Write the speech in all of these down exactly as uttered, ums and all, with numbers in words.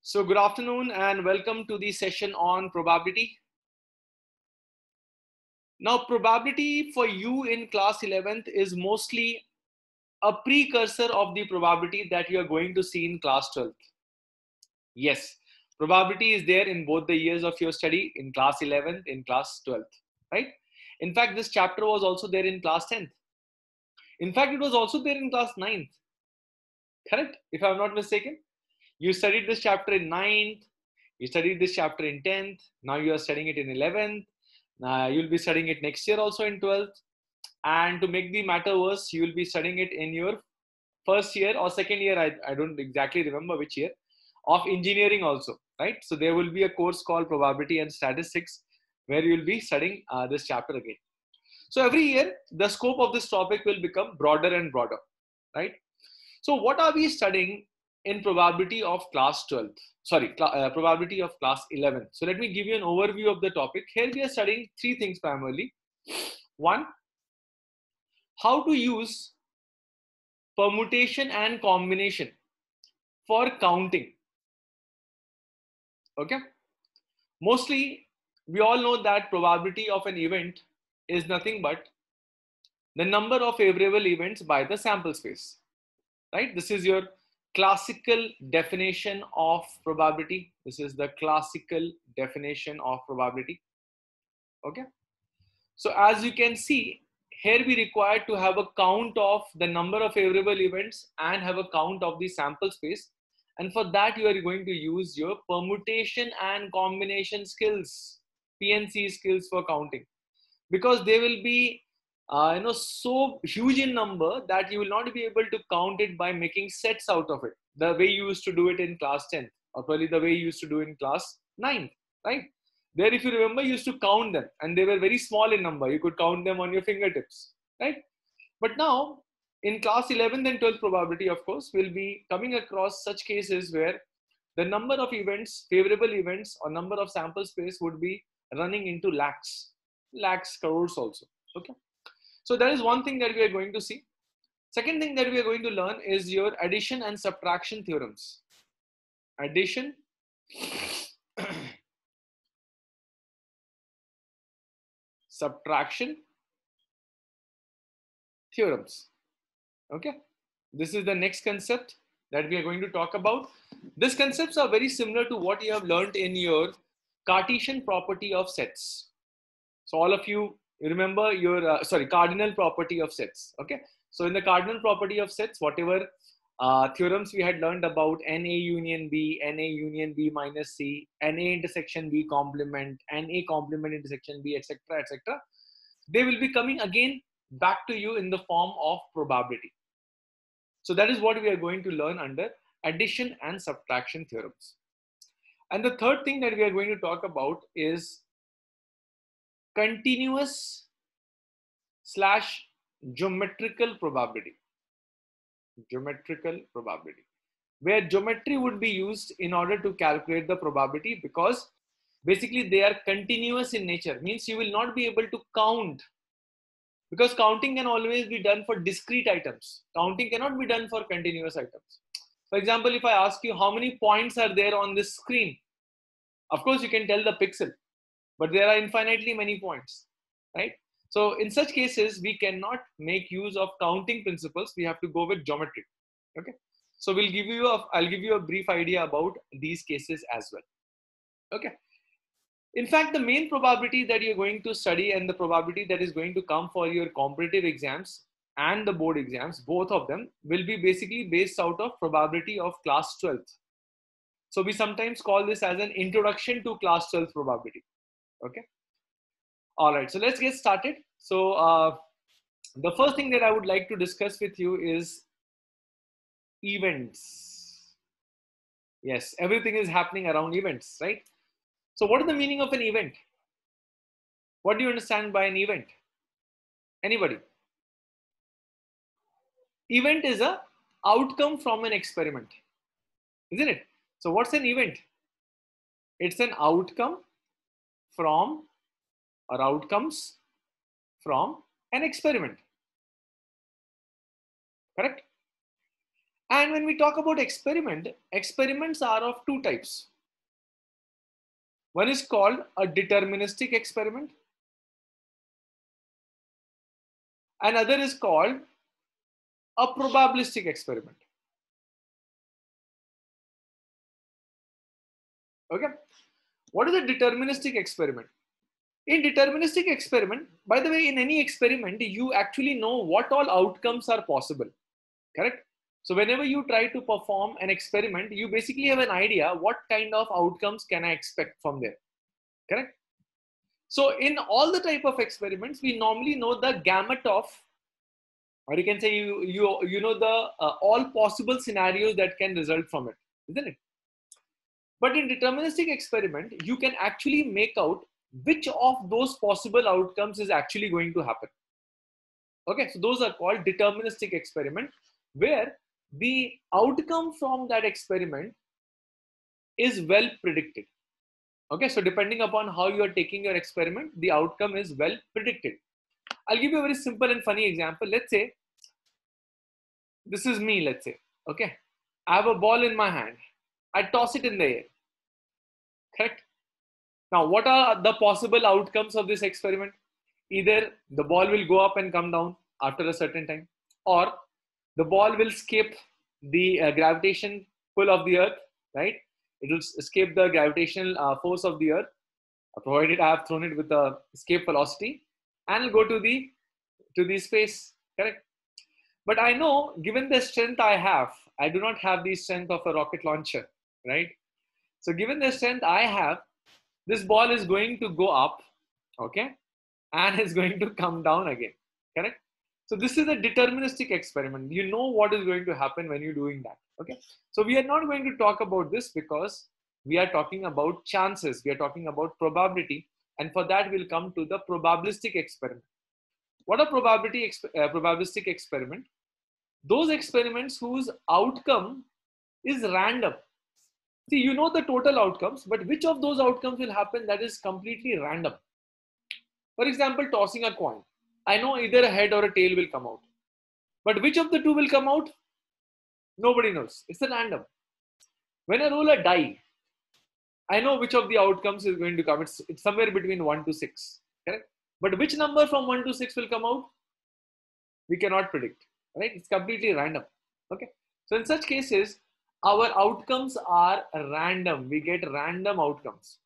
So good afternoon and welcome to the session on probability. Now probability for you in class eleventh is mostly a precursor of the probability that you are going to see in class twelfth. Yes, probability is there in both the years of your study, in class eleventh, in class twelfth, right? In fact, this chapter was also there in class tenth. In fact, it was also there in class ninth. Correct? If I'm not mistaken. You studied this chapter in ninth, you studied this chapter in tenth, now you are studying it in eleventh, uh, you'll be studying it next year also in twelfth. And to make the matter worse, you will be studying it in your first year or second year, I, I don't exactly remember which year, of engineering also, right? So there will be a course called Probability and Statistics where you will be studying uh, this chapter again. So every year, the scope of this topic will become broader and broader, right? So what are we studying in probability of class twelfth? Sorry, uh, probability of class eleventh. So let me give you an overview of the topic. Here we are studying three things primarily. One, how to use permutation and combination for counting. Okay. Mostly, we all know that probability of an event is nothing but the number of favorable events by the sample space, right? This is your classical definition of probability. This is the classical definition of probability. Okay. So as you can see, here we require to have a count of the number of favorable events and have a count of the sample space. And for that, you are going to use your permutation and combination skills, P and C skills for counting, because they will be uh, you know, so huge in number that you will not be able to count it by making sets out of it, the way you used to do it in class tenth, or probably the way you used to do in class ninth, right? There, if you remember, you used to count them and they were very small in number. You could count them on your fingertips, right? But now in class eleventh and twelfth probability, of course, we'll be coming across such cases where the number of events, favorable events, or number of sample space would be running into lakhs, lakhs, crores also, okay? So that is one thing that we are going to see. Second thing that we are going to learn is your addition and subtraction theorems. Addition subtraction theorems. Okay. This is the next concept that we are going to talk about. These concepts are very similar to what you have learned in your Cartesian property of sets. So all of you, you remember your, uh, sorry, cardinal property of sets. Okay. So in the cardinal property of sets, whatever uh, theorems we had learned about N A union B, N A union B minus C, N A intersection B complement, N A complement intersection B, et cetera, et cetera, they will be coming again back to you in the form of probability. So that is what we are going to learn under addition and subtraction theorems. And the third thing that we are going to talk about is continuous slash geometrical probability. Geometrical probability, where geometry would be used in order to calculate the probability, because basically they are continuous in nature. Means you will not be able to count, because counting can always be done for discrete items. Counting cannot be done for continuous items. For example, if I ask you how many points are there on this screen, of course you can tell the pixel, but there are infinitely many points, right? So in such cases, we cannot make use of counting principles. We have to go with geometry. Okay. So we'll give you a, I'll give you a brief idea about these cases as well. Okay. In fact, the main probability that you're going to study and the probability that is going to come for your competitive exams and the board exams, both of them will be basically based out of probability of class twelfth. So we sometimes call this as an introduction to class twelfth probability. Okay. All right. So let's get started. So uh, the first thing that I would like to discuss with you is events. Yes, everything is happening around events, right? So what is the meaning of an event? What do you understand by an event? Anybody? Event is a outcome from an experiment, isn't it? So what's an event? It's an outcome from, or outcomes from an experiment. Correct? And when we talk about experiment, experiments are of two types. One is called a deterministic experiment. Another is called a probabilistic experiment. Okay. What is a deterministic experiment? In deterministic experiment, by the way, in any experiment, you actually know what all outcomes are possible. Correct? So whenever you try to perform an experiment, you basically have an idea what kind of outcomes can I expect from there. Correct? So in all the type of experiments, we normally know the gamut of, or you can say you you you know the uh, all possible scenarios that can result from it, isn't it? But in deterministic experiment, you can actually make out which of those possible outcomes is actually going to happen. Okay, so those are called deterministic experiment, where the outcome from that experiment is well predicted. Okay, so depending upon how you are taking your experiment, the outcome is well predicted. I'll give you a very simple and funny example. Let's say this is me, let's say. Okay, I have a ball in my hand. I toss it in the air. Correct? Now, what are the possible outcomes of this experiment? Either the ball will go up and come down after a certain time, or the ball will escape the uh, gravitation pull of the earth, right? It will escape the gravitational uh, force of the earth, provided I have thrown it with the escape velocity, and it'll go to the to the space, correct? But I know, given the strength I have, I do not have the strength of a rocket launcher, right? So given the strength I have, this ball is going to go up, okay, and is going to come down again, correct? So this is a deterministic experiment. You know what is going to happen when you're doing that, okay? So we are not going to talk about this because we are talking about chances. We are talking about probability, and for that we'll come to the probabilistic experiment. What a probability uh, probabilistic experiment? Those experiments whose outcome is random. See, you know the total outcomes, but which of those outcomes will happen, that is completely random. For example, tossing a coin. I know either a head or a tail will come out. But which of the two will come out? Nobody knows. It's a random. When I roll a die, I know which of the outcomes is going to come. It's, it's somewhere between one to six. Correct? But which number from one to six will come out? We cannot predict. Right? It's completely random. Okay. So in such cases, our outcomes are random. We get random outcomes.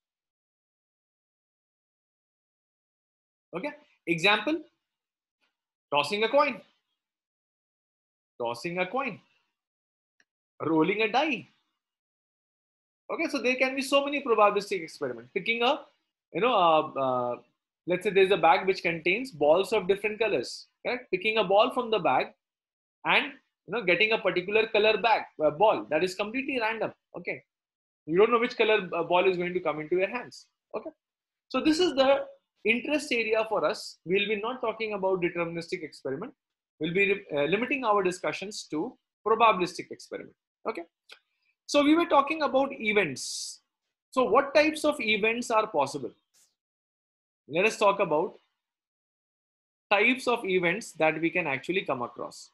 Okay. Example, tossing a coin. Tossing a coin. Rolling a die. Okay, so there can be so many probabilistic experiments. Picking a, you know, uh, uh, let's say there's a bag which contains balls of different colors. Correct? Picking a ball from the bag and, you know, getting a particular color bag uh, ball, that is completely random. Okay, you don't know which color uh, ball is going to come into your hands. Okay, so this is the interest area for us. We'll be not talking about deterministic experiment. We'll be uh, limiting our discussions to probabilistic experiment. Okay. So we were talking about events. So what types of events are possible? Let us talk about types of events that we can actually come across.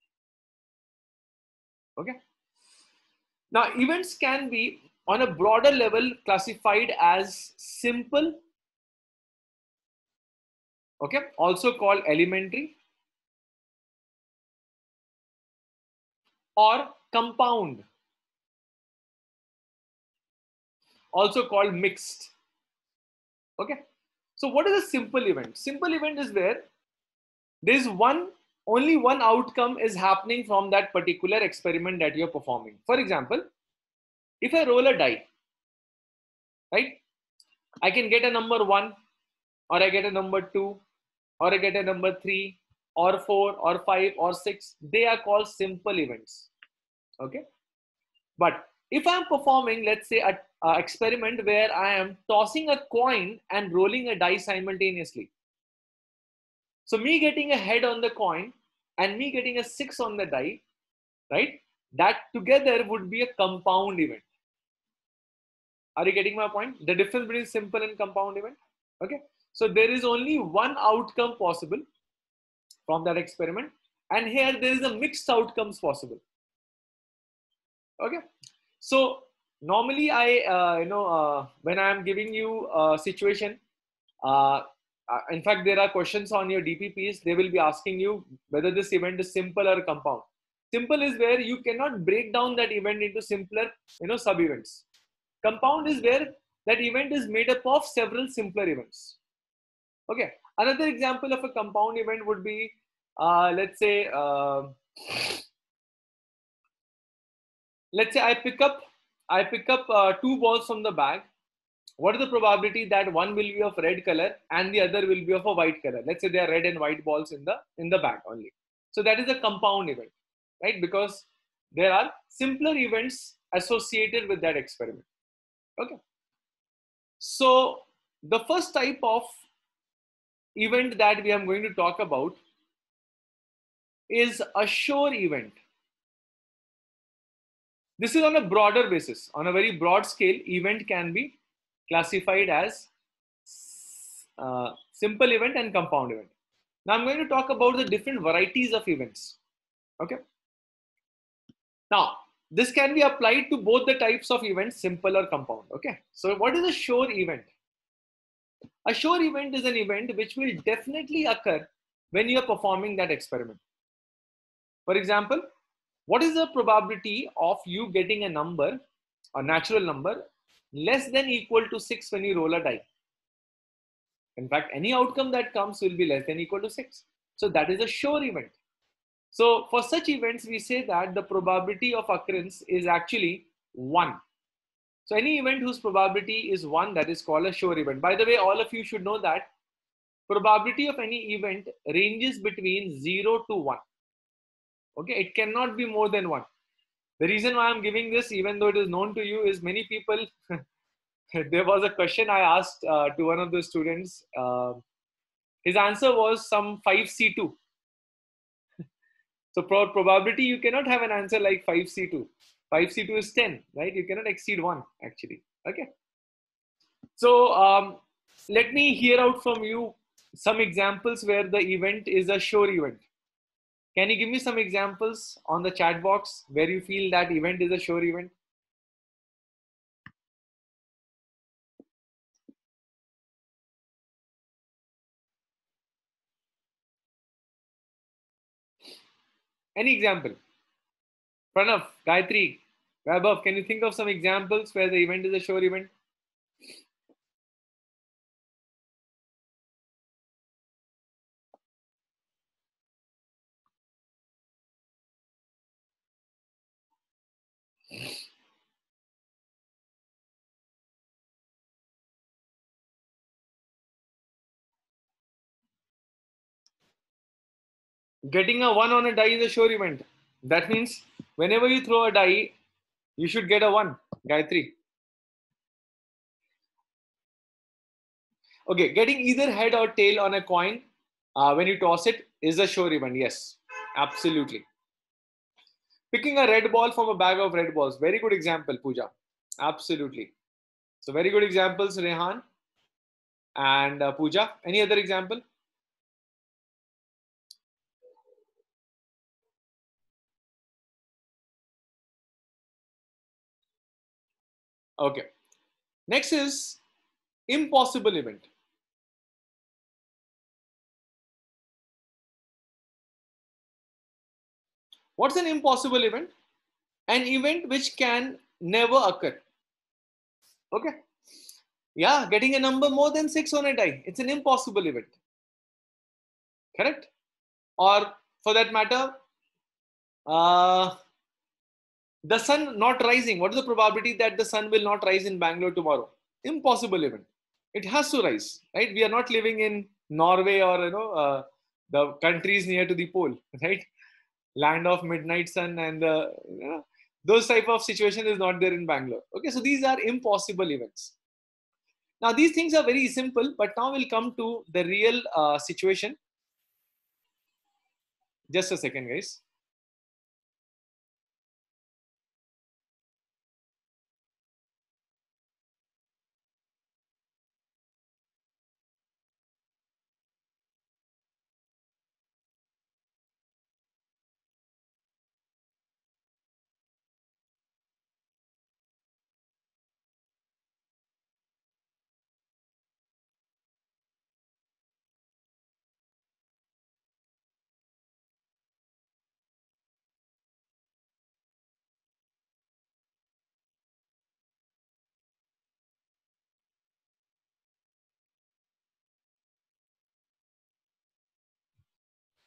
Okay. Now events can be on a broader level classified as simple, okay, also called elementary, or compound, also called mixed. Okay. So what is a simple event? Simple event is where there is one, only one outcome is happening from that particular experiment that you're performing. For example, if I roll a die, right, I can get a number one, or I get a number two, or I get a number three, or four, or five, or six. They are called simple events. Okay. But if I'm performing, let's say, a, a experiment where I am tossing a coin and rolling a die simultaneously. So me getting a head on the coin and me getting a six on the die, right? That together would be a compound event. Are you getting my point? The difference between simple and compound event. Okay. So there is only one outcome possible from that experiment. And here there is a mixed outcomes possible. Okay. So normally I, uh, you know, uh, when I am giving you a situation, uh, uh, in fact, there are questions on your D P Ps. They will be asking you whether this event is simple or compound. Simple is where you cannot break down that event into simpler, you know, sub events. Compound is where that event is made up of several simpler events. Okay. Another example of a compound event would be, uh, let's say, uh, let's say I pick up, I pick up uh, two balls from the bag. What is the probability that one will be of red color and the other will be of a white color? Let's say they are red and white balls in the in the bag only. So that is a compound event, right? Because there are simpler events associated with that experiment. Okay. So the first type of event that we are going to talk about is a sure event. This is on a broader basis. On a very broad scale, event can be classified as uh, simple event and compound event. Now I'm going to talk about the different varieties of events. Okay. Now this can be applied to both the types of events, simple or compound. Okay. So what is a sure event? A sure event is an event which will definitely occur when you are performing that experiment. For example, what is the probability of you getting a number, a natural number, less than equal to six when you roll a die? In fact, any outcome that comes will be less than equal to six. So that is a sure event. So for such events, we say that the probability of occurrence is actually one. So any event whose probability is one, that is called a sure event. By the way, all of you should know that probability of any event ranges between zero to one. Okay, it cannot be more than one. The reason why I'm giving this, even though it is known to you, is many people. There was a question I asked uh, to one of the students. Uh, his answer was some five C two. So for probability, you cannot have an answer like five C two. five C two is ten, right? You cannot exceed one actually. Okay. So um, let me hear out from you some examples where the event is a sure event. Can you give me some examples on the chat box where you feel that event is a sure event? Any example? Pranav, Gayatri, Vaibhav, can you think of some examples where the event is a sure event? Getting a one on a die is a sure event. That means whenever you throw a die, you should get a one. Gayatri. Okay, getting either head or tail on a coin uh, when you toss it is a sure event. Yes, absolutely. Picking a red ball from a bag of red balls. Very good example, Pooja. Absolutely. So very good examples, Rehan and uh, Pooja. Any other example? Okay. Next is impossible event. What's an impossible event? An event which can never occur. Okay. Yeah, getting a number more than six on a die. It's an impossible event. Correct? Or for that matter, uh, the sun not rising. What is the probability that the sun will not rise in Bangalore tomorrow? Impossible event. It has to rise, right? We are not living in Norway or you know uh, the countries near to the pole, right? Land of midnight sun and the you know, those type of situation is not there in Bangalore. Okay, so these are impossible events. Now these things are very simple, but now we'll come to the real uh, situation. Just a second, guys.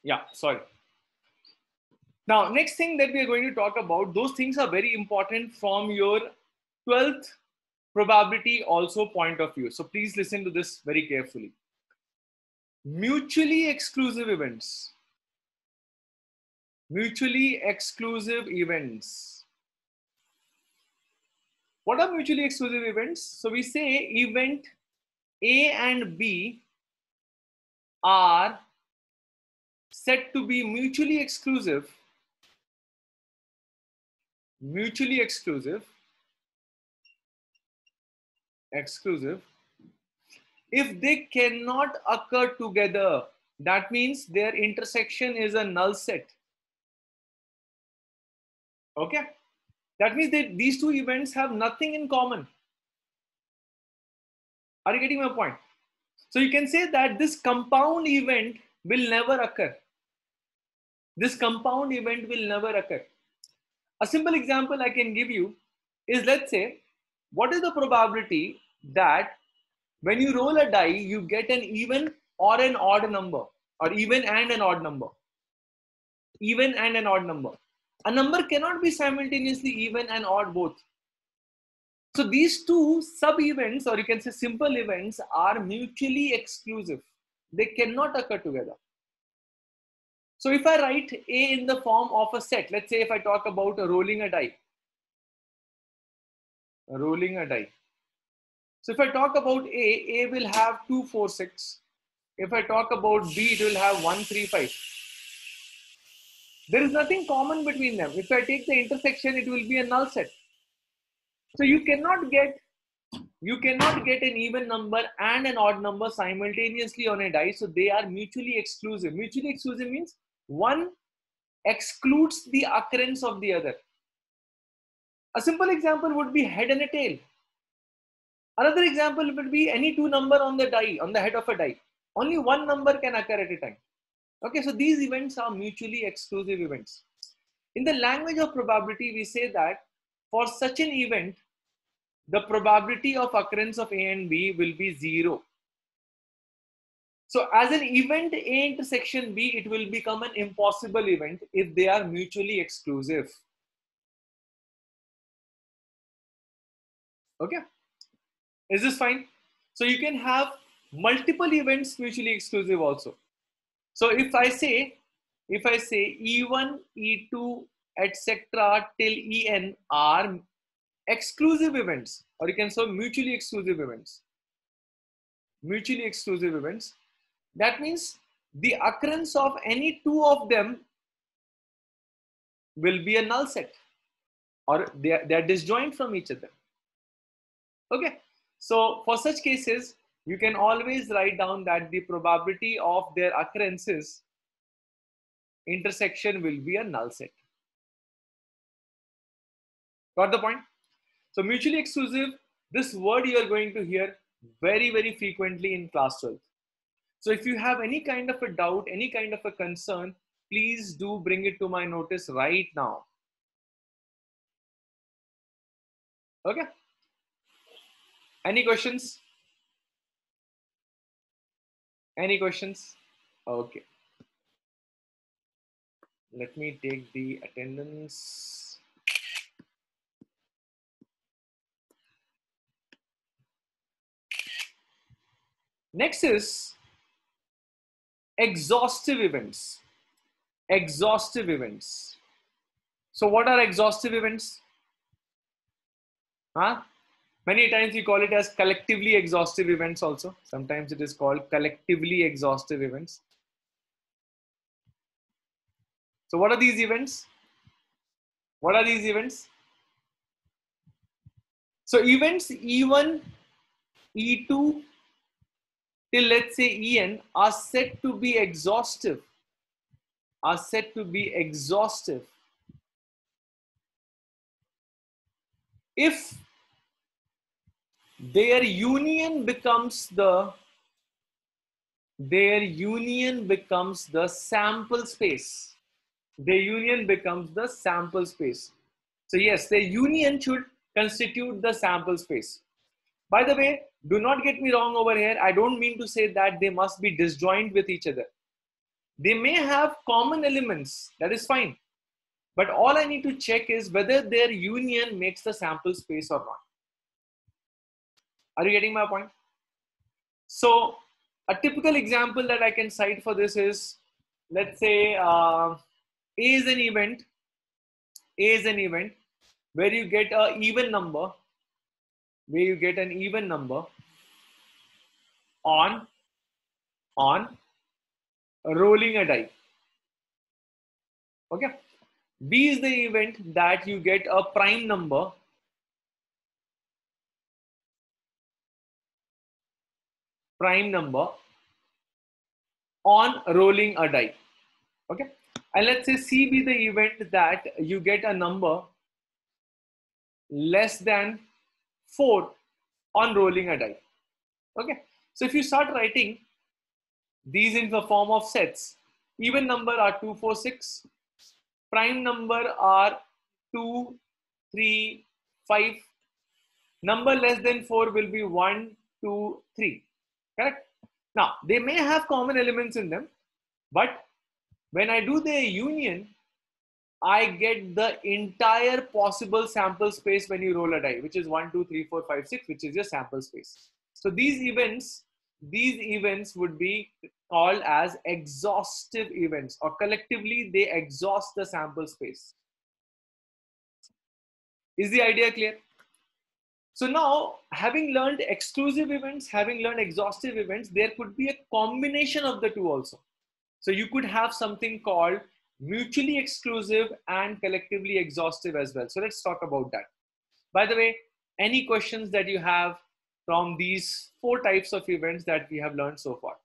Yeah, sorry. Now, next thing that we are going to talk about, those things are very important from your twelfth probability also point of view. So please listen to this very carefully. Mutually exclusive events. Mutually exclusive events. What are mutually exclusive events? So we say event A and B are said to be mutually exclusive, mutually exclusive, exclusive, if they cannot occur together. That means their intersection is a null set. Okay? That means that these two events have nothing in common. Are you getting my point? So you can say that this compound event will never occur. This compound event will never occur. A simple example I can give you is, let's say, what is the probability that when you roll a die, you get an even or an odd number, or even and an odd number? Even and an odd number. A number cannot be simultaneously even and odd both. So these two sub-events, or you can say simple events, are mutually exclusive. They cannot occur together. So if I write A in the form of a set, let's say if I talk about rolling a die, rolling a die. So if I talk about A, A will have two, four, six. If I talk about B, it will have one, three, five. There is nothing common between them. If I take the intersection, it will be a null set. So you cannot get you cannot get an even number and an odd number simultaneously on a die. So they are mutually exclusive. Mutually exclusive means one excludes the occurrence of the other. A simple example would be head and a tail. Another example would be any two number on the die, on the head of a die. Only one number can occur at a time. Okay, so these events are mutually exclusive events. In the language of probability, we say that for such an event, the probability of occurrence of A and B will be zero. So as an event A intersection B, it will become an impossible event if they are mutually exclusive. Okay, is this fine? So you can have multiple events mutually exclusive also. So if I say, if I say E one, E two, et cetera till E N are exclusive events, or you can say mutually exclusive events, mutually exclusive events, that means the occurrence of any two of them will be a null set, or they are, they are disjoint from each other. Okay, so for such cases, you can always write down that the probability of their occurrences intersection will be a null set. Got the point? So mutually exclusive, this word you are going to hear very, very frequently in class twelve. So if you have any kind of a doubt, any kind of a concern, please do bring it to my notice right now. Okay. Any questions? Any questions? Okay. Let me take the attendance. Next is exhaustive events. Exhaustive events. So what are exhaustive events? Huh? Many times we call it as collectively exhaustive events also. Sometimes it is called collectively exhaustive events. So what are these events? What are these events? So events E one, E two till let's say E N are said to be exhaustive, are said to be exhaustive if their union becomes the their union becomes the sample space. Their union becomes the sample space. So yes, their union should constitute the sample space. By the way, do not get me wrong over here. I don't mean to say that they must be disjoint with each other. They may have common elements, that is fine. But all I need to check is whether their union makes the sample space or not. Are you getting my point? So a typical example that I can cite for this is, let's say uh, A is an event, A is an event where you get an even number, where you get an even number on, on rolling a die. Okay. B is the event that you get a prime number prime number on rolling a die. Okay. And let's say C be the event that you get a number less than four on rolling a die. Okay. So if you start writing these in the form of sets, even number are two, four, six, prime number are two, three, five, number less than four will be one, two, three. Correct? Now, they may have common elements in them, but when I do their union, I get the entire possible sample space when you roll a die, which is one, two, three, four, five, six, which is your sample space. So these events, these events would be called as exhaustive events, or collectively they exhaust the sample space. Is the idea clear? So now, having learned exclusive events, having learned exhaustive events, there could be a combination of the two also. So you could have something called mutually exclusive and collectively exhaustive as well. So let's talk about that. By the way, any questions that you have from these four types of events that we have learned so far?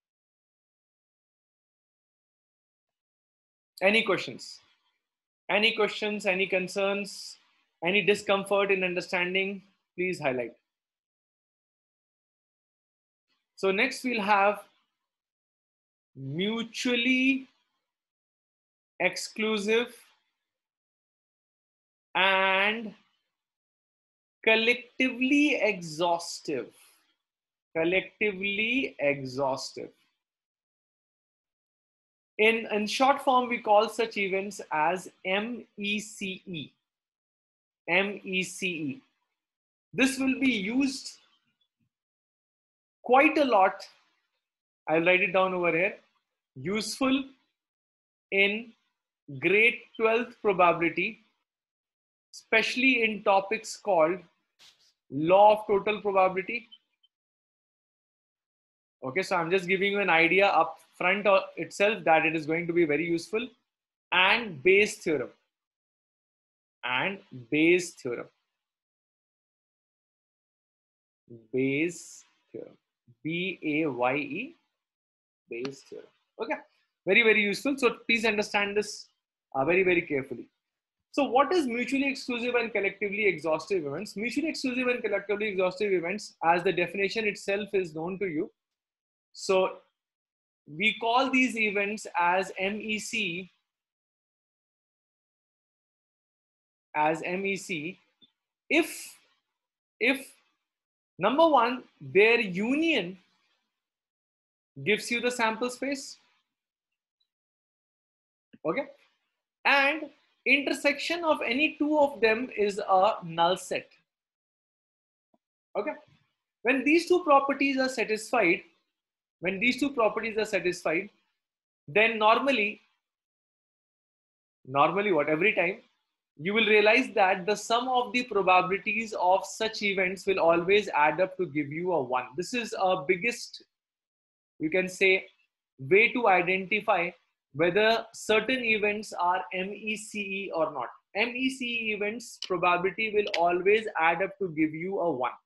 Any questions? Any questions, any concerns, any discomfort in understanding? Please highlight. So next we'll have mutually exclusive and collectively exhaustive. Collectively exhaustive. In, in short form, we call such events as M E C E. M E C E. This will be used quite a lot. I'll write it down over here. Useful in grade twelfth probability, especially in topics called law of total probability. Okay, so I'm just giving you an idea up front itself that it is going to be very useful. And Bayes theorem. And Bayes theorem. Bayes theorem. B A Y E. Bayes theorem. Okay, very, very useful. So please understand this uh, very, very carefully. So what is mutually exclusive and collectively exhaustive events? Mutually exclusive and collectively exhaustive events, as the definition itself is known to you. So we call these events as M E C, as M E C, if, if number one, their union gives you the sample space, okay, and intersection of any two of them is a null set. Okay, when these two properties are satisfied, when these two properties are satisfied, then normally, normally what, every time, you will realize that the sum of the probabilities of such events will always add up to give you a one. This is a biggest, you can say, way to identify whether certain events are M E C E or not. M E C E events probability will always add up to give you a one.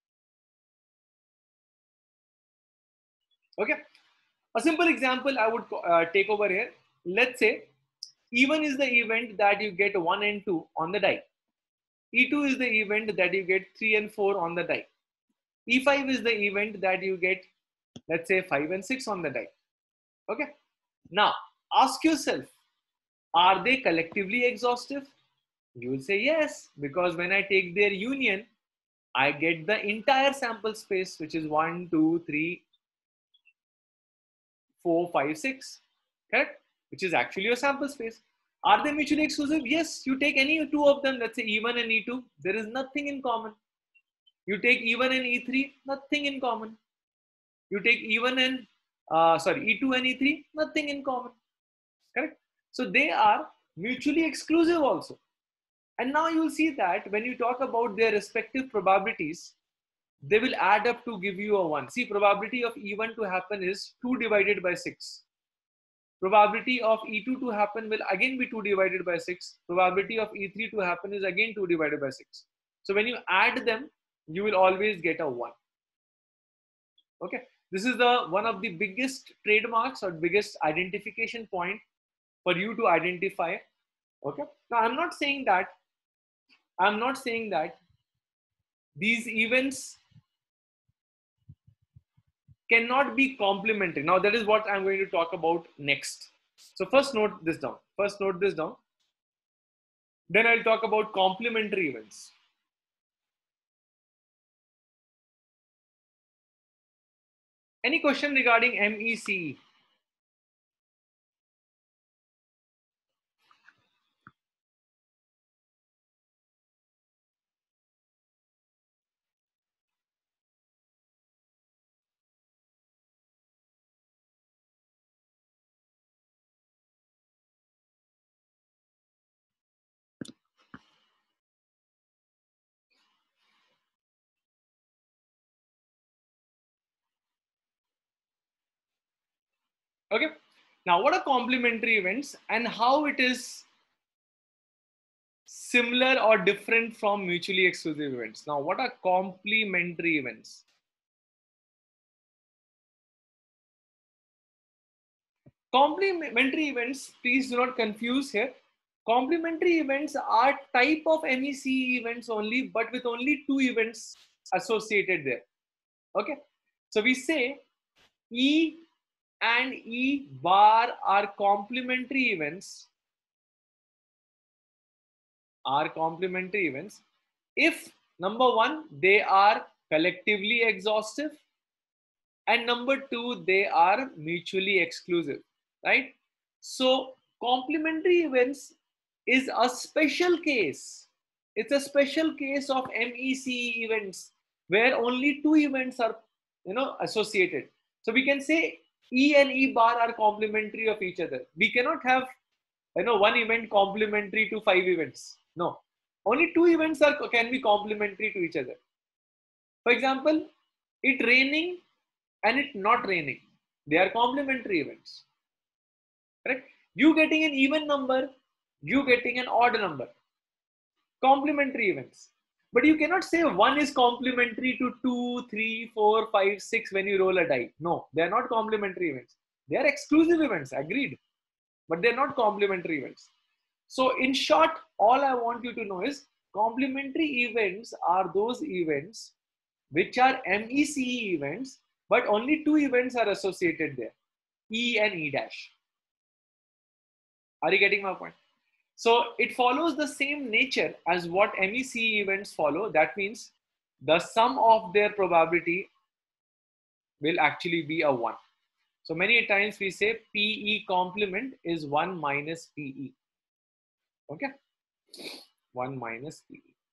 Okay, a simple example I would uh, take over here. Let's say E one is the event that you get one and two on the die. E two is the event that you get three and four on the die. E five is the event that you get, let's say, five and six on the die. Okay, now ask yourself, are they collectively exhaustive? You will say yes, because when I take their union, I get the entire sample space, which is one, two, three, four, five, six. correct? Which is actually your sample space. Are they mutually exclusive? Yes, you take any two of them, let's say E one and E two, there is nothing in common. You take E one and E three, nothing in common. You take E one and, uh, sorry, E two and E three, nothing in common, correct? So they are mutually exclusive also. And now you'll see that when you talk about their respective probabilities, they will add up to give you a one. See, probability of E one to happen is two divided by six. Probability of E two to happen will again be two divided by six. Probability of E three to happen is again two divided by six. So when you add them, you will always get a one. Okay. This is the one of the biggest trademarks or biggest identification point for you to identify. Okay. Now I'm not saying that, I'm not saying that these events cannot be complementary. Now that is what I'm going to talk about next. So first note this down. First note this down. Then I'll talk about complementary events. Any question regarding M E C E? Okay. Now, what are complementary events and how it is similar or different from mutually exclusive events? Now, what are complementary events? Complementary events, please do not confuse here. Complementary events are type of M E C E events only, but with only two events associated there. Okay. So we say E and E bar are complementary events, are complementary events if number one, they are collectively exhaustive, and number two, they are mutually exclusive, right? So complementary events is a special case. It's a special case of M E C E events where only two events are, you know, associated. So we can say E and E bar are complementary of each other. We cannot have, you know, one event complementary to five events. No, only two events are can be complementary to each other. For example, it raining and it not raining. They are complementary events. Correct? You getting an even number, you getting an odd number. Complementary events. But you cannot say one is complementary to two, three, four, five, six when you roll a die. No, they are not complementary events. They are exclusive events, agreed. But they're not complementary events. So in short, all I want you to know is complementary events are those events which are M E C E events, but only two events are associated there, E and E dash. Are you getting my point? So it follows the same nature as what M E C E events follow. That means the sum of their probability will actually be a one. So many times we say P E complement is one minus P E. Okay, one minus P E.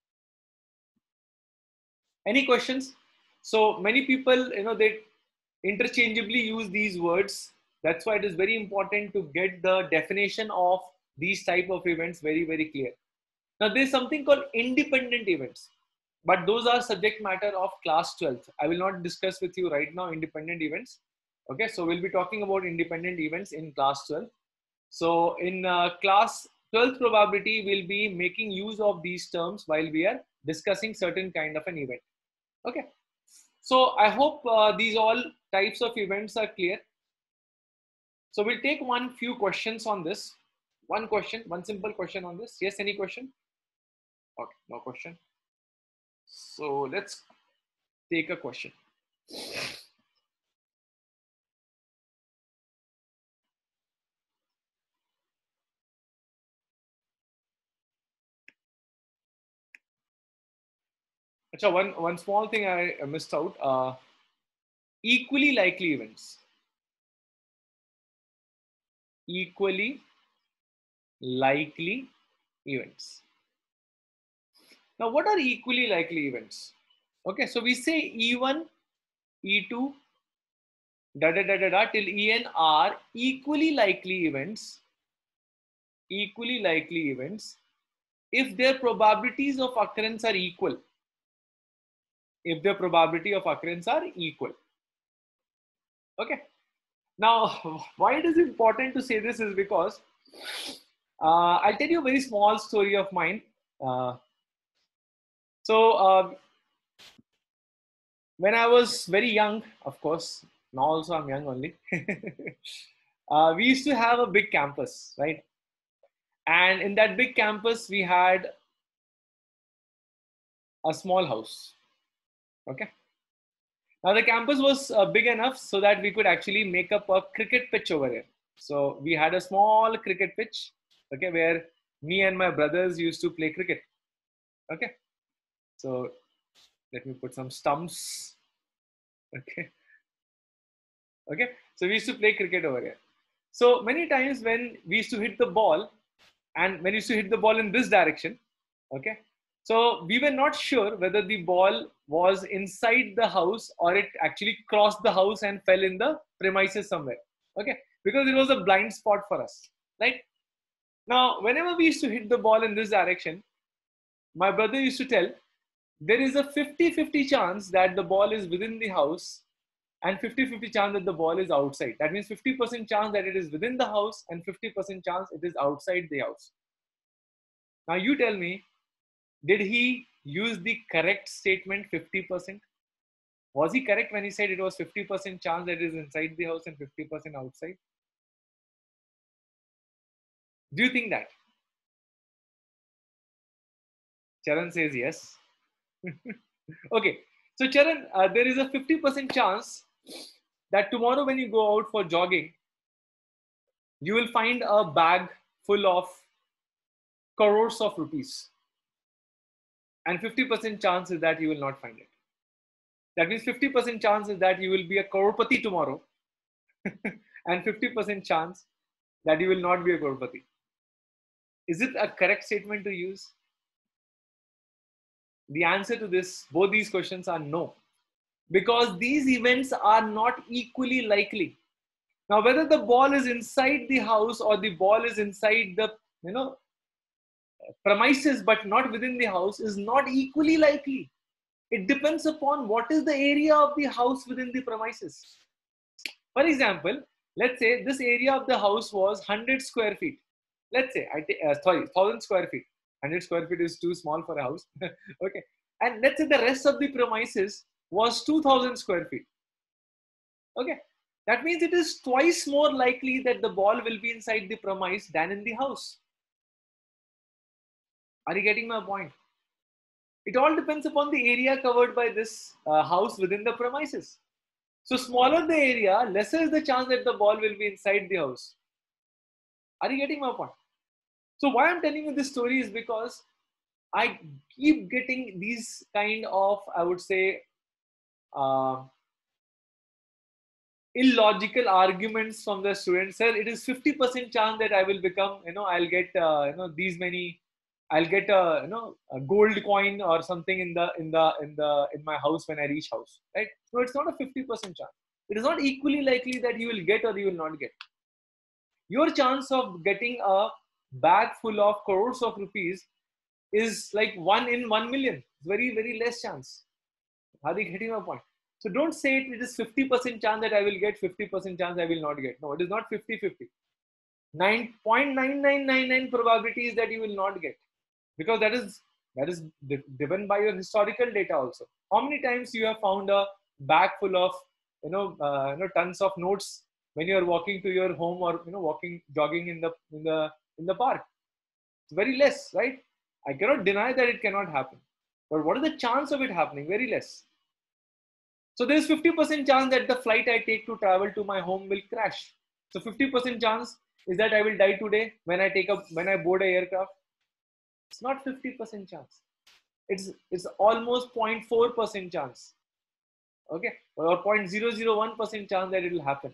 Any questions? So many people, you know, they interchangeably use these words. That's why it is very important to get the definition of these type of events very, very clear. Now there's something called independent events, but those are subject matter of class twelfth. I will not discuss with you right now independent events. Okay, so we'll be talking about independent events in class twelve. So in uh, class twelfth probability, we'll be making use of these terms while we are discussing certain kind of an event. Okay, so I hope uh, these all types of events are clear. So we'll take one few questions on this. One question, one simple question on this. Yes, any question? Okay, no question. So let's take a question. Achha, one, one small thing I missed out. Uh, equally likely events. equally likely events. Now, what are equally likely events? Okay, so we say E one, E two, da da da da da till En are equally likely events, equally likely events if their probabilities of occurrence are equal. If their probability of occurrence are equal. Okay. Now, why it is important to say this is because uh, I'll tell you a very small story of mine. Uh, so, uh, when I was very young, of course, now also I'm young only. uh, we used to have a big campus, right? And in that big campus, we had a small house. Okay. Now the campus was uh, big enough so that we could actually make up a cricket pitch over here. So we had a small cricket pitch, okay, where me and my brothers used to play cricket. Okay. So let me put some stumps. Okay. Okay. So we used to play cricket over here. So many times when we used to hit the ball, and when we used to hit the ball in this direction, okay, so we were not sure whether the ball was inside the house or it actually crossed the house and fell in the premises somewhere, okay, because it was a blind spot for us, right? Now, whenever we used to hit the ball in this direction, my brother used to tell there is a fifty fifty chance that the ball is within the house and fifty fifty chance that the ball is outside. That means fifty percent chance that it is within the house and fifty percent chance it is outside the house. Now you tell me, did he use the correct statement fifty percent? Was he correct when he said it was fifty percent chance that it is inside the house and fifty percent outside? Do you think that? Charan says yes. Okay, so Charan, uh, there is a fifty percent chance that tomorrow when you go out for jogging, you will find a bag full of crores of rupees. And fifty percent chance is that you will not find it. That means fifty percent chance is that you will be a crorepati tomorrow. And fifty percent chance that you will not be a crorepati. Is it a correct statement to use? The answer to this, both these questions are no. Because these events are not equally likely. Now, whether the ball is inside the house or the ball is inside the, you know, premises but not within the house is not equally likely. It depends upon what is the area of the house within the premises. For example, let's say this area of the house was one hundred square feet. Let's say, I uh, sorry, one thousand square feet. one hundred square feet is too small for a house. Okay. And let's say the rest of the premises was two thousand square feet. Okay. That means it is twice more likely that the ball will be inside the premise than in the house. Are you getting my point? It all depends upon the area covered by this uh, house within the premises. So smaller the area, lesser is the chance that the ball will be inside the house. Are you getting my point? So why I'm telling you this story is because I keep getting these kind of, I would say, uh, illogical arguments from the students. Sir, it is fifty percent chance that I will become, you know, I'll get, uh, you know, these many, I'll get a, you know, a gold coin or something in the, in the, in the, in my house when I reach house, right? No, it's not a fifty percent chance. It is not equally likely that you will get or you will not get. Your chance of getting a bag full of crores of rupees is like one in one million. Very, very less chance. Are you getting my point? So don't say it, it is fifty percent chance that I will get, fifty percent chance I will not get. No, it is not fifty fifty. nine point nine nine nine nine probability is that you will not get. Because that is that is given by your historical data also. How many times you have found a bag full of, you know, uh, you know, tons of notes when you are walking to your home or, you know, walking, jogging in the in the in the park? It's very less, right? I cannot deny that it cannot happen. But what is the chance of it happening? Very less. So there is fifty percent chance that the flight I take to travel to my home will crash. So fifty percent chance is that I will die today when I take up when I board a aircraft. It's not fifty percent chance. It's it's almost zero point four percent chance. Okay, or zero point zero zero one percent chance that it will happen.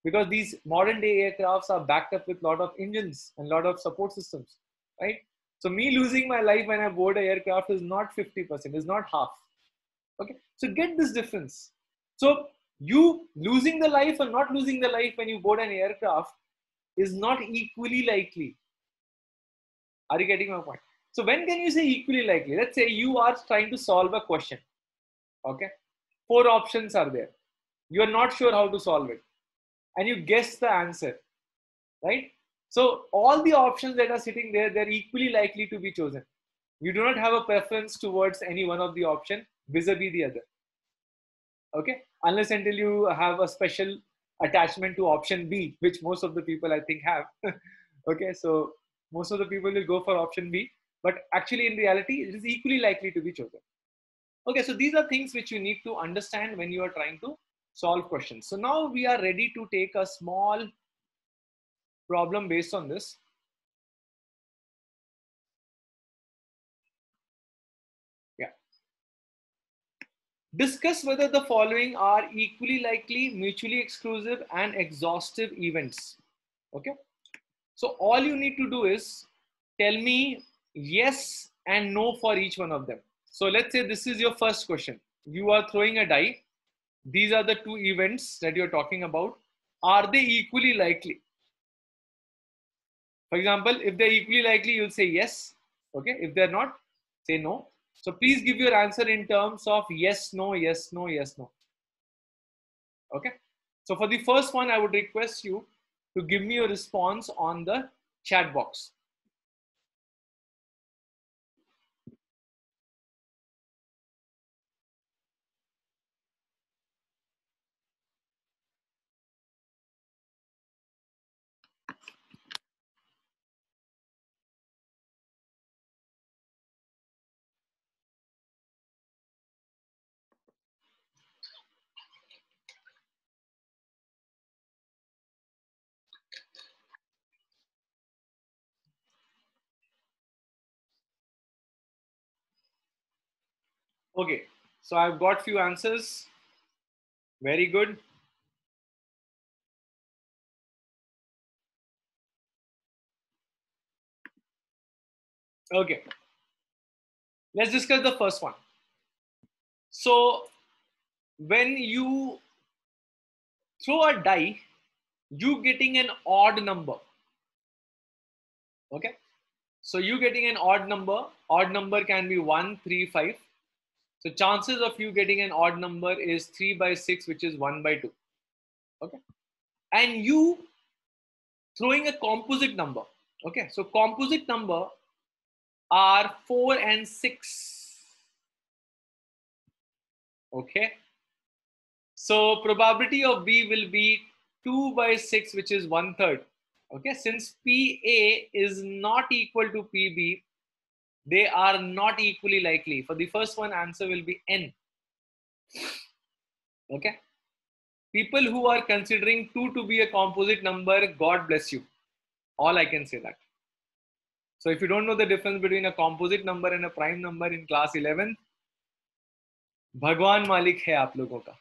because these modern day aircrafts are backed up with a lot of engines and a lot of support systems, right? So me losing my life when I board an aircraft is not fifty percent, is not half. Okay, so get this difference. So you losing the life or not losing the life when you board an aircraft is not equally likely. Are you getting my point? So when can you say equally likely? Let's say you are trying to solve a question. Okay, four options are there. You are not sure how to solve it, and you guess the answer, right? So all the options that are sitting there, they're equally likely to be chosen. You do not have a preference towards any one of the option vis-a-vis the other. Okay, unless until you have a special attachment to option B, which most of the people I think have. Okay, so most of the people will go for option B, but actually in reality, it is equally likely to be chosen. Okay, so these are things which you need to understand when you are trying to solve questions. So now we are ready to take a small problem based on this. Yeah. Discuss whether the following are equally likely, mutually exclusive, and exhaustive events. Okay. So all you need to do is tell me yes and no for each one of them. So let's say this is your first question. You are throwing a die. These are the two events that you're talking about. Are they equally likely? For example, if they're equally likely, you'll say yes. Okay. If they're not, say no. So please give your answer in terms of yes, no, yes, no, yes, no. Okay. So for the first one, I would request you to give me a response on the chat box. Okay, so I've got few answers. Very good. Okay, let's discuss the first one. So when you throw a die, you getting an odd number. Okay, so you getting an odd number. Odd number can be one, three, five. So chances of you getting an odd number is three by six, which is one by two. Okay, and you throwing a composite number. Okay, so composite number are four and six. Okay, so probability of B will be two by six, which is one third. Okay, since P A is not equal to P B, they are not equally likely. For the first one, answer will be N. Okay, people who are considering two to be a composite number, God bless you. All I can say that. So if you don't know the difference between a composite number and a prime number in class eleven, Bhagwan Malik hai aap logon ka.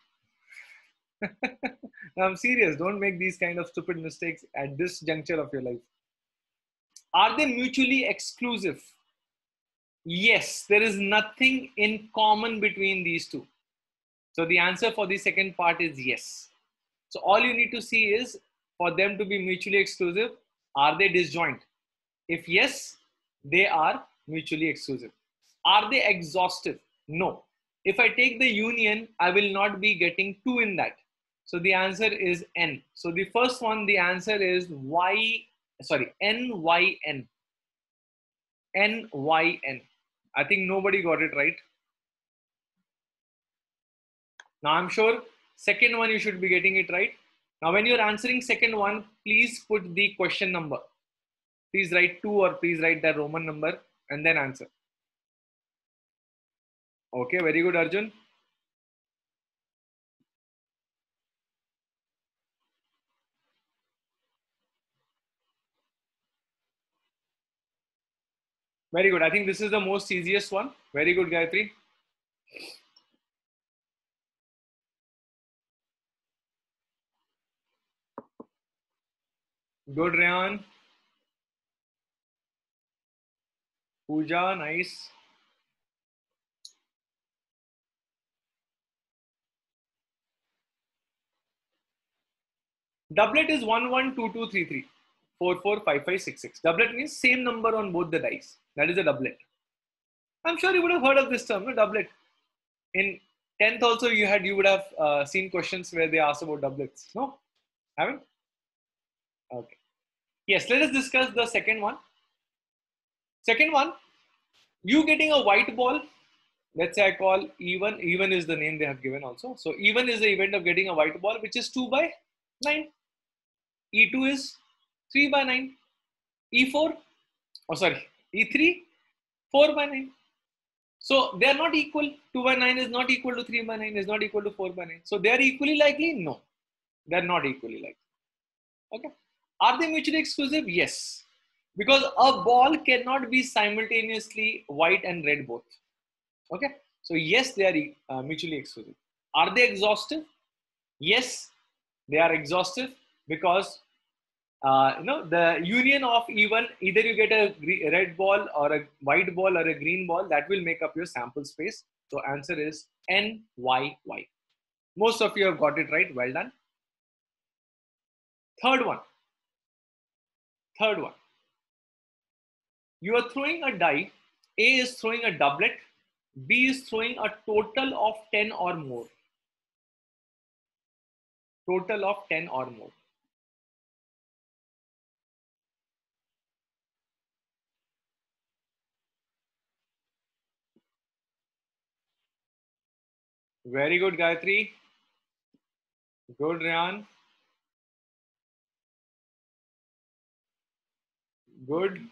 I'm serious. Don't make these kind of stupid mistakes at this juncture of your life. Are they mutually exclusive? Yes, there is nothing in common between these two. So the answer for the second part is yes. So all you need to see is for them to be mutually exclusive, are they disjoint? If yes, they are mutually exclusive. Are they exhaustive? No. If I take the union, I will not be getting two in that. So the answer is N. So the first one, the answer is Y, sorry, N Y N. N Y N. I think nobody got it right. Now I'm sure second one you should be getting it right. Now when you're answering second one, please put the question number. Please write two or please write the Roman number and then answer. Okay, very good, Arjun. Very good. I think this is the most easiest one. Very good, Gayatri. Good, Rayan. Pooja, nice. Doublet is one one two two three three four four five five six six. Doublet means same number on both the dice. That is a doublet. I'm sure you would have heard of this term, no? Doublet. In tenth also you had you would have uh, seen questions where they ask about doublets. No? Haven't? Okay. Yes, let us discuss the second one. Second one, you getting a white ball. Let's say I call even. Even is the name they have given also. So even is the event of getting a white ball, which is two by nine. E two is three by nine. E four, oh sorry, E three, four by nine. So they are not equal. two by nine is not equal to three by nine, is not equal to four by nine. So they are equally likely? No, they are not equally likely. Okay. Are they mutually exclusive? Yes. Because a ball cannot be simultaneously white and red both. Okay. So yes, they are uh, mutually exclusive. Are they exhaustive? Yes, they are exhaustive because uh, you know the union of even either you get a red ball or a white ball or a green ball, that will make up your sample space. So answer is N Y Y. Most of you have got it right. Well done. Third one. Third one. You are throwing a die. A is throwing a doublet. B is throwing a total of ten or more. Total of ten or more. Very good, Gayatri. Good, Ryan. Good.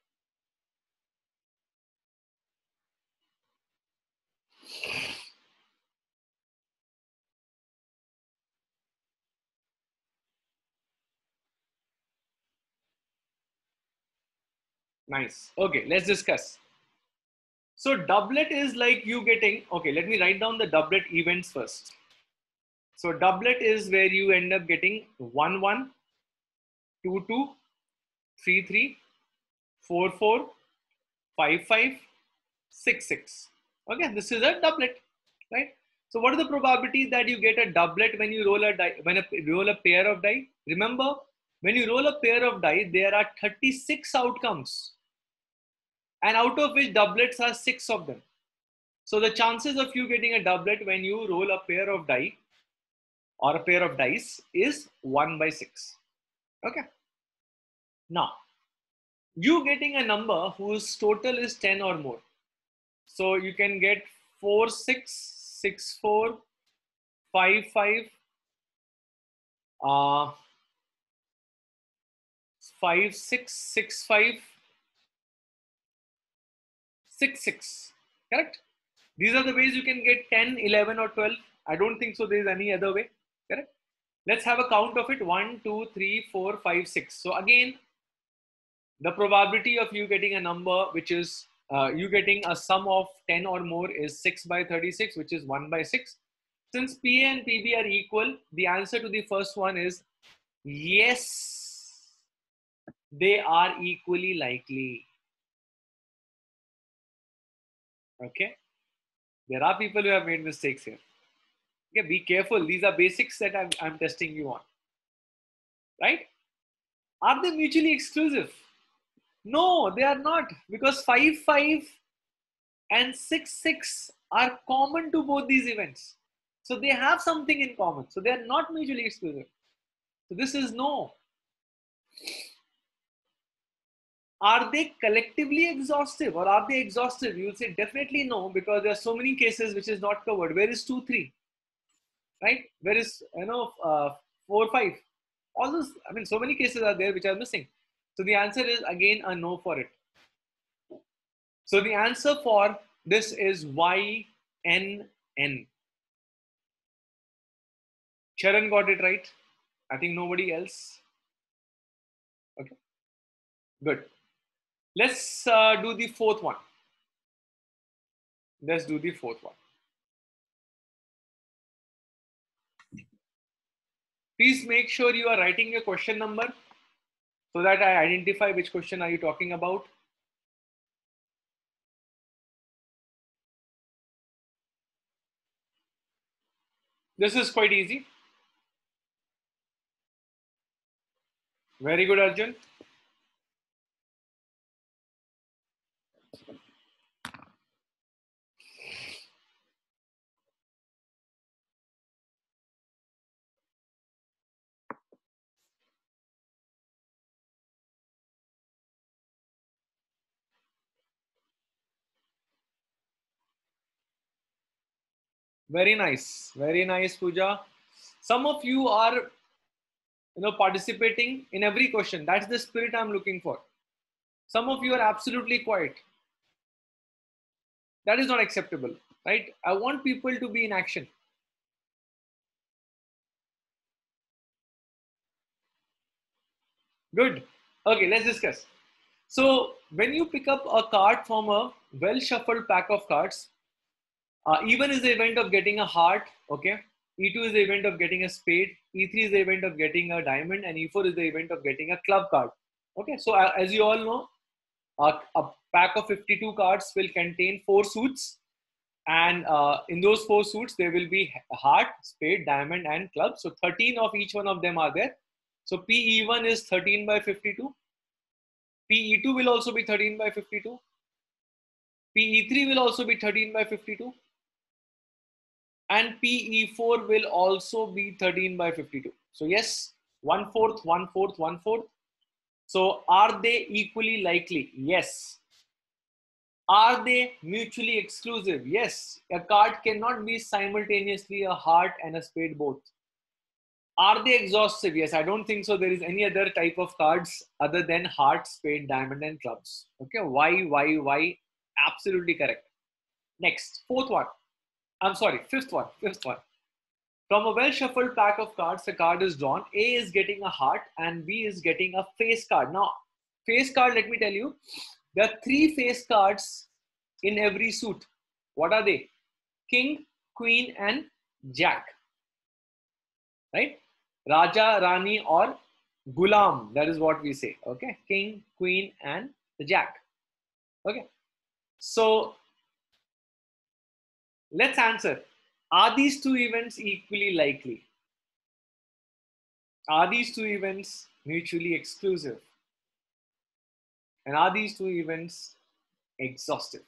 Nice. Okay, let's discuss. So doublet is like you getting, okay, let me write down the doublet events first. So doublet is where you end up getting one one, two two, three three, four four, five five, six six. Okay, this is a doublet, right? So what is the probability that you get a doublet when you roll a die, when you roll a pair of die? Remember, when you roll a pair of die, there are thirty-six outcomes, and out of which doublets are six of them. So the chances of you getting a doublet when you roll a pair of die or a pair of dice is one by six. Okay. Now, you getting a number whose total is ten or more. So you can get four, six, six, four, five, five, uh, five, six, six, five, six, six. Correct? These are the ways you can get ten, eleven, or twelve. I don't think so there is any other way. Correct? Let's have a count of it. one, two, three, four, five, six. So again, the probability of you getting a number which is uh, you getting a sum of ten or more is six by thirty-six, which is one by six. Since P A and P B are equal, the answer to the first one is yes, they are equally likely. Okay. There are people who have made mistakes here. Okay, be careful. These are basics that I'm, I'm testing you on. Right? Are they mutually exclusive? No, they are not, because five five and six six are common to both these events. So they have something in common. So they are not mutually exclusive. So this is no. Are they collectively exhaustive or are they exhaustive? You will say definitely no, because there are so many cases which is not covered. Where is two, three? Right? Where is, you know, uh, four, five? All those, I mean, so many cases are there which are missing. So the answer is again a no for it. So the answer for this is Y N N. Charan got it right. I think nobody else. Okay. Good. Let's uh, do the fourth one. Let's do the fourth one. Please make sure you are writing your question number so that I identify which question are you talking about. This is quite easy. Very good, Arjun. Very nice. Very nice, Pooja. Some of you are, you know, participating in every question. That's the spirit I'm looking for. Some of you are absolutely quiet. That is not acceptable, right? I want people to be in action. Good. Okay, let's discuss. So when you pick up a card from a well shuffled pack of cards, uh, E one is the event of getting a heart, okay? E two is the event of getting a spade, E three is the event of getting a diamond, and E four is the event of getting a club card. Okay, so uh, as you all know, uh, a pack of fifty-two cards will contain four suits, and uh, in those four suits there will be heart, spade, diamond, and club. So thirteen of each one of them are there. So P E one is thirteen by fifty-two. P E two will also be thirteen by fifty-two. P E three will also be thirteen by fifty-two. And P E four will also be thirteen by fifty-two. So yes, one fourth, one fourth, one fourth. So are they equally likely? Yes. Are they mutually exclusive? Yes. A card cannot be simultaneously a heart and a spade both. Are they exhaustive? Yes, I don't think so. There is any other type of cards other than heart, spade, diamond, and clubs. Okay, why, why, why? Absolutely correct. Next, fourth one. I'm sorry, fifth one. Fifth one. From a well shuffled pack of cards, the card is drawn. A is getting a heart and B is getting a face card. Now, face card, let me tell you, there are three face cards in every suit. What are they? King, Queen, and Jack. Right? Raja, Rani, or Gulam. That is what we say. Okay? King, Queen, and the Jack. Okay? So, let's answer. Are these two events equally likely? Are these two events mutually exclusive? And are these two events exhaustive?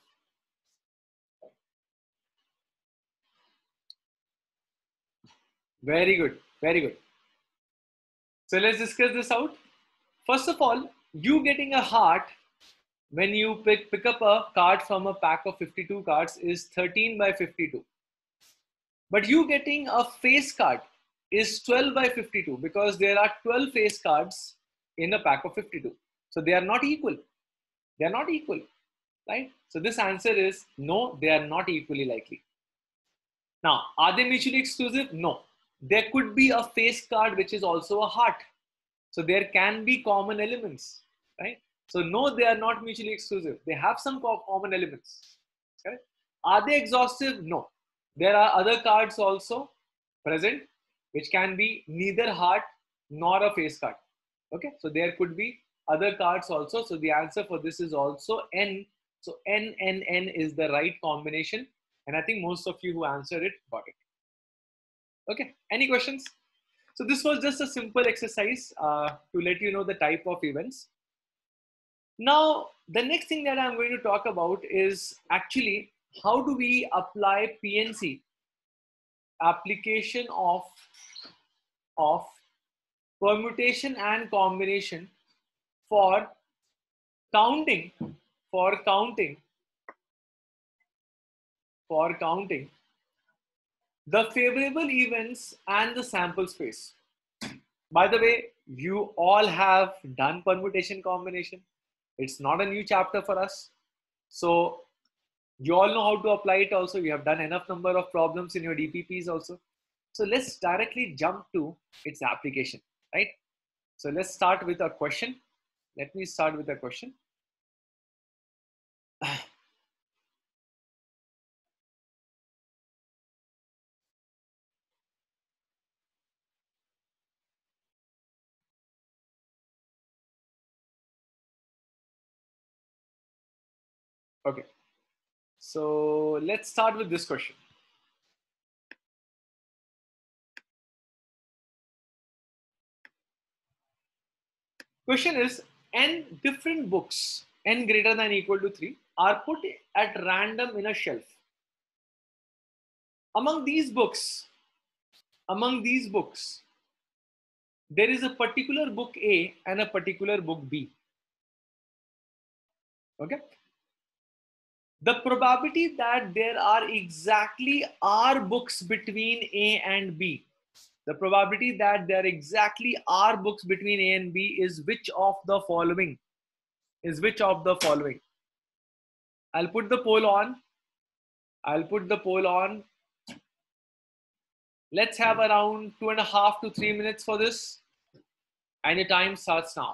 Very good. Very good. So let's discuss this out. First of all, you getting a heart when you pick, pick up a card from a pack of fifty-two cards is thirteen by fifty-two. But you getting a face card is twelve by fifty-two because there are twelve face cards in a pack of fifty-two. So they are not equal. They are not equal, right? So this answer is no, they are not equally likely. Now, are they mutually exclusive? No. There could be a face card which is also a heart. So there can be common elements, right? So no, they are not mutually exclusive. They have some common elements. Correct? Are they exhaustive? No. There are other cards also present which can be neither heart nor a face card. Okay, so there could be other cards also. So the answer for this is also N. So N, N, N is the right combination. And I think most of you who answered it got it. Okay, any questions? So this was just a simple exercise uh, to let you know the type of events. Now, the next thing that I'm going to talk about is actually how do we apply P N C, application of, of permutation and combination for counting, for counting, for counting the favorable events and the sample space. By the way, you all have done permutation combination. It's not a new chapter for us. So you all know how to apply it also. You have done enough number of problems in your D P Ps also. So let's directly jump to its application, right? So let's start with a question. Let me start with a question. Okay. So let's start with this question. Question is, n different books, n greater than equal to three, are put at random in a shelf. Among these books, among these books, there is a particular book A and a particular book B. Okay. The probability that there are exactly R books between A and B, the probability that there exactly are books between A and B is which of the following? Is which of the following? I'll put the poll on. I'll put the poll on. Let's have around two and a half to three minutes for this. And your time starts now.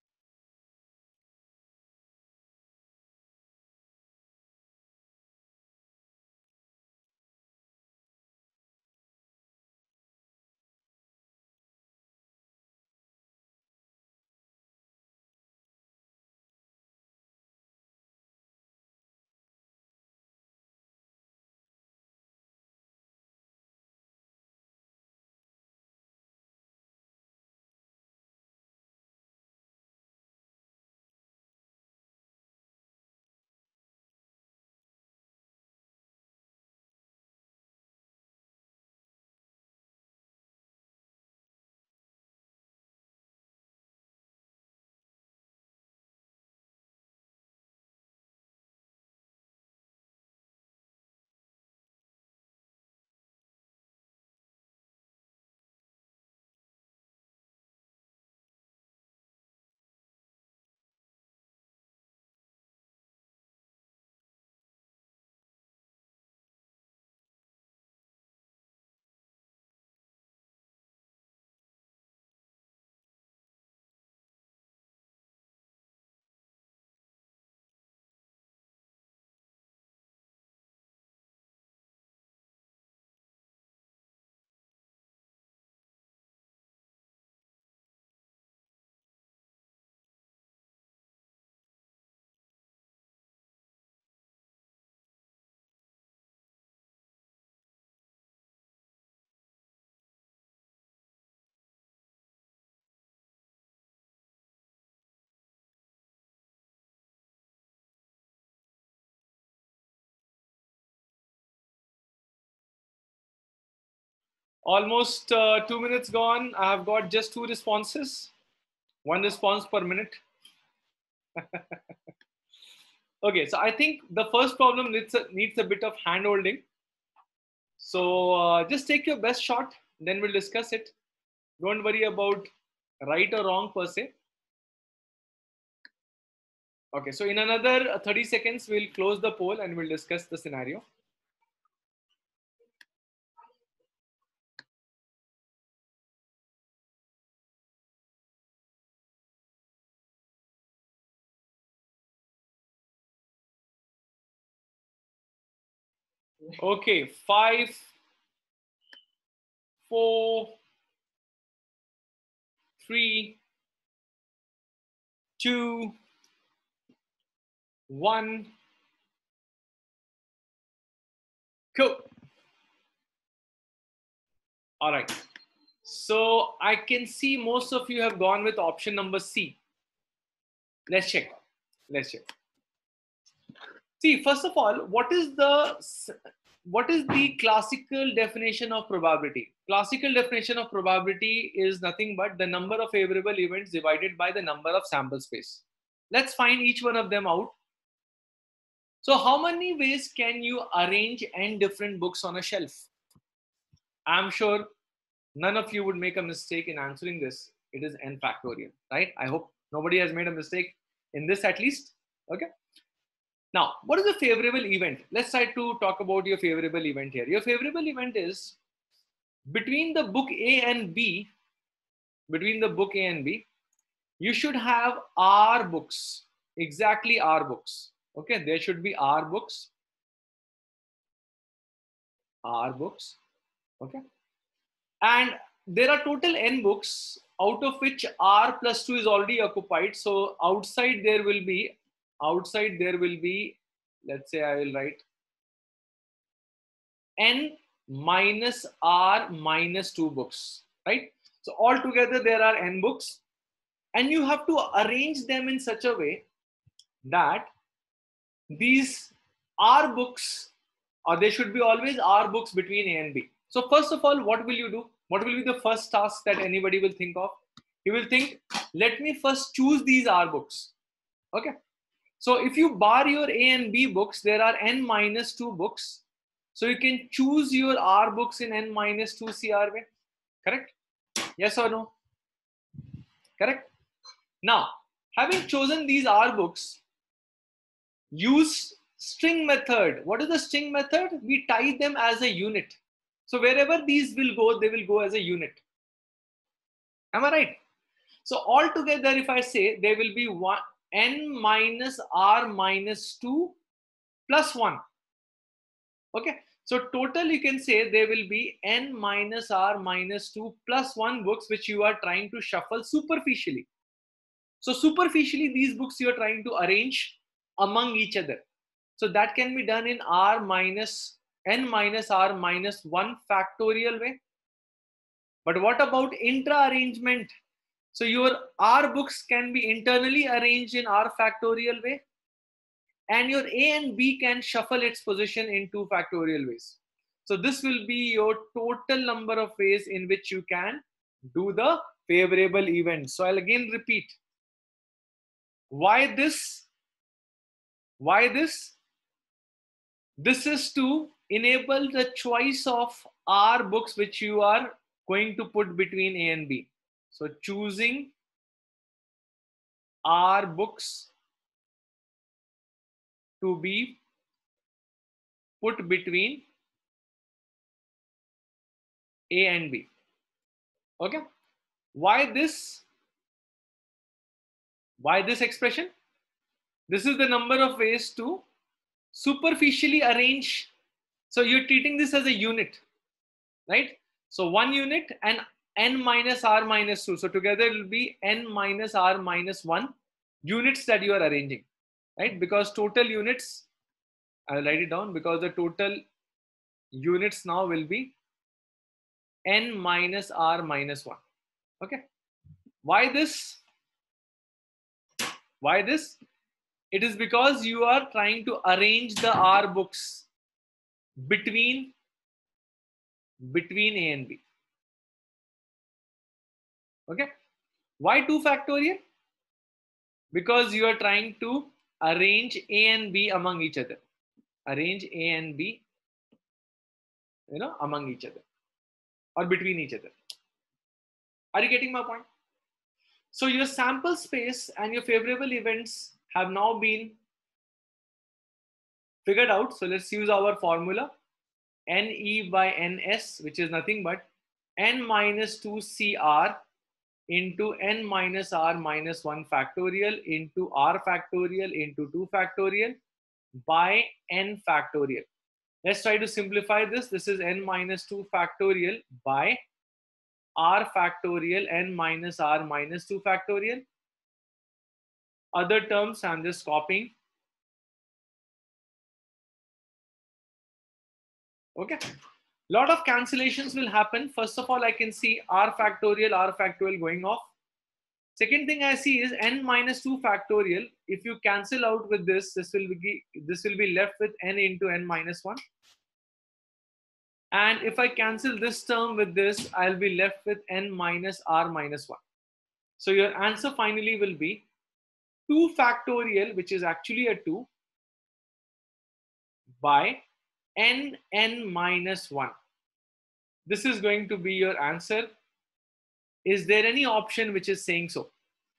Almost uh, two minutes gone. I have got just two responses. One response per minute. Okay, so I think the first problem needs a, needs a bit of hand holding. So uh, just take your best shot, then we'll discuss it. Don't worry about right or wrong per se. Okay, so in another thirty seconds, we'll close the poll and we'll discuss the scenario. Okay, five, four, three, two, one. Cool. All right. So I can see most of you have gone with option number C. Let's check. Let's check. See, first of all, what is the what is the classical definition of probability? Classical definition of probability is nothing but the number of favorable events divided by the number of sample space. Let's find each one of them out. So how many ways can you arrange n different books on a shelf? I'm sure none of you would make a mistake in answering this. It is n factorial, right? I hope nobody has made a mistake in this at least. Okay. Now, what is a favorable event? Let's try to talk about your favorable event here. Your favorable event is between the book A and B, between the book A and B, you should have R books, exactly R books. Okay, there should be R books, R books. Okay. And there are total n books, out of which R plus two is already occupied. So outside there will be, outside there will be let's say I will write n minus r minus two books, right? So altogether there are n books, and you have to arrange them in such a way that these r books, or there should be always r books between A and B. So first of all, what will you do? What will be the first task that anybody will think of? He will think, let me first choose these r books. Okay. So if you bar your A and B books, there are n minus two books. So you can choose your R books in n minus two C R way. Correct? Yes or no? Correct? Now, having chosen these R books, use string method. What is the string method? We tie them as a unit. So wherever these will go, they will go as a unit. Am I right? So altogether, if I say there will be one n minus r minus two plus one. Okay. So total, you can say there will be n minus r minus two plus one books which you are trying to shuffle superficially. So superficially, these books you are trying to arrange among each other. So that can be done in r minus n minus r minus one factorial way. But what about intra arrangement? So your r books can be internally arranged in r factorial way, and your A and B can shuffle its position in two factorial ways. So this will be your total number of ways in which you can do the favorable event. So I'll again repeat. Why this? Why this? This is to enable the choice of R books which you are going to put between A and B. So choosing R books to be put between A and B. Okay. Why this? Why this expression? This is the number of ways to superficially arrange. So you're treating this as a unit, right? So one unit and n minus r minus two. So together it will be n minus r minus one units that you are arranging, right? Because total units, I'll write it down, because the total units now will be n minus r minus one. Okay. Why this? Why this? It is because you are trying to arrange the R books between, between A and B. Okay. Why two factorial? Because you are trying to arrange A and B among each other. Arrange A and B, you know, among each other or between each other. Are you getting my point? So your sample space and your favorable events have now been figured out. So let's use our formula. Ne by ns, which is nothing but n minus two C R into n minus r minus one factorial into r factorial into two factorial by n factorial. Let's try to simplify this. This is n minus two factorial by r factorial n minus r minus two factorial. Other terms I'm just copying. Okay. Lot of cancellations will happen. First of all, I can see r factorial, r factorial going off. Second thing I see is n minus two factorial. If you cancel out with this, this will be this will be left with n into n minus one. And if I cancel this term with this, I'll be left with n minus r minus one. So your answer finally will be two factorial, which is actually a two, by n n minus one. This is going to be your answer. Is there any option which is saying so?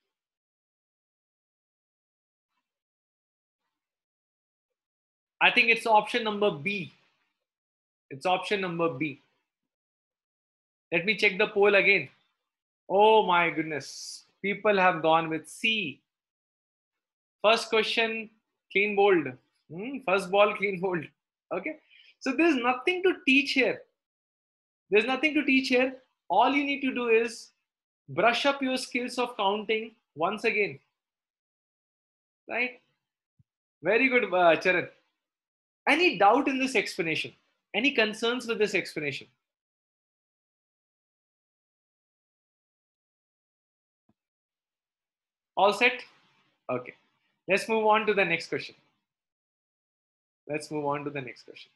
I think it's option number B. It's option number B. Let me check the poll again. Oh my goodness. People have gone with C. First question, clean bold. Hmm, first ball, clean bold. Okay. So there's nothing to teach here. There's nothing to teach here. All you need to do is brush up your skills of counting once again. Right? Very good, uh, Charan. Any doubt in this explanation? Any concerns with this explanation? All set? Okay. Let's move on to the next question. Let's move on to the next question.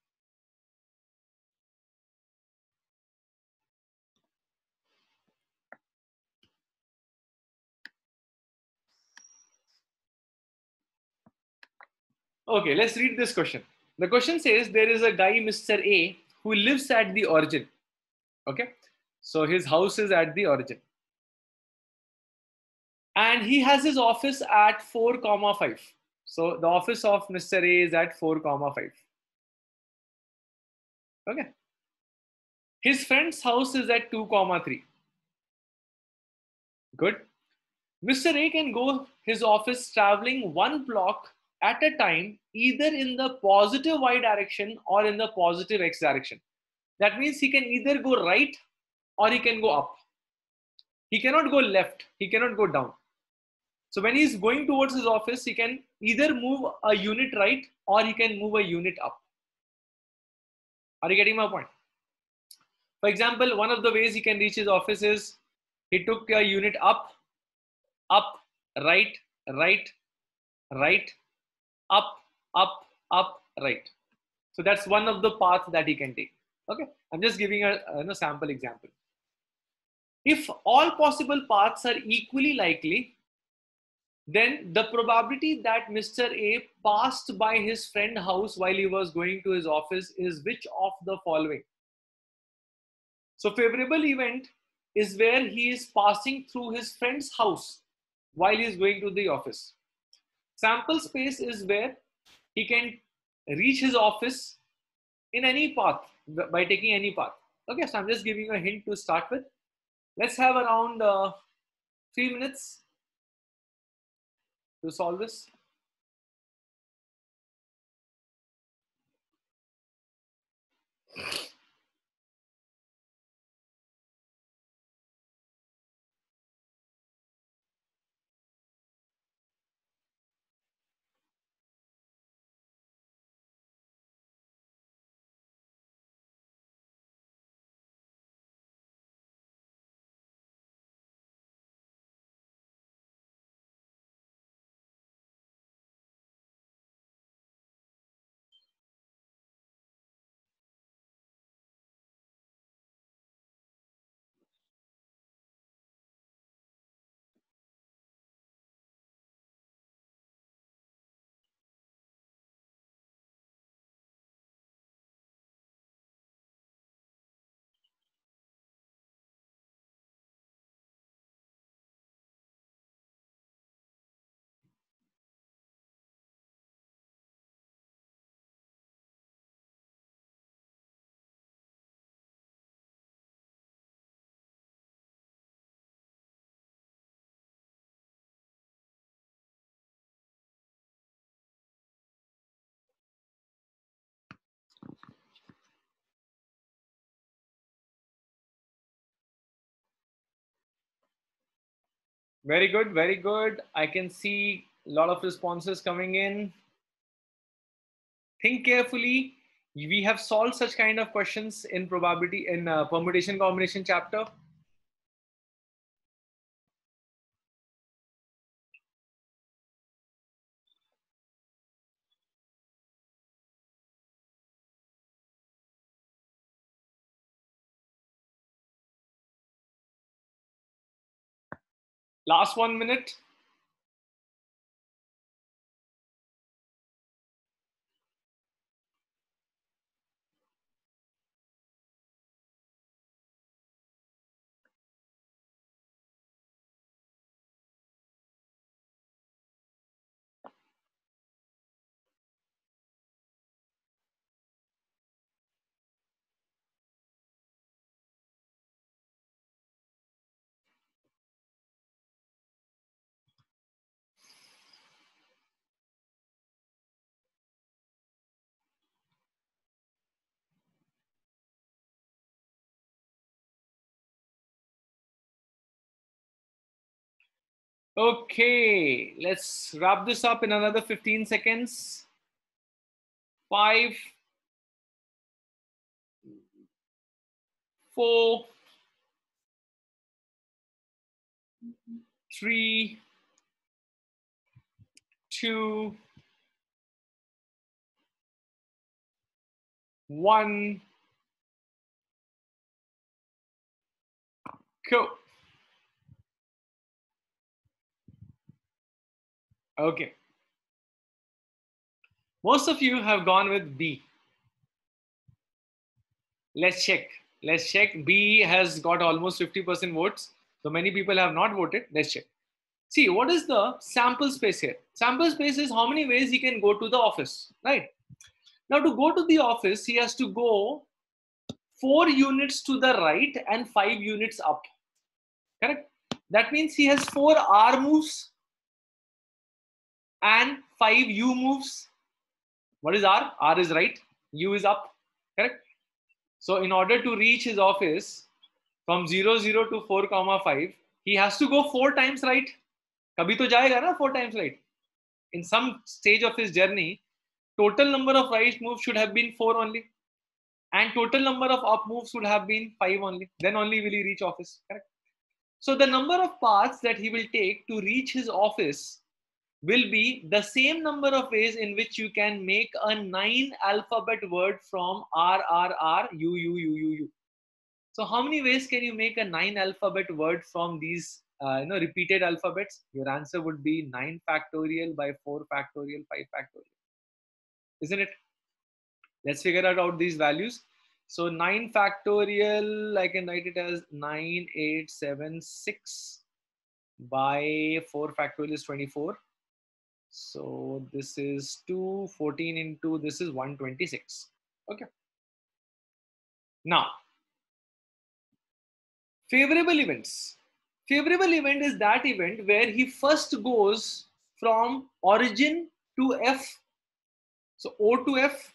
Okay, let's read this question. The question says there is a guy, Mister A, who lives at the origin. Okay, so his house is at the origin. And he has his office at four comma five. So the office of Mister A is at four comma five. Okay. His friend's house is at two comma three. Good. Mister A can go his office traveling one block at a time, either in the positive y direction or in the positive x direction. That means he can either go right or he can go up. He cannot go left. He cannot go down. So when he's going towards his office, he can either move a unit right or he can move a unit up. Are you getting my point? For example, one of the ways he can reach his office is he took a unit up, up, right, right, right, up, up, up, right. So that's one of the paths that he can take. Okay, I'm just giving a, a sample example. If all possible paths are equally likely, then the probability that Mister A passed by his friend's house while he was going to his office is which of the following? So favorable event is where he is passing through his friend's house while he is going to the office. Sample space is where he can reach his office in any path by taking any path. Okay, so I'm just giving you a hint to start with. Let's have around uh, three minutes to solve this. Very good, very good. I can see a lot of responses coming in. Think carefully. We have solved such kind of questions in probability in uh, permutation combination chapter. Last one minute. Okay, let's wrap this up in another fifteen seconds. five, four, three, two, one. Cool. Okay. Most of you have gone with B. Let's check. Let's check. B has got almost fifty percent votes. So many people have not voted. Let's check. See, what is the sample space here? Sample space is how many ways he can go to the office, right? Now, to go to the office, he has to go four units to the right and five units up. Correct? That means he has four R moves and five U moves. What is R? R is right. U is up. Correct? So in order to reach his office from zero, zero to four, comma five, he has to go four times right. Kabhi to jayega na four times right. In some stage of his journey, total number of right moves should have been four only. And total number of up moves would have been five only. Then only will he reach office. Correct? So the number of paths that he will take to reach his office will be the same number of ways in which you can make a nine alphabet word from R, R, R, U, U, U, U, U. So how many ways can you make a nine alphabet word from these uh, you know, repeated alphabets? Your answer would be nine factorial by four factorial, five factorial. Isn't it? Let's figure out, out these values. So nine factorial, I can write it as nine eight seven six by four factorial is twenty-four. So this is two, fourteen into this is one twenty-six. Okay. Now, favorable events. Favorable event is that event where he first goes from origin to F. So O to F.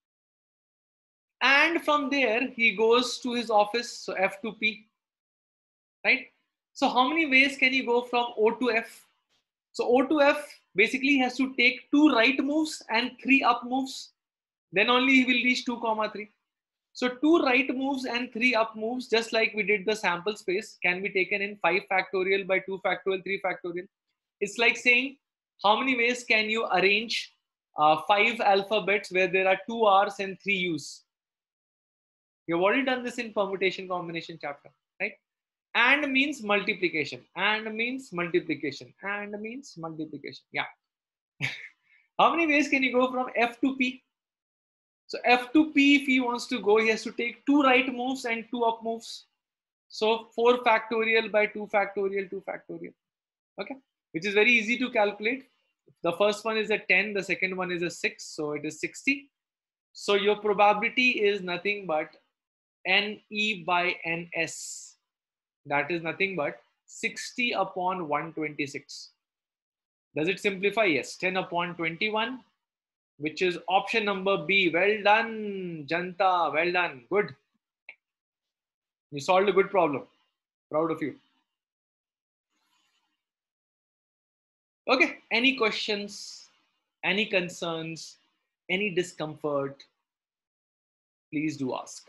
And from there, he goes to his office. So F to P. Right? So how many ways can you go from O to F? So O to F basically has to take two right moves and three up moves. Then only he will reach two comma three. So two right moves and three up moves, just like we did the sample space, can be taken in five factorial by two factorial, three factorial. It's like saying how many ways can you arrange uh, five alphabets where there are two R's and three U's. You've already done this in permutation combination chapter, right? And means multiplication, and means multiplication, and means multiplication. Yeah. How many ways can you go from F to P? So F to P, if he wants to go, he has to take two right moves and two up moves. So four factorial by two factorial, two factorial. Okay, which is very easy to calculate. The first one is a ten, the second one is a six, so it is sixty. So your probability is nothing but N E by N S. That is nothing but sixty upon one twenty-six. Does it simplify? Yes, ten upon twenty-one, which is option number B. Well done, Janta. Well done. Good. You solved a good problem. Proud of you. Okay. Any questions? Any concerns? Any discomfort? Please do ask.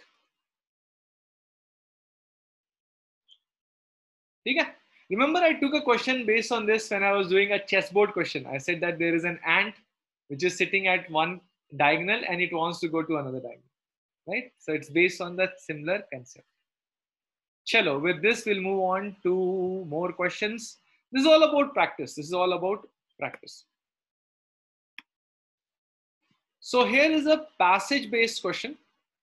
Okay. Remember, I took a question based on this when I was doing a chessboard question. I said that there is an ant which is sitting at one diagonal and it wants to go to another diagonal, right? So it's based on that similar concept. Chalo, with this, we'll move on to more questions. This is all about practice. This is all about practice. So here is a passage-based question.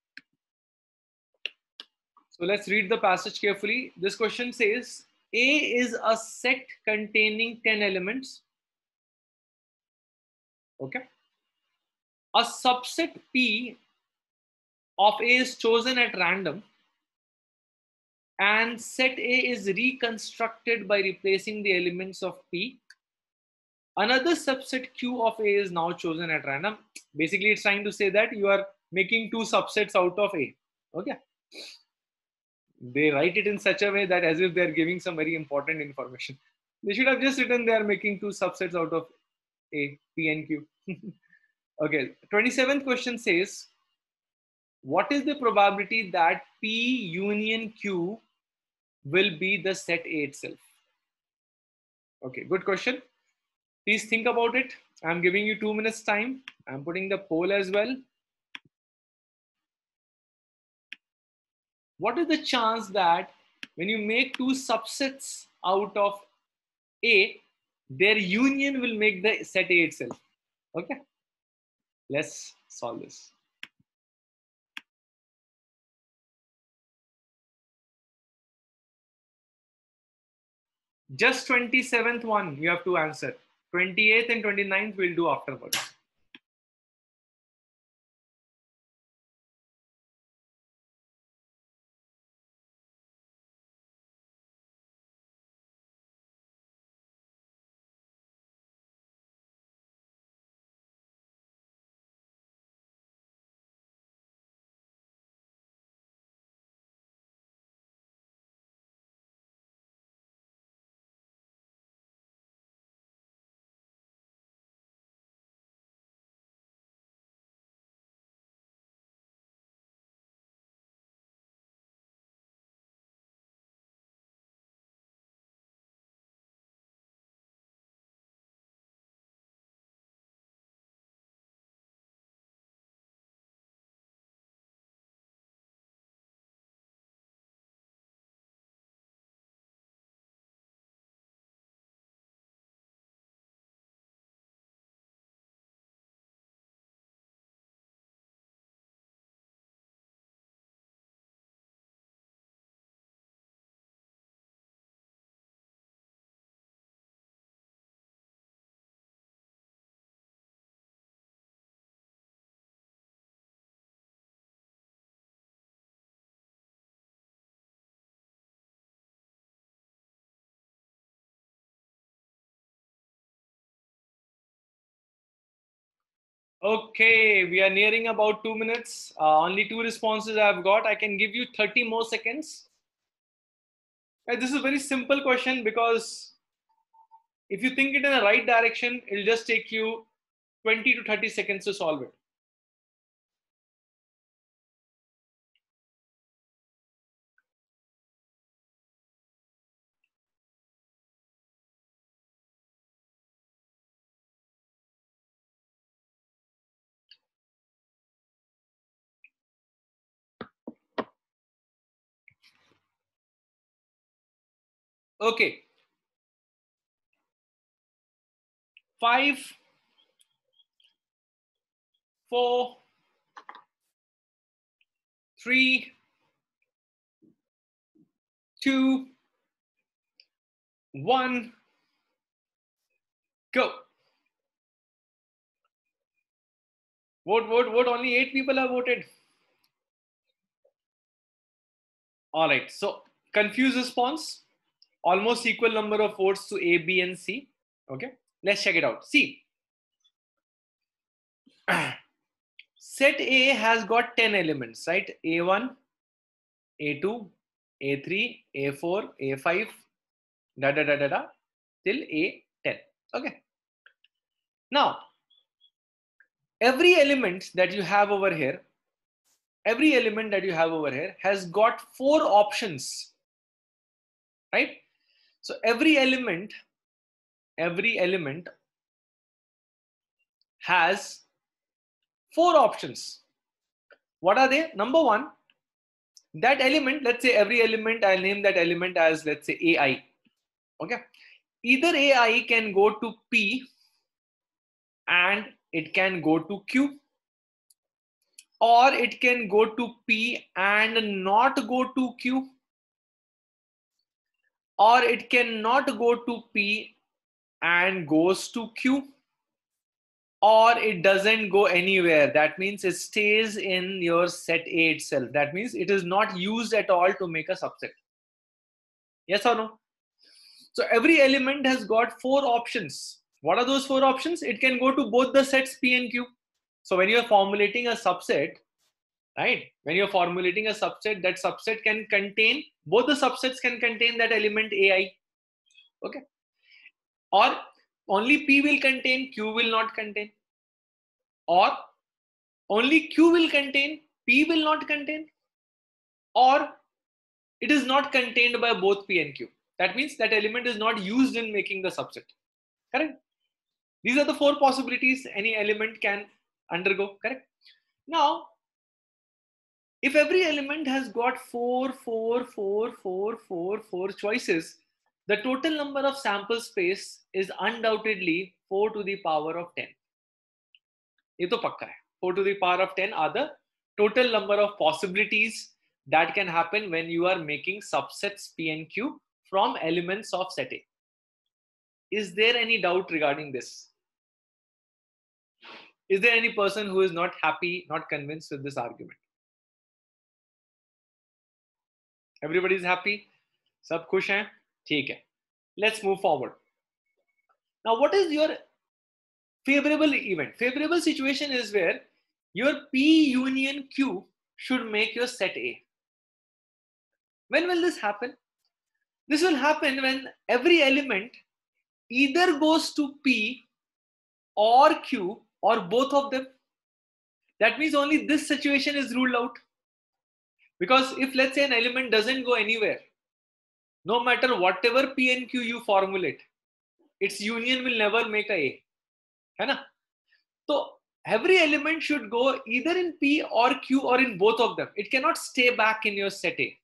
So let's read the passage carefully. This question says, A is a set containing ten elements. Okay. A subset P of A is chosen at random, and set A is reconstructed by replacing the elements of P. Another subset Q of A is now chosen at random. Basically, it's trying to say that you are making two subsets out of A. Okay. They write it in such a way that as if they're giving some very important information. They should have just written they are making two subsets out of A, P and Q. Okay, twenty-seventh question says, what is the probability that P union Q will be the set A itself? Okay, good question. Please think about it. I'm giving you two minutes time. I'm putting the poll as well. What is the chance that when you make two subsets out of A, their union will make the set A itself? Okay, let's solve this. Just twenty-seventh one you have to answer. twenty-eighth and twenty-ninth we'll do afterwards. Okay, we are nearing about two minutes. Uh, only two responses I've got. I can give you thirty more seconds. Uh, this is a very simple question because if you think it in the right direction, it'll just take you twenty to thirty seconds to solve it. Okay. Five, four, three, two, one, go. Vote, vote, vote. Only eight people have voted. All right. So confused response. Almost equal number of votes to A, B, and C. Okay. Let's check it out. See. Set A has got ten elements, right? A one, A two, A three, A four, A five, da da da da da, till A ten. Okay. Now, every element that you have over here, every element that you have over here has got four options, right? So every element, every element has four options. What are they? Number one, that element, let's say every element, I'll name that element as, let's say, A I. Okay. Either A I can go to P and it can go to Q, or it can go to P and not go to Q, or it cannot go to P and goes to Q, or it doesn't go anywhere. That means it stays in your set A itself. That means it is not used at all to make a subset. Yes or no? So every element has got four options. What are those four options? It can go to both the sets P and Q. So when you're formulating a subset, right? When you're formulating a subset, that subset can contain, both the subsets can contain that element A I. Okay. Or only P will contain, Q will not contain. or only Q will contain, P will not contain, or it is not contained by both P and Q. That means that element is not used in making the subset. Correct? These are the four possibilities any element can undergo. Correct? Now, if every element has got four, four, four, four, four, four choices, the total number of sample space is undoubtedly four to the power of ten. ये तो पक्का है. four to the power of ten are the total number of possibilities that can happen when you are making subsets P and Q from elements of set A. Is there any doubt regarding this? Is there any person who is not happy, not convinced with this argument? Everybody is happy? सब खुश हैं? ठीक है. Let's move forward. Now, what is your favorable event? Favorable situation is where your P union Q should make your set A. When will this happen? This will happen when every element either goes to P or Q or both of them. That means only this situation is ruled out. Because if, let's say, an element doesn't go anywhere, no matter whatever P and Q you formulate, its union will never make a A. है ना? So every element should go either in P or Q or in both of them. It cannot stay back in your set A.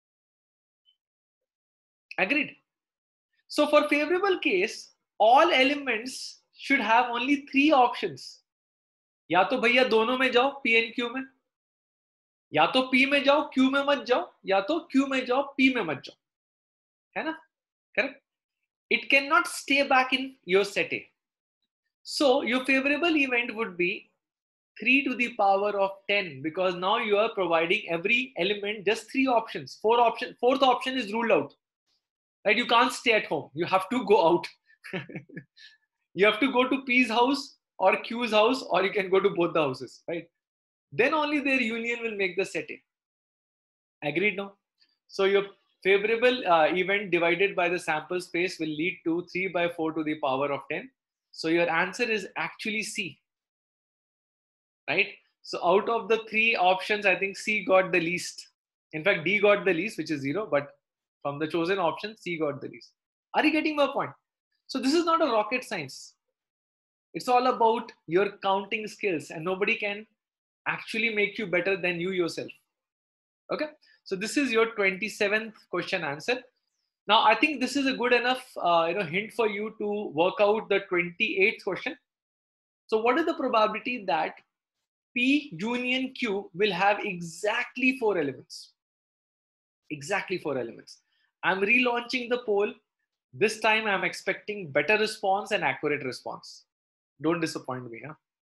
Agreed? So for favorable case, all elements should have only three options. या तो भैया दोनों में जाओ P and Q में, या तो P में जाओ Q में मत जाओ, या तो Q में जाओ P में मत जाओ, है ना? Correct? It cannot stay back in your set A. So your favorable event would be three to the power of ten, because now you are providing every element just three options. Four option, fourth option is ruled out. Right? You can't stay at home. You have to go out. You have to go to P's house or Q's house, or you can go to both the houses, right? Then only their union will make the set A. Agreed now? So your favorable uh, event divided by the sample space will lead to three by four to the power of ten. So your answer is actually C, right? So out of the three options, I think C got the least. In fact, D got the least, which is zero, but from the chosen option, C got the least. Are you getting my point? So this is not a rocket science. It's all about your counting skills, and nobody can actually make you better than you yourself. Okay, so this is your twenty-seventh question answer. Now I think this is a good enough uh, you know hint for you to work out the twenty-eighth question. So what is the probability that P union Q will have exactly four elements? Exactly four elements. I'm relaunching the poll. This time I'm expecting better response and accurate response. Don't disappoint me, huh?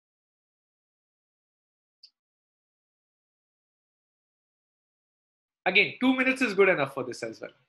Again, two minutes is good enough for this as well.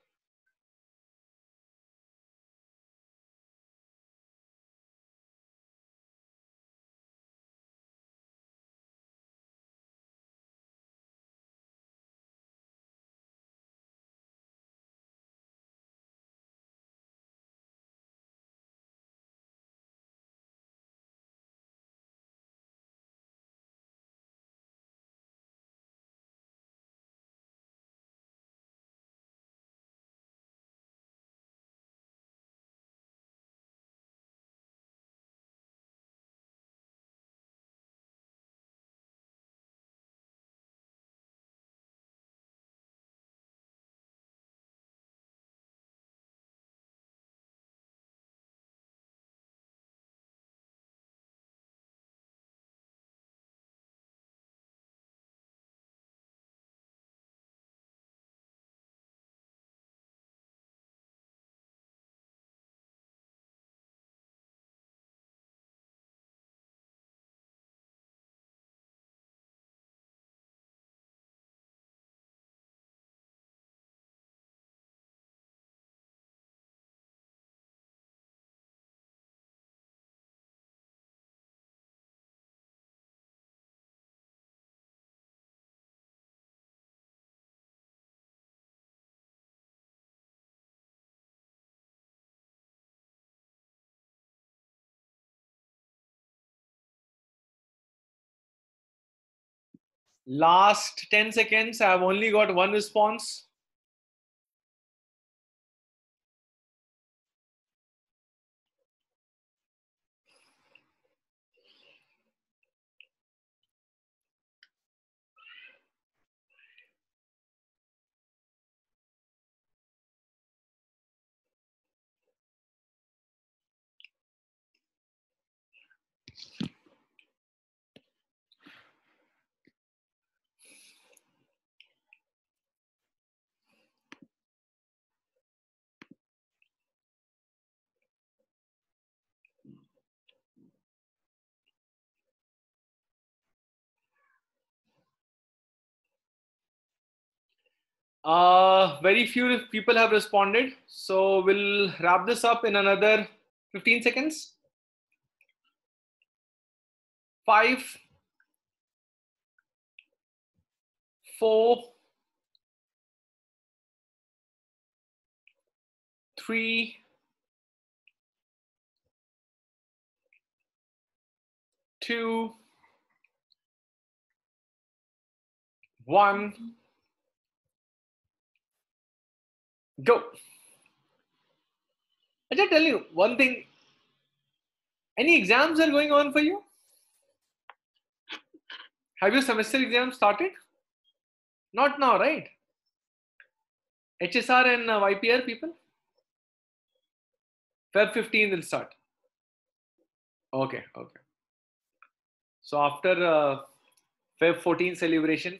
Last ten seconds. I have only got one response. Uh, very few people have responded. So we'll wrap this up in another fifteen seconds. Five, four, three, two, one, go. I just tell you one thing. Any exams are going on for you? Have your semester exams started? Not now, right? H S R and uh, Y P R people? Feb fifteenth will start. Okay, okay. So after uh, Feb fourteenth celebration.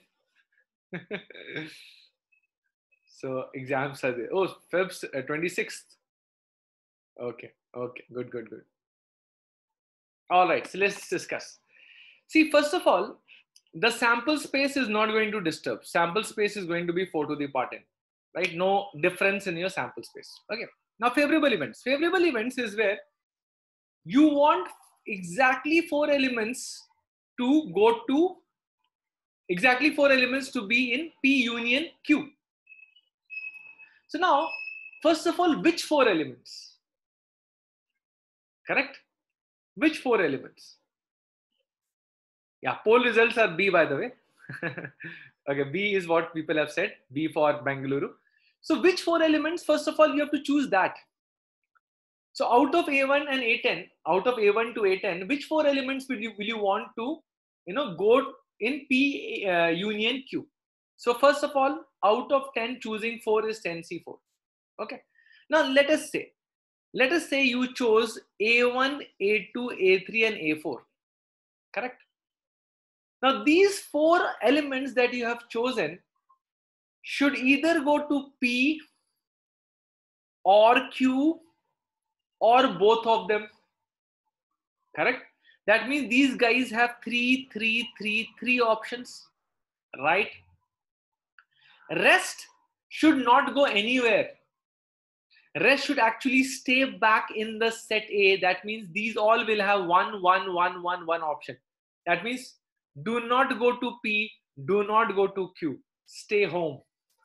So exams are there. Oh, Feb uh, twenty-sixth. Okay, okay, good, good, good. All right, so let's discuss. See, first of all, the sample space is not going to disturb. Sample space is going to be four to the power ten, right? No difference in your sample space. Okay. Now, favorable events. Favorable events is where you want exactly four elements to go to, exactly four elements to be in P union Q. So now, first of all, which four elements? Correct? Which four elements? Yeah, poll results are B, by the way. Okay, B is what people have said, B for Bengaluru. So which four elements? First of all, you have to choose that. So out of A one and A ten, out of A one to A ten, which four elements will you, will you want to, you know, go in P uh, union Q? So first of all, out of ten, choosing four is ten C four. Okay. Now let us say, let us say you chose A one, A two, A three and A four. Correct? Now these four elements that you have chosen should either go to P or Q or both of them. Correct? That means these guys have three, three, three, three options, right? Rest should not go anywhere. Rest should actually stay back in the set A. That means these all will have one, one, one, one, one option. That means do not go to P, do not go to Q. Stay home.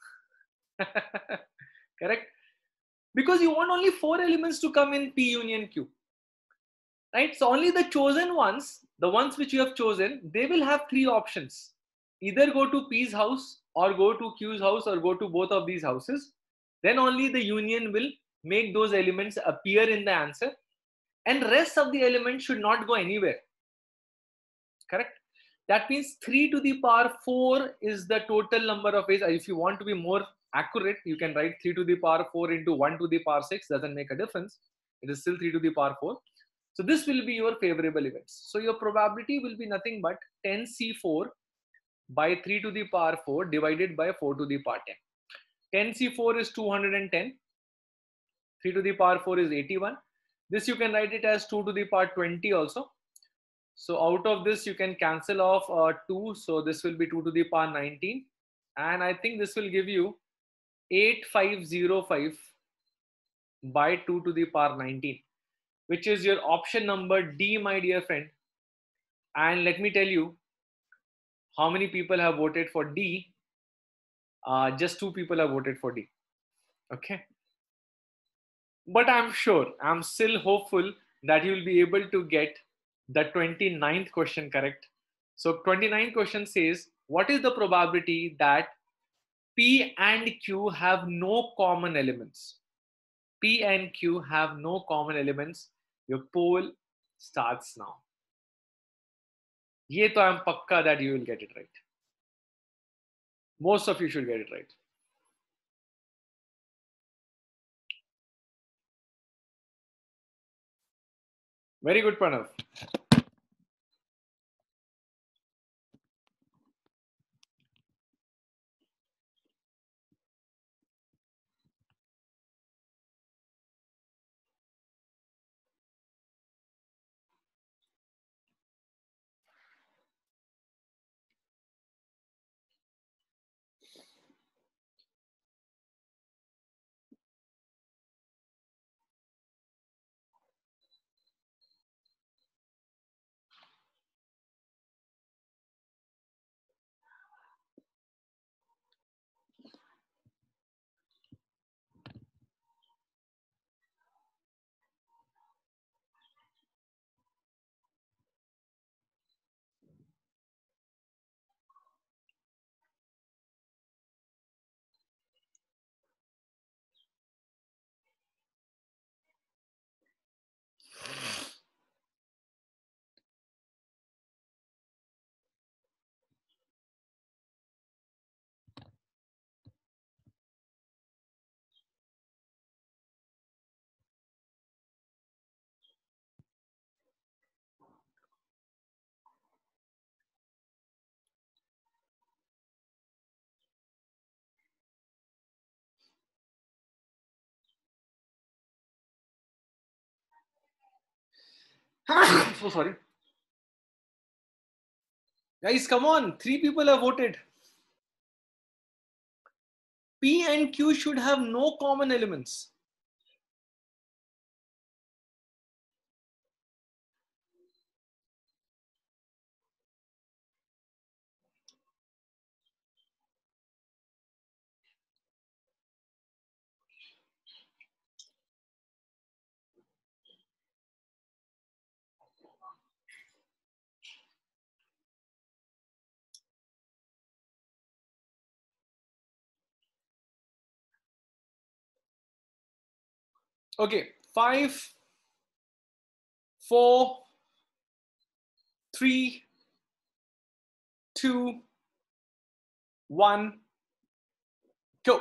Correct? Because you want only four elements to come in P union Q. Right? So only the chosen ones, the ones which you have chosen, they will have three options. Either go to P's house or go to Q's house or go to both of these houses. Then only the union will make those elements appear in the answer. And rest of the elements should not go anywhere. Correct? That means three to the power four is the total number of ways. If you want to be more accurate, you can write three to the power four into one to the power six. Doesn't make a difference. It is still three to the power four. So this will be your favorable events. So your probability will be nothing but ten C four by three to the power four divided by four to the power ten. ten C four is two hundred ten. three to the power four is eighty-one. This you can write it as two to the power twenty also. So out of this, you can cancel off uh, two. So this will be two to the power nineteen. And I think this will give you eight thousand five hundred five by two to the power nineteen, which is your option number D, my dear friend. And let me tell you how many people have voted for D. Uh, just two people have voted for D. Okay. But I'm sure, I'm still hopeful that you will be able to get the twenty-ninth question correct. So twenty-ninth question says, what is the probability that P and Q have no common elements? P and Q have no common elements. Your poll starts now. Ye to I am pakka that you will get it right. Most of you should get it right. Very good, Pranav. So sorry. Guys, come on. Three people have voted. P and Q should have no common elements. Okay, five, four, three, two, one, go.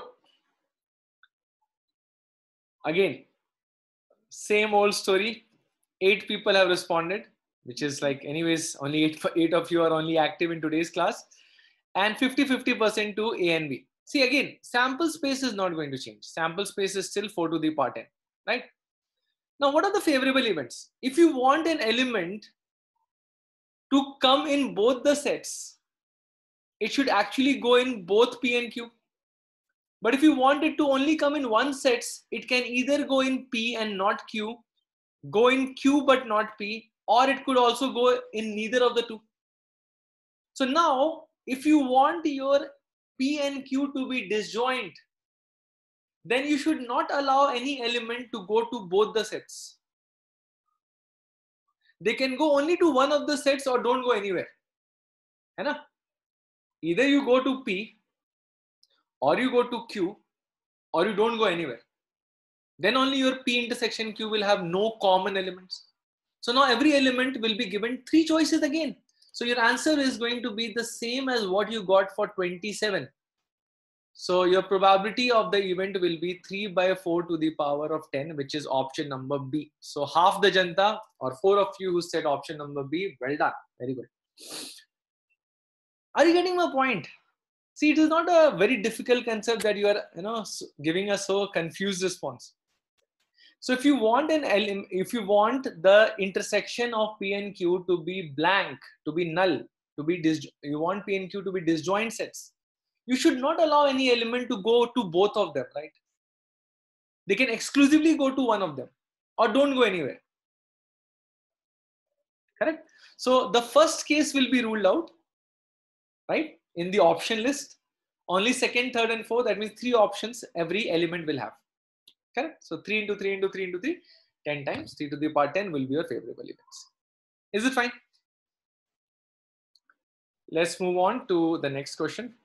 Again, same old story. Eight people have responded, which is like, anyways, only eight, eight of you are only active in today's class, and fifty fifty percent to A and B. See, again, sample space is not going to change. Sample space is still four to the power ten, right? Now, what are the favorable events? If you want an element to come in both the sets, it should actually go in both P and Q. But if you want it to only come in one sets, it can either go in P and not Q, go in Q but not P, or it could also go in neither of the two. So now, if you want your P and Q to be disjoint, then you should not allow any element to go to both the sets. They can go only to one of the sets or don't go anywhere. है ना? Either you go to P, or you go to Q, or you don't go anywhere. Then only your P intersection Q will have no common elements. So now every element will be given three choices again. So your answer is going to be the same as what you got for twenty-seven. So your probability of the event will be three by four to the power of ten, which is option number B. So half the janta, or four of you who said option number B, well done. Very good. Are you getting my point? See, it is not a very difficult concept that you are, you know, giving a so confused response. So if you want an element, if you want the intersection of P and Q to be blank, to be null, to be dis, you want P and Q to be disjoint sets, you should not allow any element to go to both of them, right? They can exclusively go to one of them, or don't go anywhere. Correct? So the first case will be ruled out, right? In the option list, only second, third, and fourth, that means three options every element will have. Correct? So three into three into three into three, ten times, three to the power ten will be your favorable events. Is it fine? Let's move on to the next question.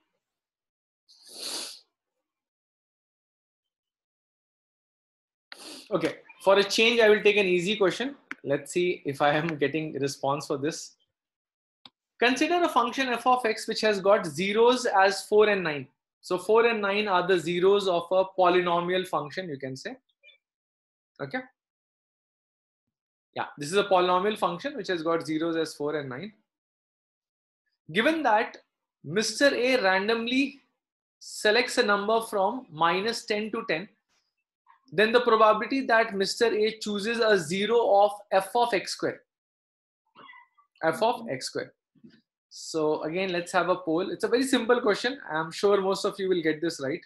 Okay, for a change, I will take an easy question. Let's see if I am getting a response for this. Consider a function f of x which has got zeros as four and nine. So four and nine are the zeros of a polynomial function, you can say. Okay. Yeah, this is a polynomial function which has got zeros as four and nine. Given that Mister A randomly selects a number from minus ten to ten, then the probability that Mister A chooses a zero of f of x square, f of x square. So again, let's have a poll. It's a very simple question. I'm sure most of you will get this right.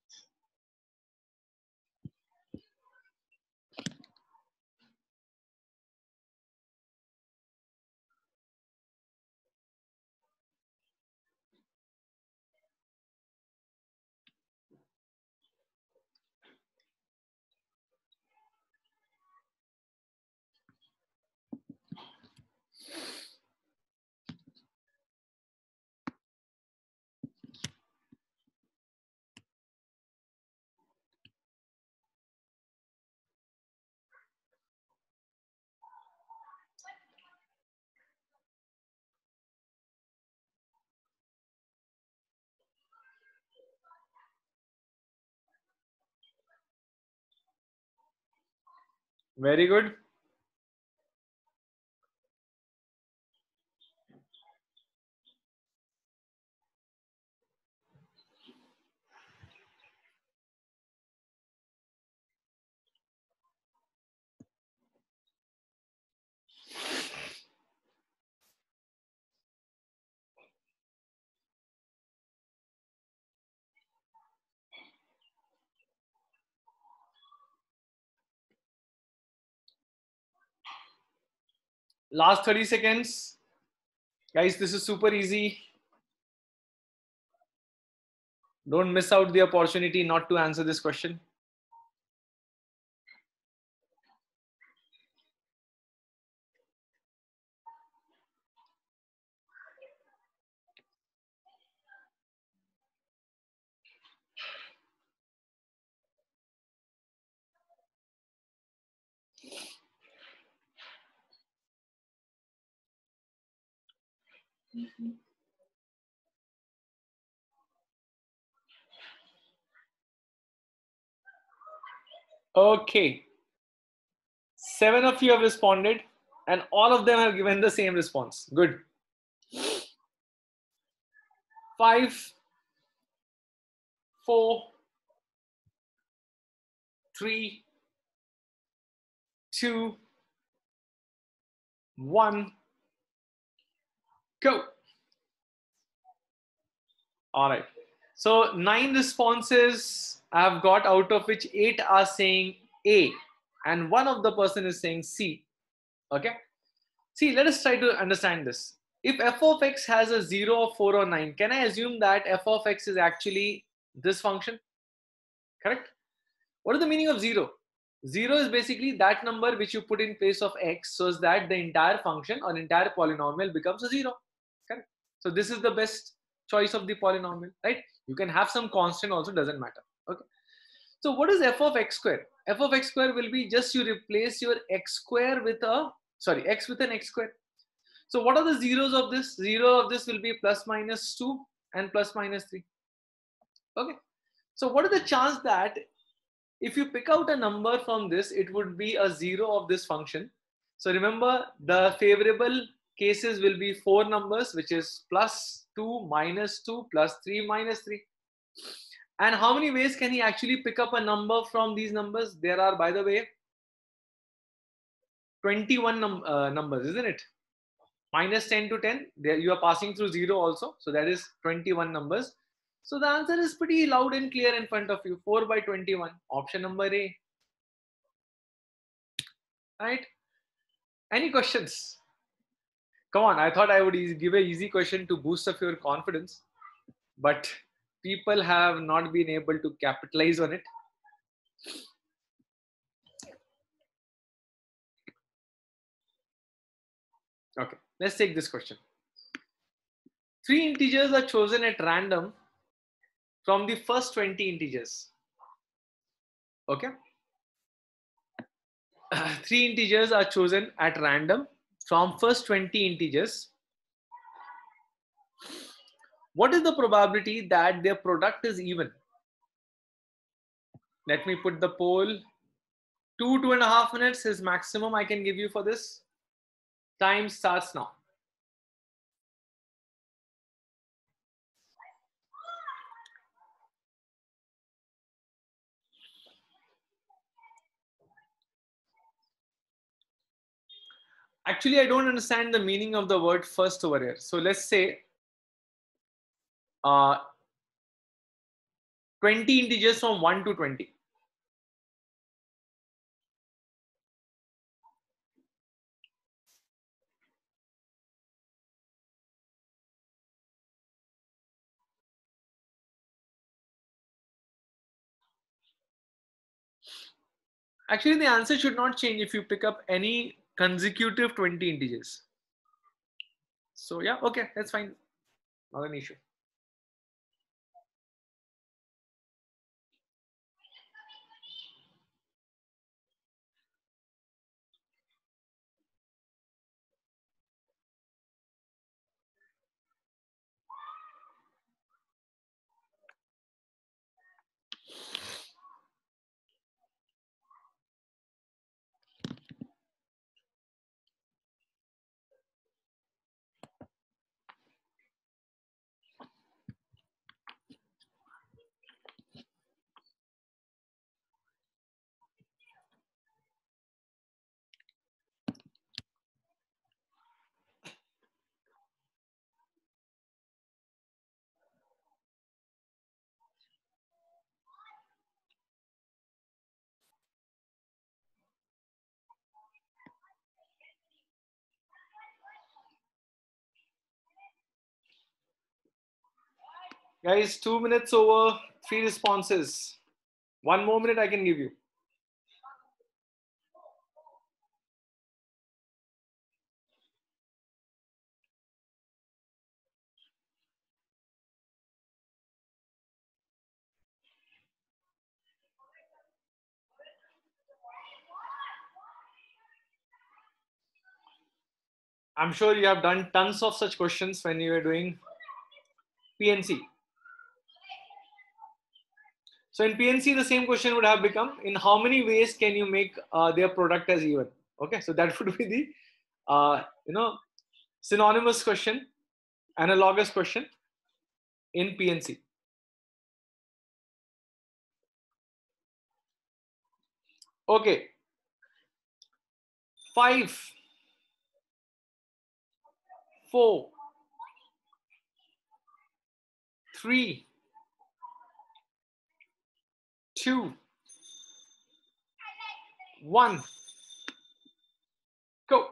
Very good. Last thirty seconds. Guys, this is super easy. Don't miss out the opportunity not to answer this question. Okay. Seven of you have responded, and all of them have given the same response. Good. Five, four, three, two, one, go. All right. So nine responses I have got, out of which eight are saying A, and one of the person is saying C. Okay. See, let us try to understand this. If f of x has a zero, four, or nine, can I assume that f of x is actually this function? Correct? What is the meaning of zero? Zero is basically that number which you put in place of x so that the entire function or entire polynomial becomes a zero. Correct? So this is the best choice of the polynomial, right? You can have some constant also, doesn't matter. Okay. So what is f of x square? F of x square will be just you replace your x square with a, sorry, x with an x square. So what are the zeros of this? Zero of this will be plus minus two and plus minus three. Okay. So what is the chance that if you pick out a number from this, it would be a zero of this function? So remember, the favorable cases will be four numbers, which is plus two, minus two, plus three, minus three. And how many ways can he actually pick up a number from these numbers? There are, by the way, twenty-one num uh, numbers, isn't it? Minus ten to ten, there you are passing through zero also. So that is twenty-one numbers. So the answer is pretty loud and clear in front of you. four by twenty-one. Option number A. Right? Any questions? Come on, I thought I would easy, give a easy question to boost up your confidence. But people have not been able to capitalize on it. Okay, let's take this question. Three integers are chosen at random from the first twenty integers. Okay. Three integers are chosen at random from first twenty integers. What is the probability that their product is even? Let me put the poll. Two, two and a half minutes is maximum I can give you for this. Time starts now. Actually, I don't understand the meaning of the word first over here. So let's say uh, twenty integers from one to twenty. Actually, the answer should not change if you pick up any consecutive twenty integers. So yeah, okay, that's fine. Not an issue. Guys, two minutes over, three responses. One more minute I can give you. I'm sure you have done tons of such questions when you were doing P N C. So in P N C, the same question would have become, in how many ways can you make uh, their product as even? Okay, so that would be the, uh, you know, synonymous question, analogous question in P N C. Okay, five, four, three, two, one, go.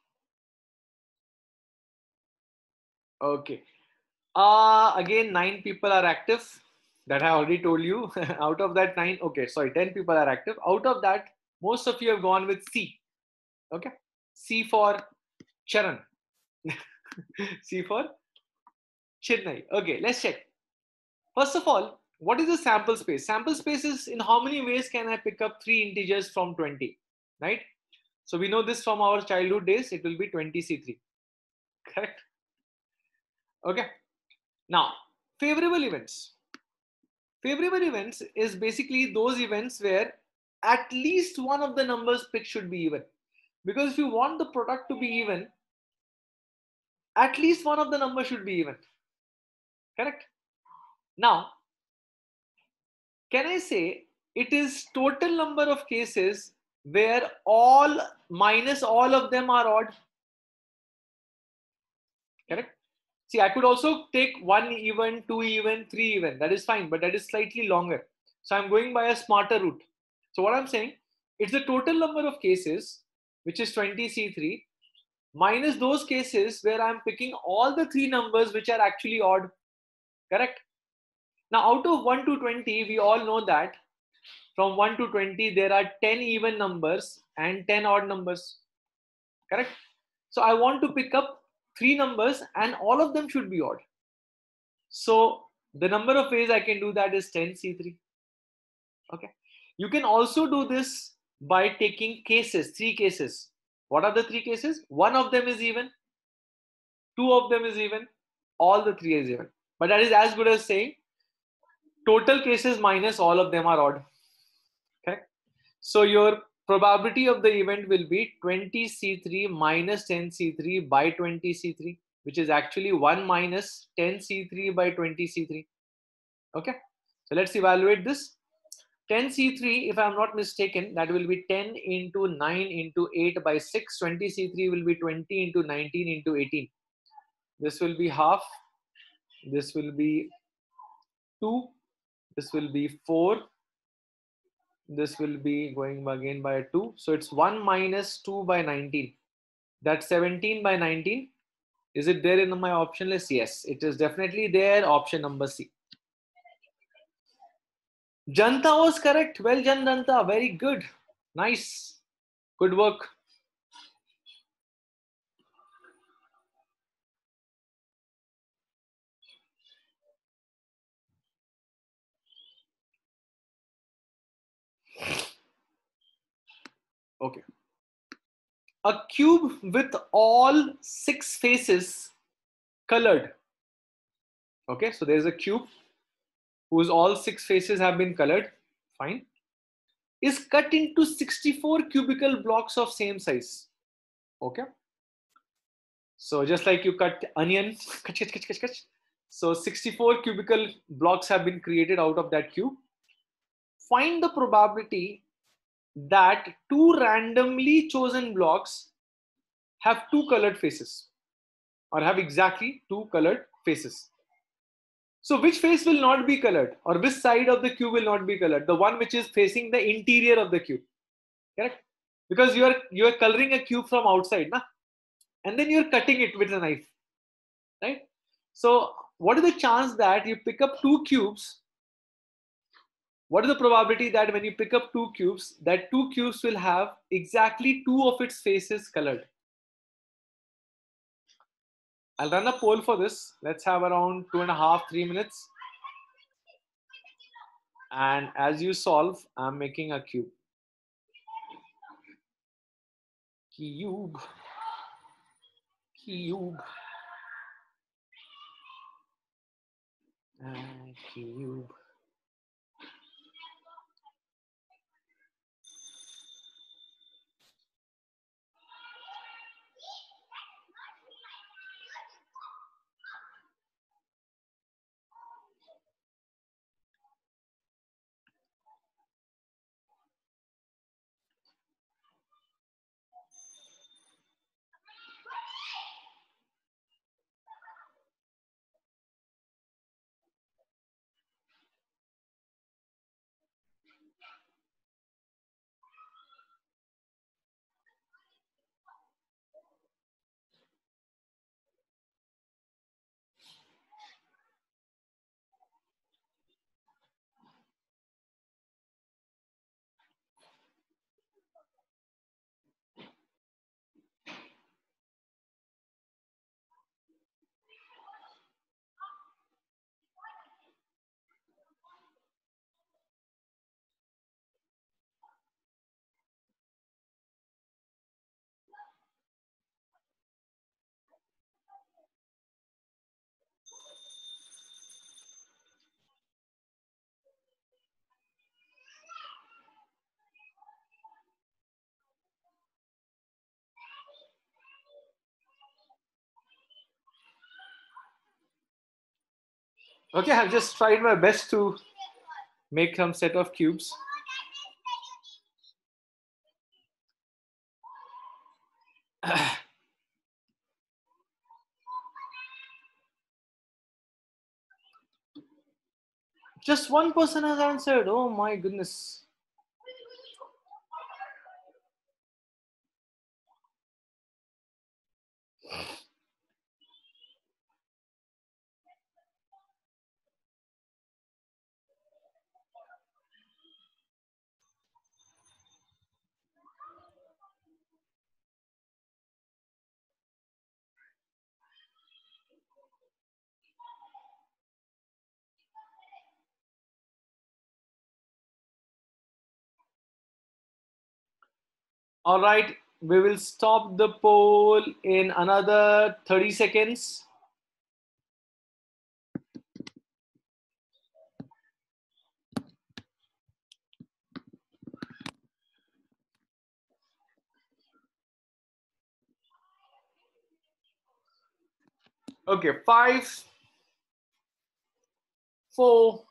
Okay. Uh, again, nine people are active. That I already told you. Out of that nine, okay, sorry, ten people are active. Out of that, most of you have gone with C. Okay. C for Charan. C for Chennai. Okay, let's check. First of all, what is the sample space? Sample space is in how many ways can I pick up three integers from twenty, right? So we know this from our childhood days, it will be twenty C three, correct? Okay. Now, favorable events. Favorable events is basically those events where at least one of the numbers picked should be even. Because if you want the product to be even, at least one of the numbers should be even. Correct? Now, can I say it is total number of cases where all minus all of them are odd? Correct? See, I could also take one even, two even, three even. That is fine, but that is slightly longer. So I'm going by a smarter route. So what I'm saying, it's the total number of cases, which is twenty C three, minus those cases where I'm picking all the three numbers which are actually odd. Correct? Now, out of one to twenty, we all know that from one to twenty, there are ten even numbers and ten odd numbers. Correct? So I want to pick up three numbers and all of them should be odd. So the number of ways I can do that is ten C three. Okay. You can also do this by taking cases, three cases. What are the three cases? One of them is even, two of them is even, all the three is even. But that is as good as saying total cases minus all of them are odd. Correct? So your probability of the event will be twenty C three minus ten C three by twenty C three, which is actually one minus ten C three by twenty C three. Okay. So let's evaluate this. ten C three, if I'm not mistaken, that will be ten into nine into eight by six. twenty C three will be twenty into nineteen into eighteen. This will be half. This will be two. This will be four. This will be going again by two. So it's one minus two by nineteen. That's seventeen by nineteen. Is it there in my option list? Yes, it is definitely there. Option number C. Janta was correct. Well done, Janta. Very good. Nice. Good work. Okay. A cube with all six faces colored. Okay, so there's a cube whose all six faces have been colored. Fine. Is cut into sixty-four cubical blocks of same size. Okay. So just like you cut onion, so sixty-four cubical blocks have been created out of that cube. Find the probability that two randomly chosen blocks have two colored faces or have exactly two colored faces. So which face will not be colored, or which side of the cube will not be colored? The one which is facing the interior of the cube. Correct? Because you are you are coloring a cube from outside, na? And then you're cutting it with a knife. Right? So what is the chance that you pick up two cubes? What is the probability that when you pick up two cubes, that two cubes will have exactly two of its faces colored? I'll run a poll for this. Let's have around two and a half, three minutes. And as you solve, I'm making a cube. Cube. Cube. And cube. Okay, I've just tried my best to make some set of cubes. Just one person has answered. Oh my goodness. All right, we will stop the poll in another thirty seconds. Okay, five, four,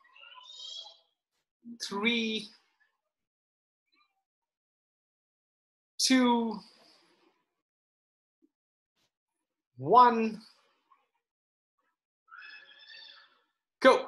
three, two, one, go.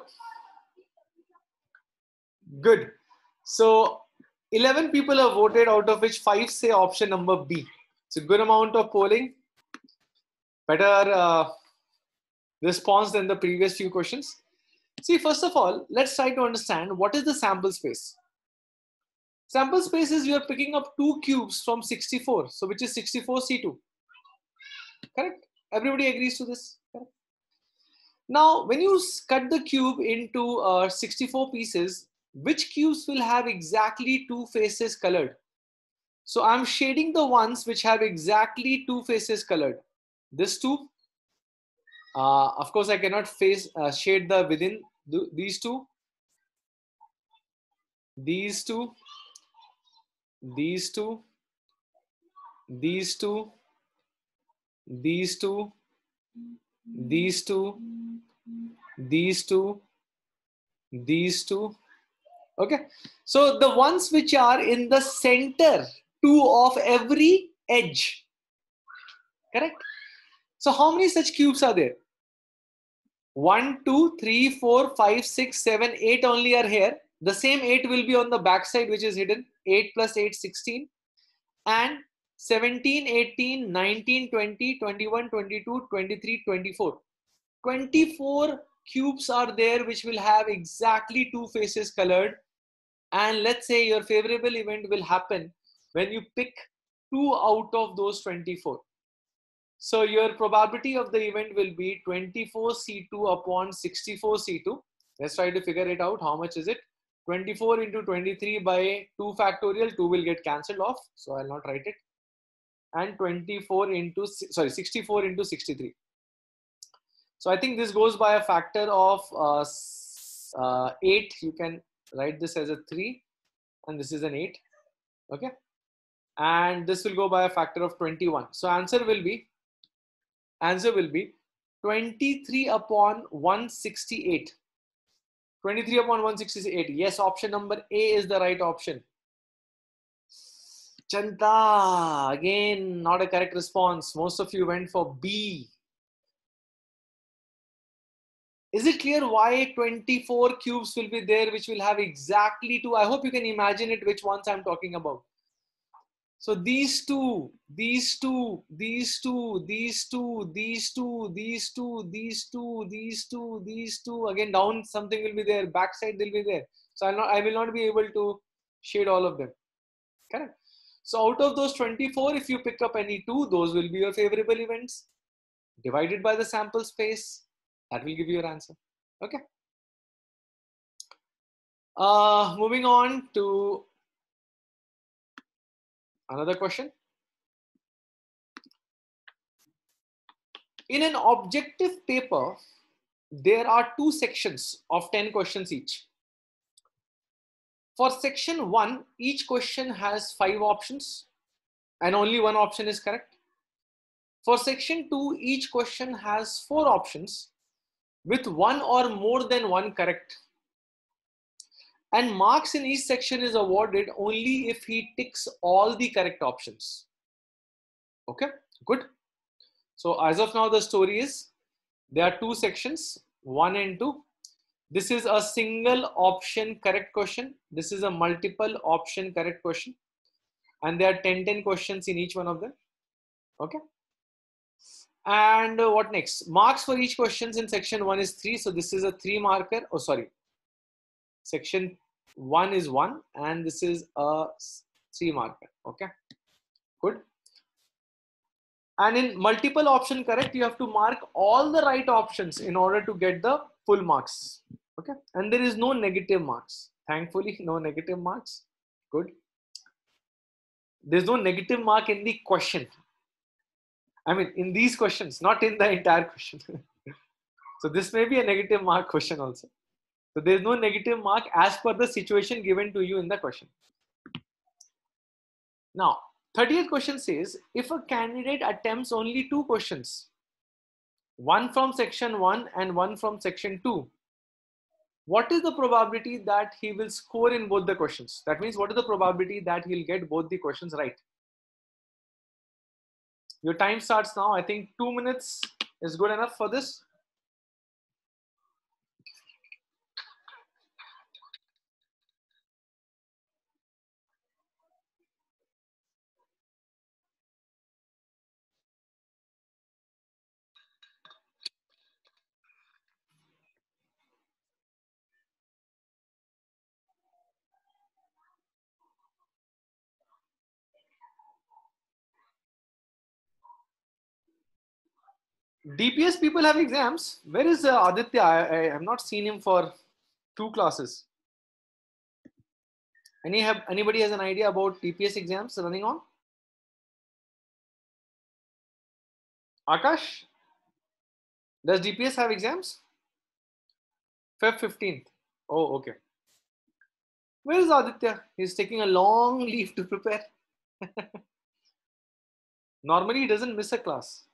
Good. So eleven people have voted, out of which five say option number B. It's a good amount of polling. Better uh, response than the previous few questions. See, first of all, let's try to understand what is the sample space. Sample space is you are picking up two cubes from sixty-four, so which is sixty-four C two. Correct? Everybody agrees to this? Correct? Now, when you cut the cube into uh, sixty-four pieces, which cubes will have exactly two faces colored? So I'm shading the ones which have exactly two faces colored. This two, uh, of course, I cannot face uh, shade the within th these two, these two, these two, these two, these two, these two, these two, these two. Okay, so the ones which are in the center two of every edge. Correct? So how many such cubes are there? One, two, three, four, five, six, seven, eight only are here. The same eight will be on the back side, which is hidden. eight plus eight, sixteen. And seventeen, eighteen, nineteen, twenty, twenty-one, twenty-two, twenty-three, twenty-four. twenty-four cubes are there which will have exactly two faces colored. And let's say your favorable event will happen when you pick two out of those twenty-four. So your probability of the event will be twenty-four C two upon sixty-four C two. Let's try to figure it out. How much is it? twenty-four into twenty-three by two factorial. two will get cancelled off. So I'll not write it. And twenty-four into, sorry, sixty-four into sixty-three. So I think this goes by a factor of uh, uh, eight. You can write this as a three. And this is an eight. Okay. And this will go by a factor of twenty-one. So answer will be, answer will be twenty-three upon one hundred sixty-eight. twenty-three upon one hundred sixty-eight. Yes, option number A is the right option. Chanta, again, not a correct response. Most of you went for B. Is it clear why twenty-four cubes will be there, which will have exactly two? I hope you can imagine it, which ones I'm talking about. So these two, these two, these two, these two, these two, these two, these two, these two, these two, again down something will be there, backside will be there. So I'll not, I will not be able to shade all of them. Correct? So out of those twenty-four, if you pick up any two, those will be your favorable events. Divided by the sample space, that will give you your answer. Okay. Uh, moving on to another question. In an objective paper, there are two sections of ten questions each. For section one, each question has five options and only one option is correct. For section two, each question has four options with one or more than one correct. And marks in each section is awarded only if he ticks all the correct options. Okay, good. So as of now, the story is there are two sections, one and two. This is a single option correct question. This is a multiple option correct question. And there are ten, ten questions in each one of them. Okay. And uh, what next? Marks for each questions in section one is three. So this is a three marker. Oh, sorry. Section one is one and this is a three marker. Okay. Good. And in multiple option correct, you have to mark all the right options in order to get the full marks. Okay. And there is no negative marks. Thankfully, no negative marks. Good. there's no negative mark in the question. I mean, in these questions, not in the entire question. So this may be a negative mark question also. So there's no negative mark as per the situation given to you in the question. Now, thirtieth question says, if a candidate attempts only two questions, one from section one and one from section two, what is the probability that he will score in both the questions? That means, what is the probability that he'll get both the questions right? Your time starts now. I think two minutes is good enough for this. D P S people have exams. Where is uh, Aditya? I, I have not seen him for two classes. Any have anybody has an idea about D P S exams running on? Akash, does D P S have exams? February fifteenth. Oh, okay. Where is Aditya? He's taking a long leave to prepare. Normally, he doesn't miss a class.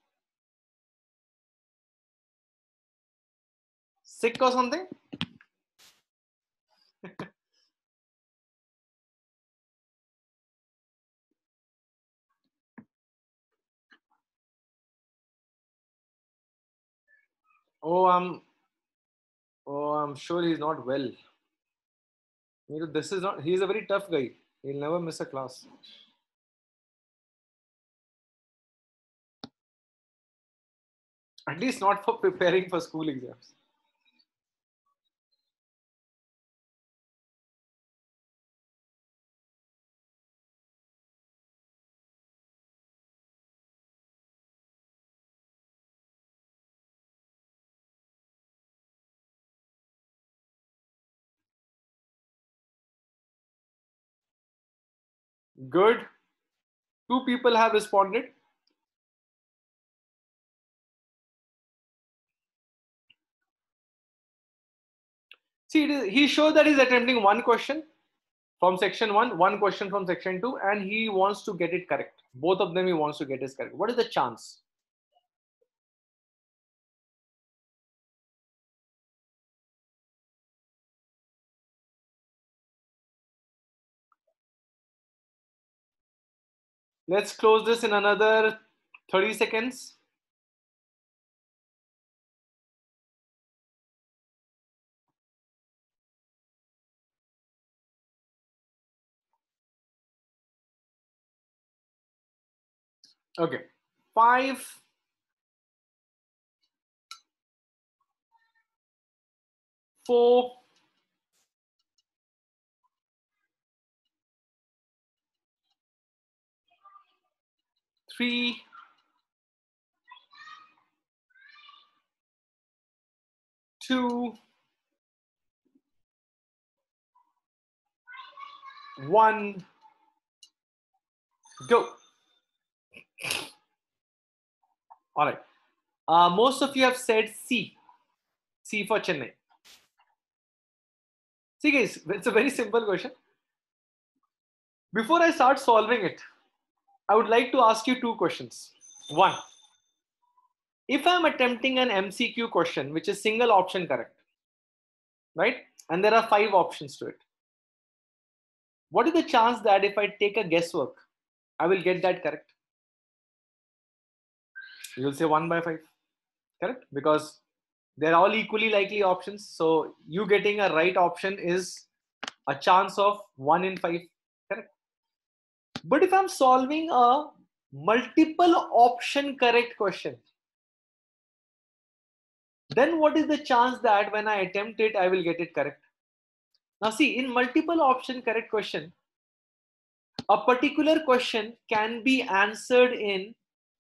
Sick or something? Oh, I'm. Oh, I'm sure he's not well. You know, this is not. He's a very tough guy. He'll never miss a class. At least not for preparing for school exams. Good. Two people have responded. See, it is, he showed that he's attempting one question from section one, one question from section two, and he wants to get it correct. Both of them he wants to get is correct. What is the chance? Let's close this in another thirty seconds. Okay. Five, four, three, two, one, go. All right. Uh, most of you have said C. C for Chennai. See, guys, it's a very simple question. Before I start solving it, I would like to ask you two questions. One, if I'm attempting an M C Q question, which is single option correct, right? And there are five options to it. What is the chance that if I take a guesswork, I will get that correct? You will say one by five, correct? Because they're all equally likely options. So you getting a right option is a chance of one in five, correct? But if I'm solving a multiple option correct question, then what is the chance that when I attempt it, I will get it correct? Now see, in multiple option correct question, a particular question can be answered in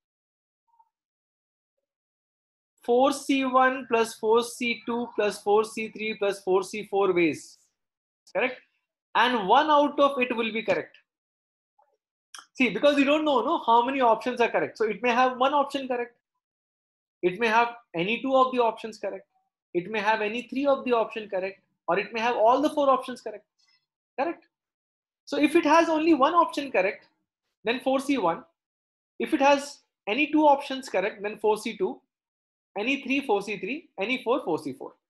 four C one plus four C two plus four C three plus four C four ways, correct? And one out of it will be correct. See, because you don't know, no, how many options are correct. So it may have one option correct. It may have any two of the options correct. It may have any three of the option correct, or it may have all the four options correct. Correct. So if it has only one option correct, then four C one. If it has any two options correct, then four C two. Any three, four C three. Any four, four C four.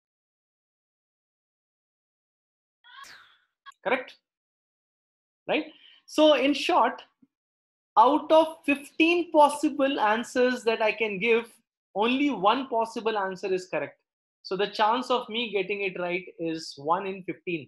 Correct? Right? So in short, out of fifteen possible answers that I can give, only one possible answer is correct. So the chance of me getting it right is one in fifteen.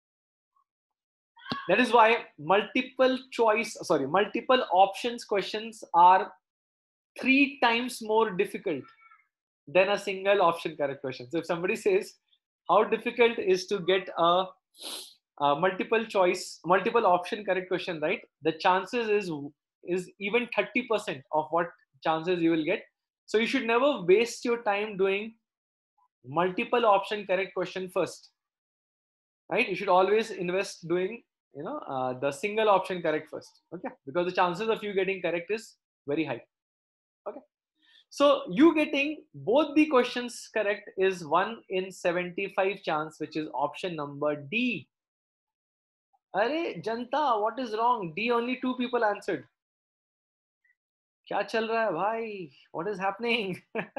That is why multiple choice, sorry, multiple options questions are three times more difficult than a single option correct question. So if somebody says, how difficult is to get a, a multiple choice, multiple option correct question, right? The chances is is even thirty percent of what chances you will get. So you should never waste your time doing multiple option correct question first, right? You should always invest doing, you know, uh, the single option correct first, okay? Because the chances of you getting correct is very high, okay? So you getting both the questions correct is one in seventy-five chance, which is option number D. Arey Janta, what is wrong? D only two people answered. क्या चल रहा है भाई? What is happening?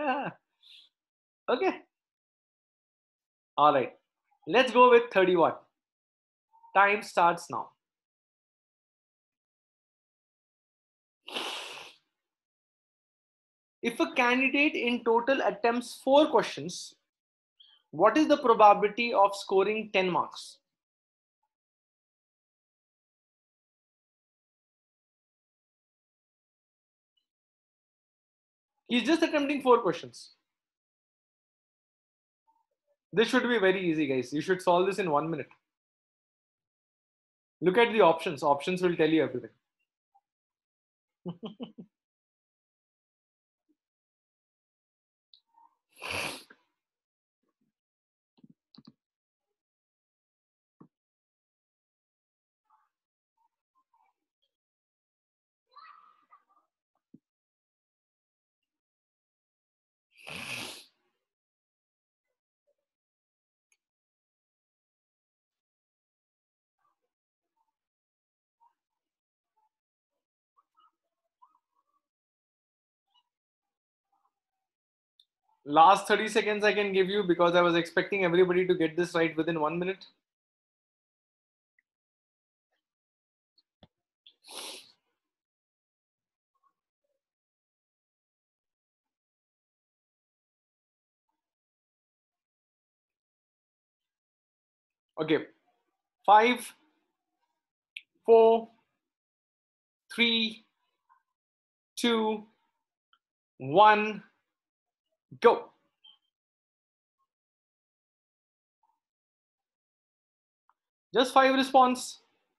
Okay. All right. Let's go with thirty-one. Time starts now. If a candidate in total attempts four questions, what is the probability of scoring ten marks? He's just attempting four questions. This should be very easy, guys. You should solve this in one minute. Look at the options. Options will tell you everything. Last thirty seconds I can give you because I was expecting everybody to get this right within one minute. Okay. Five, four, three, two, one, go. Just five response.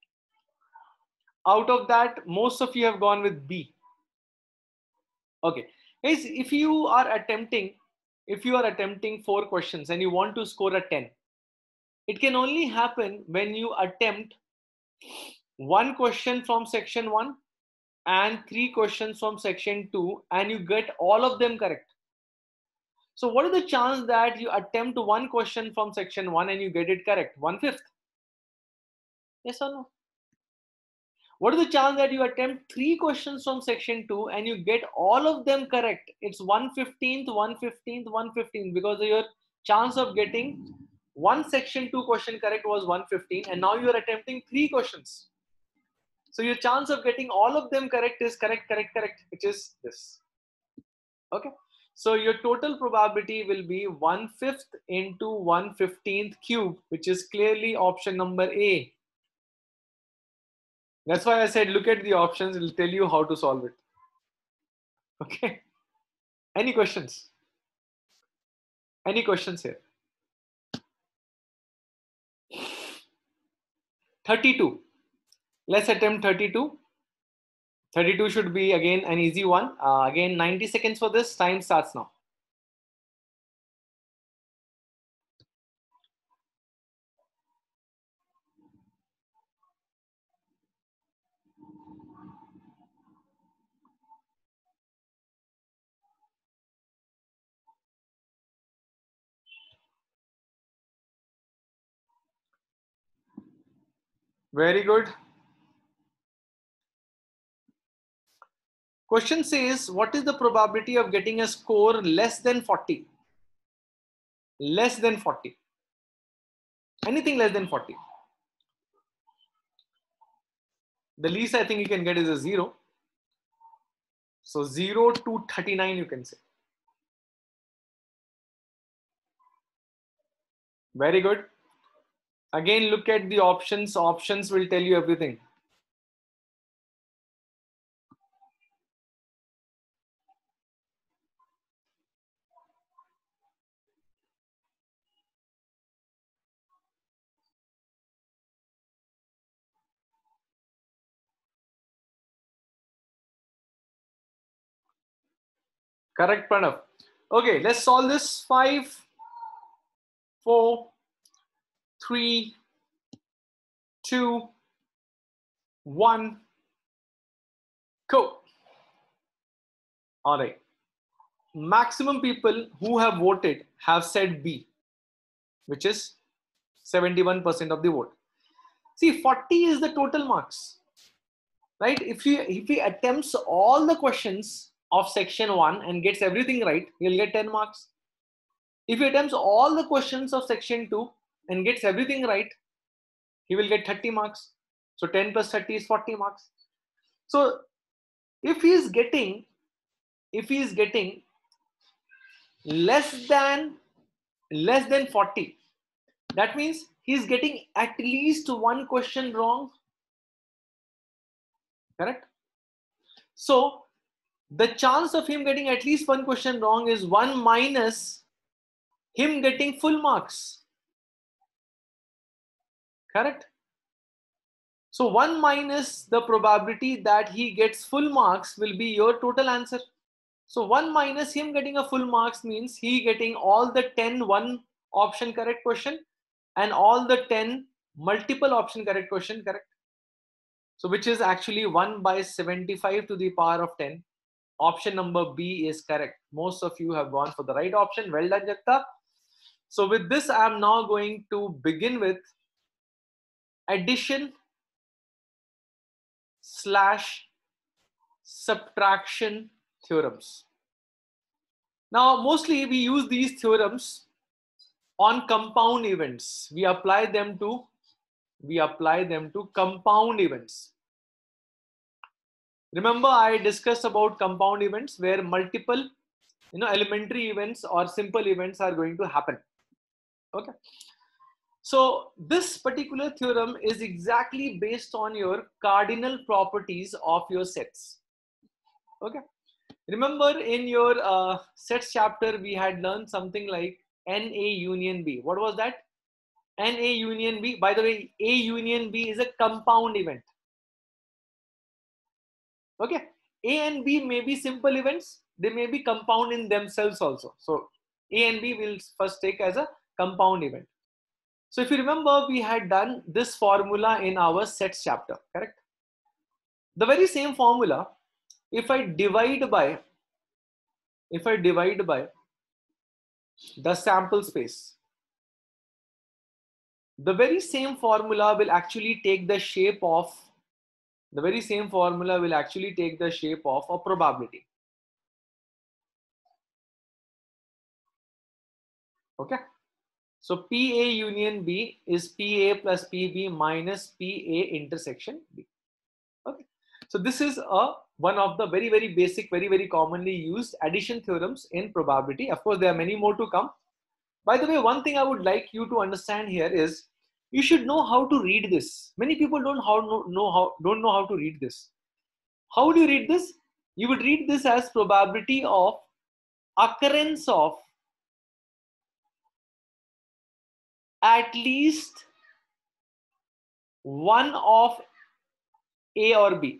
Out of that, most of you have gone with B. Okay. Guys, if you are attempting, if you are attempting four questions and you want to score a ten, it can only happen when you attempt one question from section one and three questions from section two and you get all of them correct. So what is the chance that you attempt one question from section one and you get it correct? One fifth. Yes or no? What is the chance that you attempt three questions from section two and you get all of them correct? It's one fifteenth, one fifteenth, one fifteenth, because your chance of getting one section two question correct was one fifteen and now you are attempting three questions. So your chance of getting all of them correct is correct, correct, correct, which is this. Okay. So your total probability will be one fifth into one fifteenth cube, which is clearly option number A. That's why I said, look at the options. It will tell you how to solve it. Okay. Any questions? Any questions here? thirty-two. Let's attempt thirty-two. thirty-two should be again an easy one. Uh, again, ninety seconds for this. Time starts now. Very good. Question says, what is the probability of getting a score less than forty? Less than forty. Anything less than forty. The least I think you can get is a zero. So zero to thirty-nine you can say. Very good. Again, look at the options. Options will tell you everything. Correct, Pranav. Okay, let's solve this. Five, four, three, two, one. Go. All right. Maximum people who have voted have said B, which is seventy-one percent of the vote. See, forty is the total marks, right? If he if he attempts all the questions of section one and gets everything right, he'll get ten marks. If he attempts all the questions of section two and gets everything right, he will get thirty marks. So ten plus thirty is forty marks. So if he is getting, if he is getting less than less than forty, that means he is getting at least one question wrong. Correct? So the chance of him getting at least one question wrong is one minus him getting full marks. Correct? So one minus the probability that he gets full marks will be your total answer. So one minus him getting a full marks means he getting all the ten one option correct question and all the ten multiple option correct question correct. So which is actually one by seventy-five to the power of ten. Option number B is correct. Most of you have gone for the right option. Well done, Jagta. So with this, I am now going to begin with addition slash subtraction theorems. Now, mostly we use these theorems on compound events. We apply them to, we apply them to compound events. Remember, I discussed about compound events where multiple, you know, elementary events or simple events are going to happen. Okay. So this particular theorem is exactly based on your cardinal properties of your sets. Okay. Remember in your uh, sets chapter, we had learned something like N A union B. What was that? N A union B. By the way, A union B is a compound event. Okay. A and B may be simple events. They may be compound in themselves also. So A and B will first take as a compound event. So if you remember, we had done this formula in our sets chapter, correct? The very same formula, if I divide by, if I divide by the sample space, the very same formula will actually take the shape of, the very same formula will actually take the shape of a probability. Okay. So P A union B is P A plus P B minus P A intersection B. Okay. So this is a one of the very, very basic, very, very commonly used addition theorems in probability. Of course, there are many more to come. By the way, one thing I would like you to understand here is you should know how to read this. Many people don't how know how don't know how to read this. How do you read this? You would read this as probability of occurrence of at least one of A or B.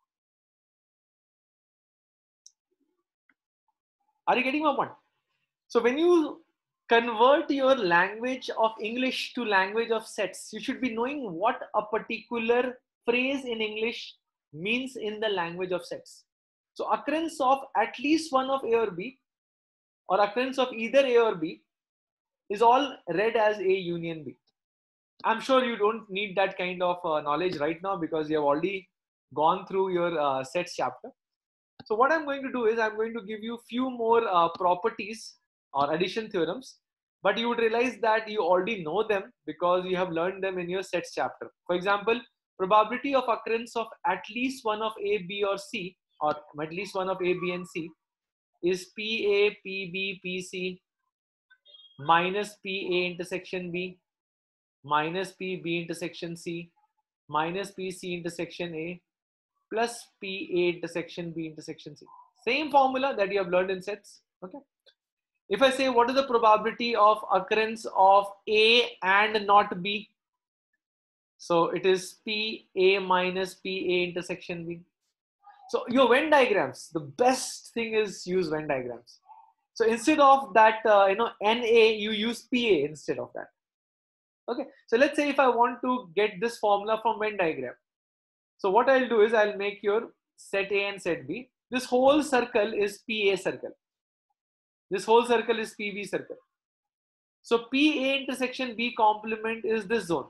Are you getting my point? So when you convert your language of English to language of sets, you should be knowing what a particular phrase in English means in the language of sets. So occurrence of at least one of A or B, or occurrence of either A or B, is all read as A union B. I'm sure you don't need that kind of uh, knowledge right now because you have already gone through your uh, sets chapter. So what I'm going to do is I'm going to give you few more uh, properties or addition theorems, but you would realize that you already know them because you have learned them in your sets chapter. For example, probability of occurrence of at least one of A, B or C, or at least one of A, B and C is P A, P B, P C minus P A intersection B minus P B intersection C minus P C intersection A plus P A intersection B intersection C. Same formula that you have learned in sets. Okay. If I say what is the probability of occurrence of A and not B? So it is P A minus P A intersection B. So your Venn diagrams, the best thing is use Venn diagrams. So instead of that, uh, you know, N A, you use P A instead of that. Okay. So let's say if I want to get this formula from Venn diagram. So what I'll do is I'll make your set A and set B. This whole circle is P A circle. This whole circle is P B circle. So P A intersection B complement is this zone.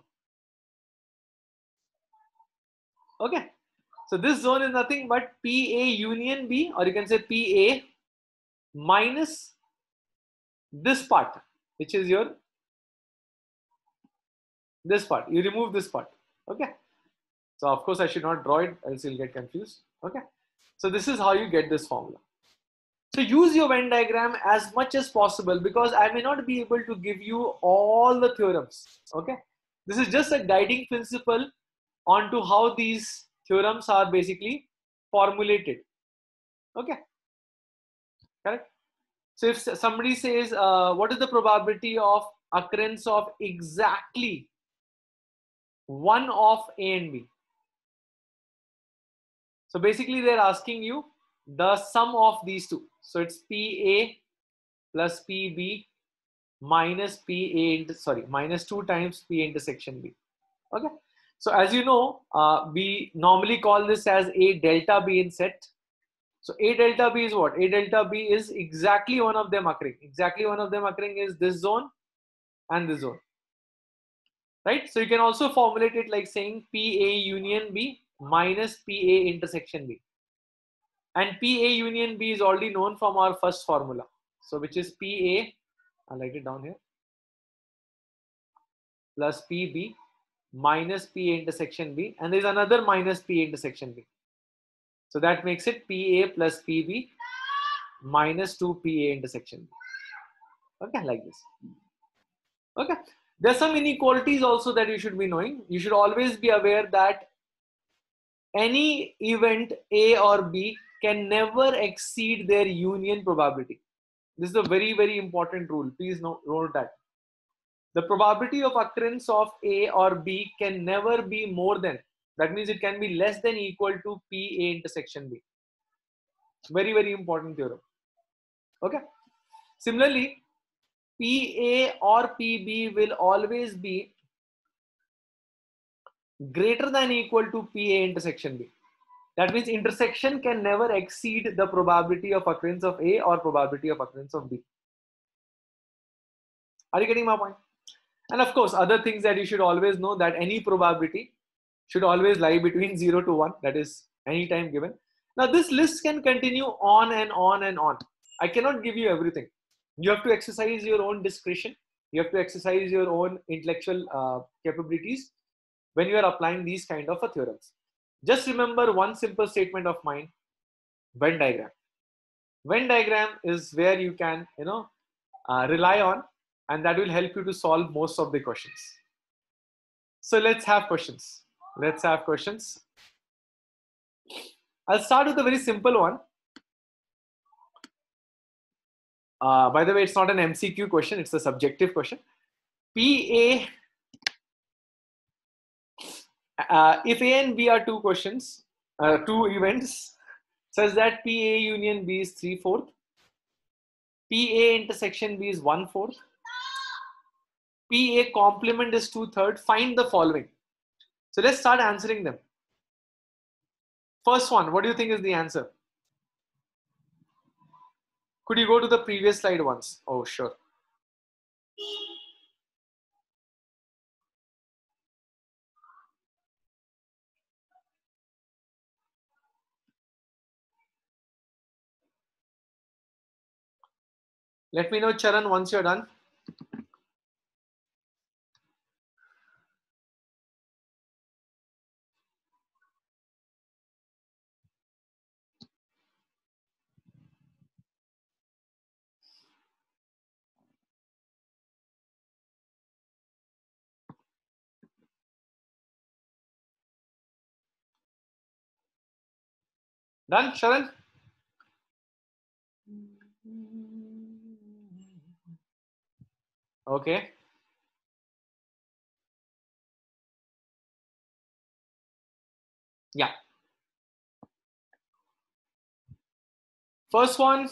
Okay. So this zone is nothing but P A union B, or you can say P A minus this part, which is your this part. You remove this part. Okay. So of course I should not draw it, else you'll get confused. Okay. So this is how you get this formula. So use your Venn diagram as much as possible because I may not be able to give you all the theorems. Okay. This is just a guiding principle onto how these theorems are basically formulated. Okay. Correct. So if somebody says, uh, what is the probability of occurrence of exactly one of A and B? So basically they're asking you the sum of these two. So it's P A plus P B minus P A, sorry, minus two times P intersection B. Okay. So as you know, uh, we normally call this as A delta B in set. So A delta B is what? A delta B is exactly one of them occurring. Exactly one of them occurring is this zone and this zone. Right? So you can also formulate it like saying P A union B minus P A intersection B. And P A union B is already known from our first formula. So which is P A, I'll write it down here, plus P B minus P A intersection B. And there's another minus P A intersection B. So that makes it P A plus P B minus two P A intersection B. Okay, like this. Okay. There's some inequalities also that you should be knowing. You should always be aware that any event A or B can never exceed their union probability. This is a very, very important rule. Please note, note that. The probability of occurrence of A or B can never be more than. That means it can be less than equal to P A intersection B. Very, very important theorem. Okay. Similarly, P A or P B will always be greater than equal to P A intersection B. That means intersection can never exceed the probability of occurrence of A or probability of occurrence of B. Are you getting my point? And of course, other things that you should always know that any probability should always lie between zero to one. That is any time given. Now this list can continue on and on and on. I cannot give you everything. You have to exercise your own discretion. You have to exercise your own intellectual uh, capabilities when you are applying these kind of a theorems. Just remember one simple statement of mine: Venn diagram. Venn diagram is where you can, you know, uh, rely on, and that will help you to solve most of the questions. So let's have questions. Let's have questions. I'll start with a very simple one. Uh, by the way, it's not an M C Q question, it's a subjective question. P A, uh, if A and B are two questions, uh, two events, such that P A union B is three fourths, P A intersection B is one fourth, P A complement is two thirds, find the following. So let's start answering them. First one, what do you think is the answer? Could you go to the previous slide once? Oh, sure. Let me know, Charan, once you're done. Done, Charan? Okay. Yeah. First one.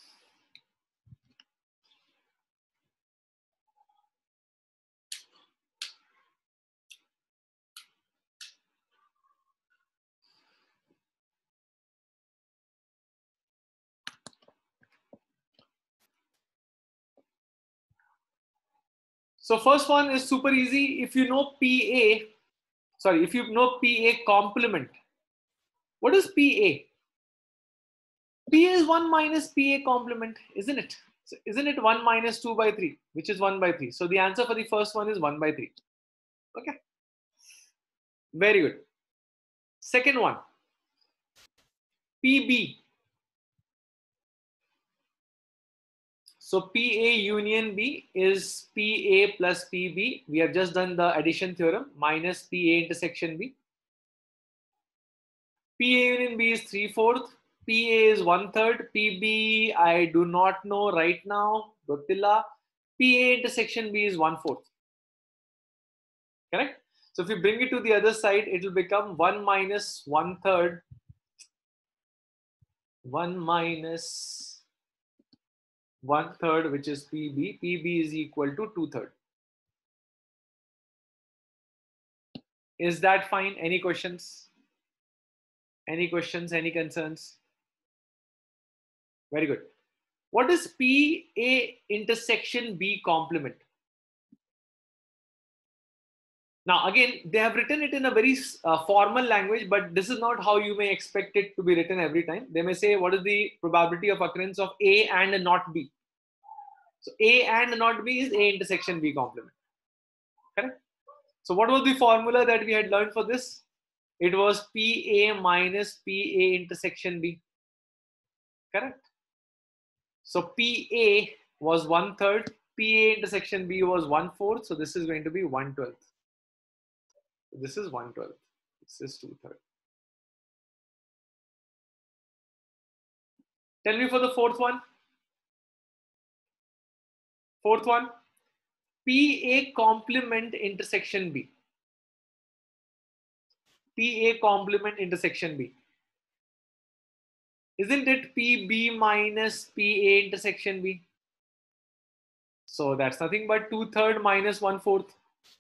So first one is super easy. If you know P A, sorry, if you know P A complement, what is P A? P A is one minus P A complement, isn't it? So isn't it one minus two by three, which is one by three? So the answer for the first one is one by three. Okay. Very good. Second one, P B. So P A union B is P A plus P B. We have just done the addition theorem, minus P A intersection B. P A union B is three fourths. P A is one third. P B I do not know right now. Gottilla. P A intersection B is one fourth. Correct? So if you bring it to the other side, it will become one minus one third. one minus one third, which is P B. P B is equal to two third. Is that fine? Any questions? Any questions? Any concerns? Very good. What is P A intersection B complement? Now, again, they have written it in a very uh, formal language, but this is not how you may expect it to be written every time. They may say, what is the probability of occurrence of A and not B? So A and not B is A intersection B complement. Correct? So what was the formula that we had learned for this? It was P A minus P A intersection B. Correct? So P A was one third, P A intersection B was one fourth. So this is going to be one twelfth. This is one twelfth. This is two third. Tell me for the fourth one. Fourth one, P A complement intersection B. P A complement intersection B. Isn't it P B minus P A intersection B? So that's nothing but two third minus one fourth.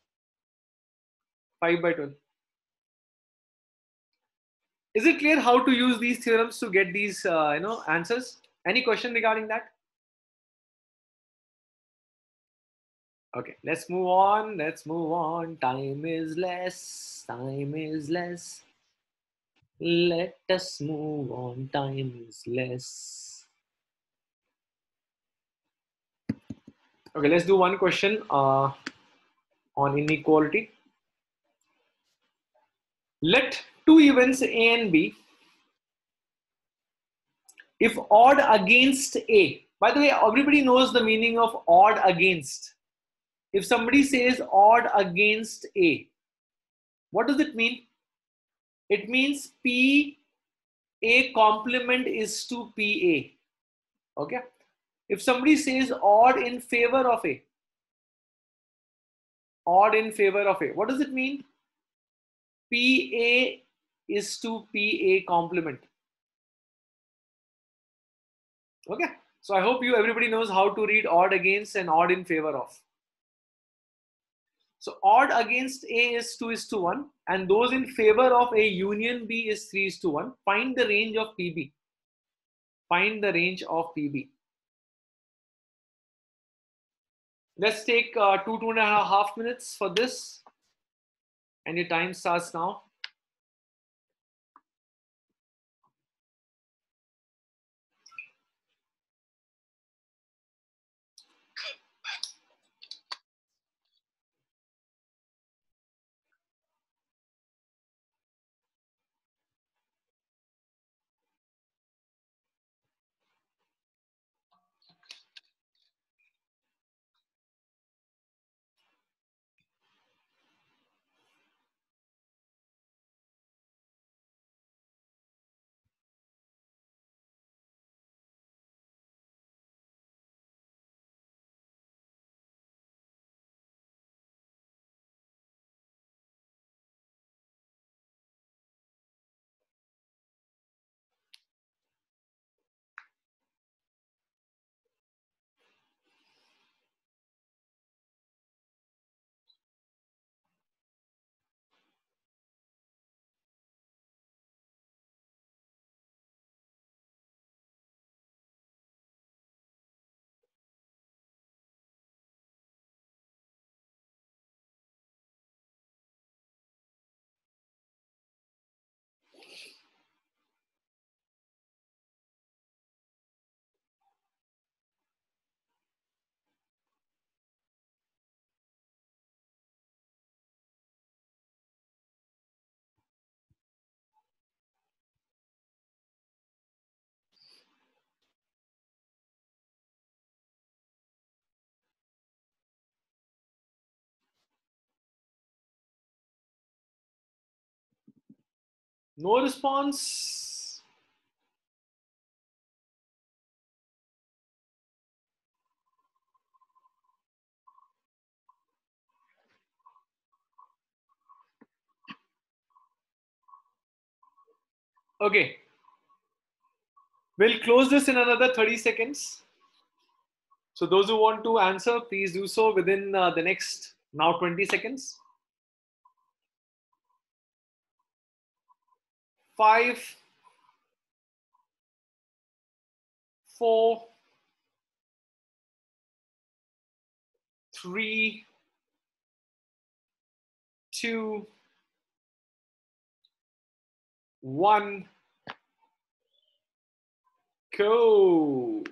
five by twelve. Is it clear how to use these theorems to get these uh, you know, answers? Any question regarding that? Okay, let's move on. Let's move on. Time is less. Time is less. Let us move on. Time is less. Okay, let's do one question uh, on inequality. Let two events A and B, if odd against A. By the way, everybody knows the meaning of odd against. If somebody says odd against A, what does it mean? It means P A complement is to P A. Okay. If somebody says odd in favor of A, odd in favor of A, what does it mean? P A is to P A complement. Okay. So I hope you everybody knows how to read odd against and odd in favor of. So odd against A is two is to one, and those in favor of A union B is three is to one. Find the range of P B. Find the range of P B. Let's take uh, two, two and a half minutes for this. And your time starts now. No response. Okay. We'll close this in another thirty seconds. So those who want to answer, please do so within uh, the next now twenty seconds. Five, four, three, two, one, go.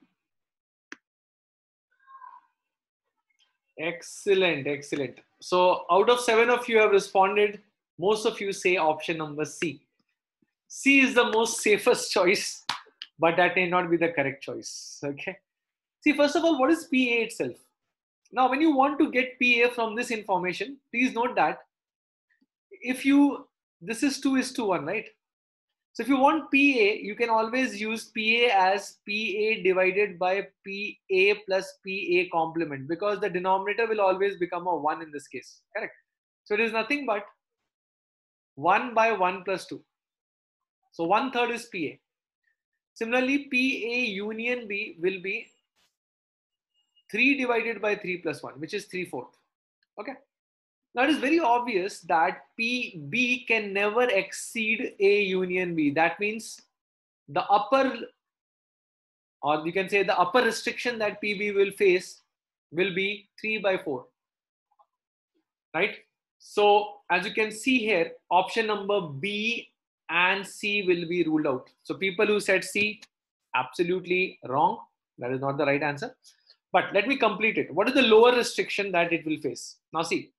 Excellent, excellent. So out of seven of you have responded, most of you say option number C. C is the most safest choice, but that may not be the correct choice. Okay. See, first of all, what is P A itself? Now, when you want to get P A from this information, please note that if you, this is two is to one, right? So if you want P A, you can always use P A as P A divided by P A plus P A complement, because the denominator will always become a one in this case, correct? So it is nothing but one by one plus two. So one third is P A. Similarly, P A union B will be three divided by three plus one, which is three fourth. Okay. Now it is very obvious that P B can never exceed A union B. That means the upper, or you can say the upper restriction that P B will face will be three by four, right? So as you can see here, option number B and C will be ruled out. So people who said C, absolutely wrong. That is not the right answer. But let me complete it. What is the lower restriction that it will face? Now see,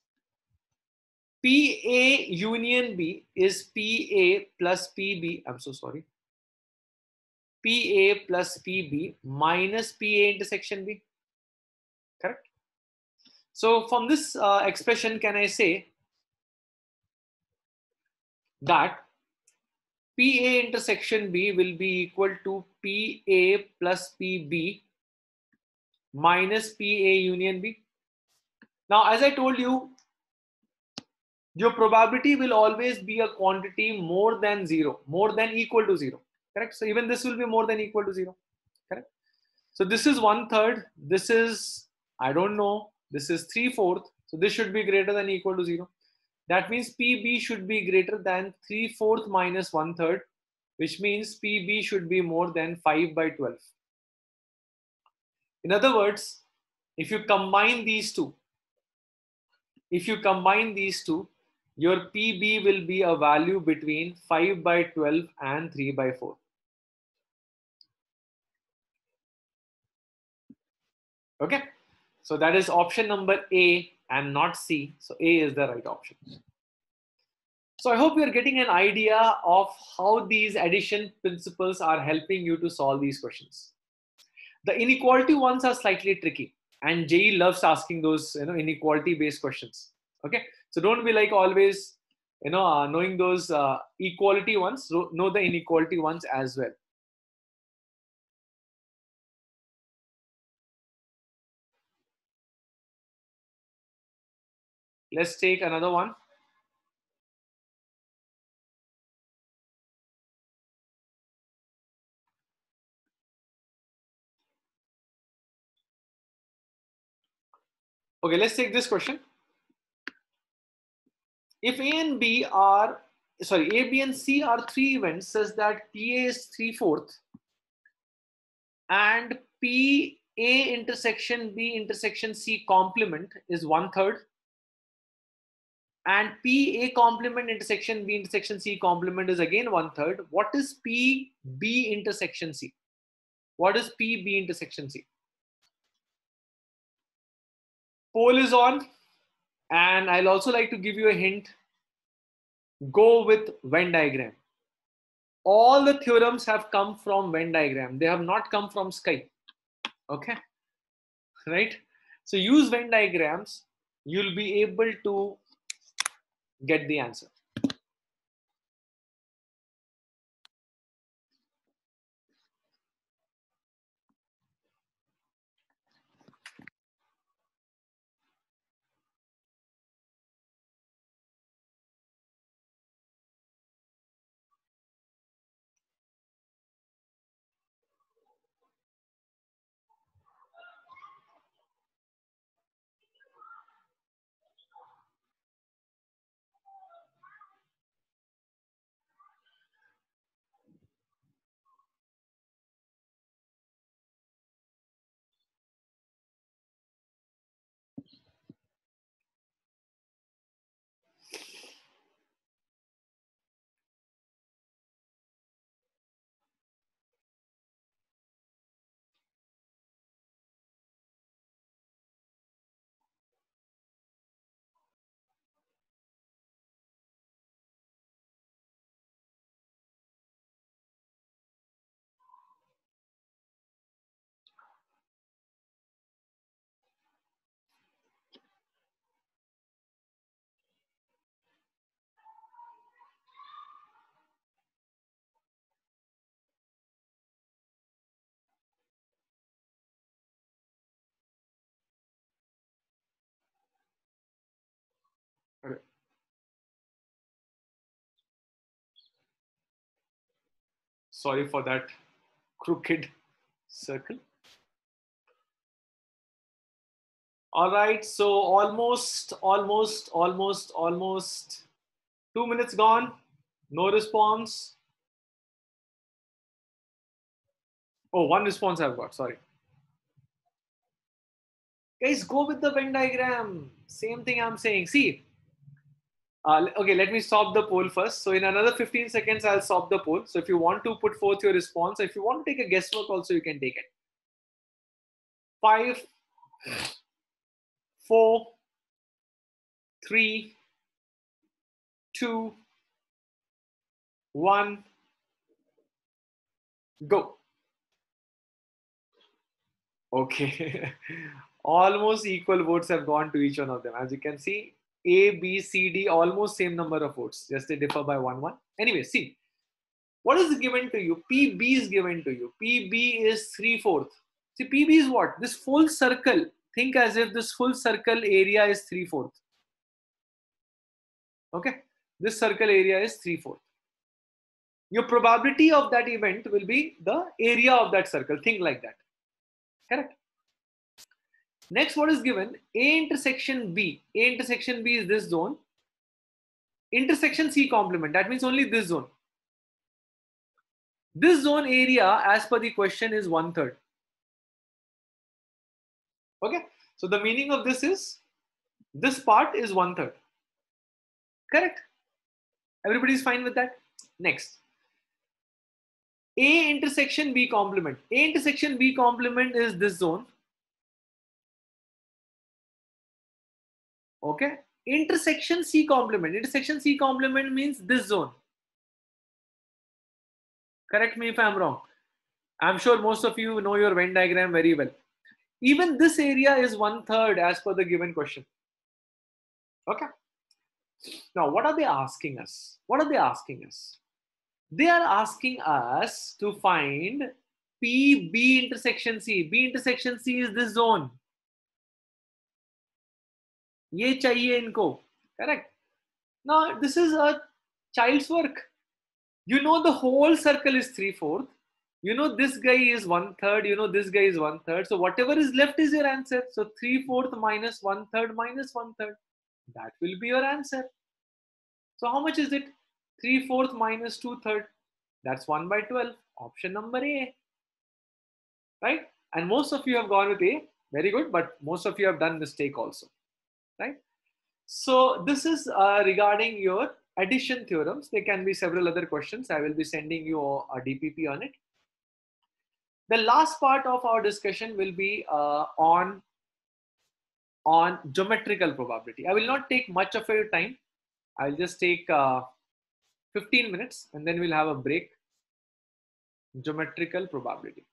P A union B is P A plus P B. I'm so sorry. P A plus P B minus P A intersection B. Correct? So from this uh, expression, can I say that P A intersection B will be equal to P A plus P B minus P A union B? Now, as I told you, your probability will always be a quantity more than zero, more than equal to zero. Correct? So even this will be more than equal to zero. Correct? So this is one third. This is, I don't know, this is three fourth. So this should be greater than equal to zero. That means P B should be greater than three fourth minus one third, which means P B should be more than five by twelve. In other words, if you combine these two, if you combine these two, your P B will be a value between five by twelve and three by four. Okay, so that is option number A and not C. So A is the right option. So I hope you're getting an idea of how these addition principles are helping you to solve these questions. The inequality ones are slightly tricky, and J E E loves asking those, you know, inequality based questions. Okay, so don't be like always, you know, uh, knowing those uh, equality ones, so know the inequality ones as well. Let's take another one. Okay, let's take this question. If A and B are, sorry, A, B, and C are three events such that P A is three fourth and P A intersection B intersection C complement is one third, and P A complement intersection B intersection C complement is again one third, what is P B intersection C? What is P B intersection C? Poll is on, and I'll also like to give you a hint. Go with Venn diagram. All the theorems have come from Venn diagram. They have not come from sky. Okay, right? So use Venn diagrams. You'll be able to get the answer. Sorry for that crooked circle. All right, so almost, almost, almost, almost two minutes gone. No response. Oh, one response I've got, sorry. Guys, go with the Venn diagram. Same thing I'm saying. See, uh, okay, let me stop the poll first. So in another fifteen seconds, I'll stop the poll. So if you want to put forth your response, if you want to take a guesswork also, you can take it. Five, four, three, two, one, go. Okay. Almost equal votes have gone to each one of them. As you can see, A, B, C, D, almost same number of votes. Just they differ by one, one. Anyway, see, what is given to you? P B is given to you. P B is three-fourths. See, P B is what? This full circle. Think as if this full circle area is three-fourths. Okay. This circle area is three-fourths. Your probability of that event will be the area of that circle. Think like that. Correct? Next, what is given? A intersection B. A intersection B is this zone. Intersection C complement. That means only this zone. This zone area, as per the question, is one third. Okay. So the meaning of this is this part is one third. Correct? Everybody is fine with that? Next. A intersection B complement. A intersection B complement is this zone. Okay. Intersection C complement. Intersection C complement means this zone. Correct me if I'm wrong. I'm sure most of you know your Venn diagram very well. Even this area is one third as per the given question. Okay. Now, what are they asking us? What are they asking us? They are asking us to find P B intersection C. B intersection C is this zone. ये चाहिए इनको. Correct. Now, this is a child's work. You know the whole circle is three-fourths. You know this guy is one-third. You know this guy is one-third. So whatever is left is your answer. So three-fourths minus one-third minus one-third. That will be your answer. So how much is it? three-fourths minus two-thirds. That's one by twelve. Option number A. Right? And most of you have gone with A. Very good. But most of you have done mistake also. Right? So this is uh, regarding your addition theorems. There can be several other questions. I will be sending you a D P P on it. The last part of our discussion will be uh, on, on geometrical probability. I will not take much of your time. I'll just take uh, fifteen minutes and then we'll have a break. Geometrical probability.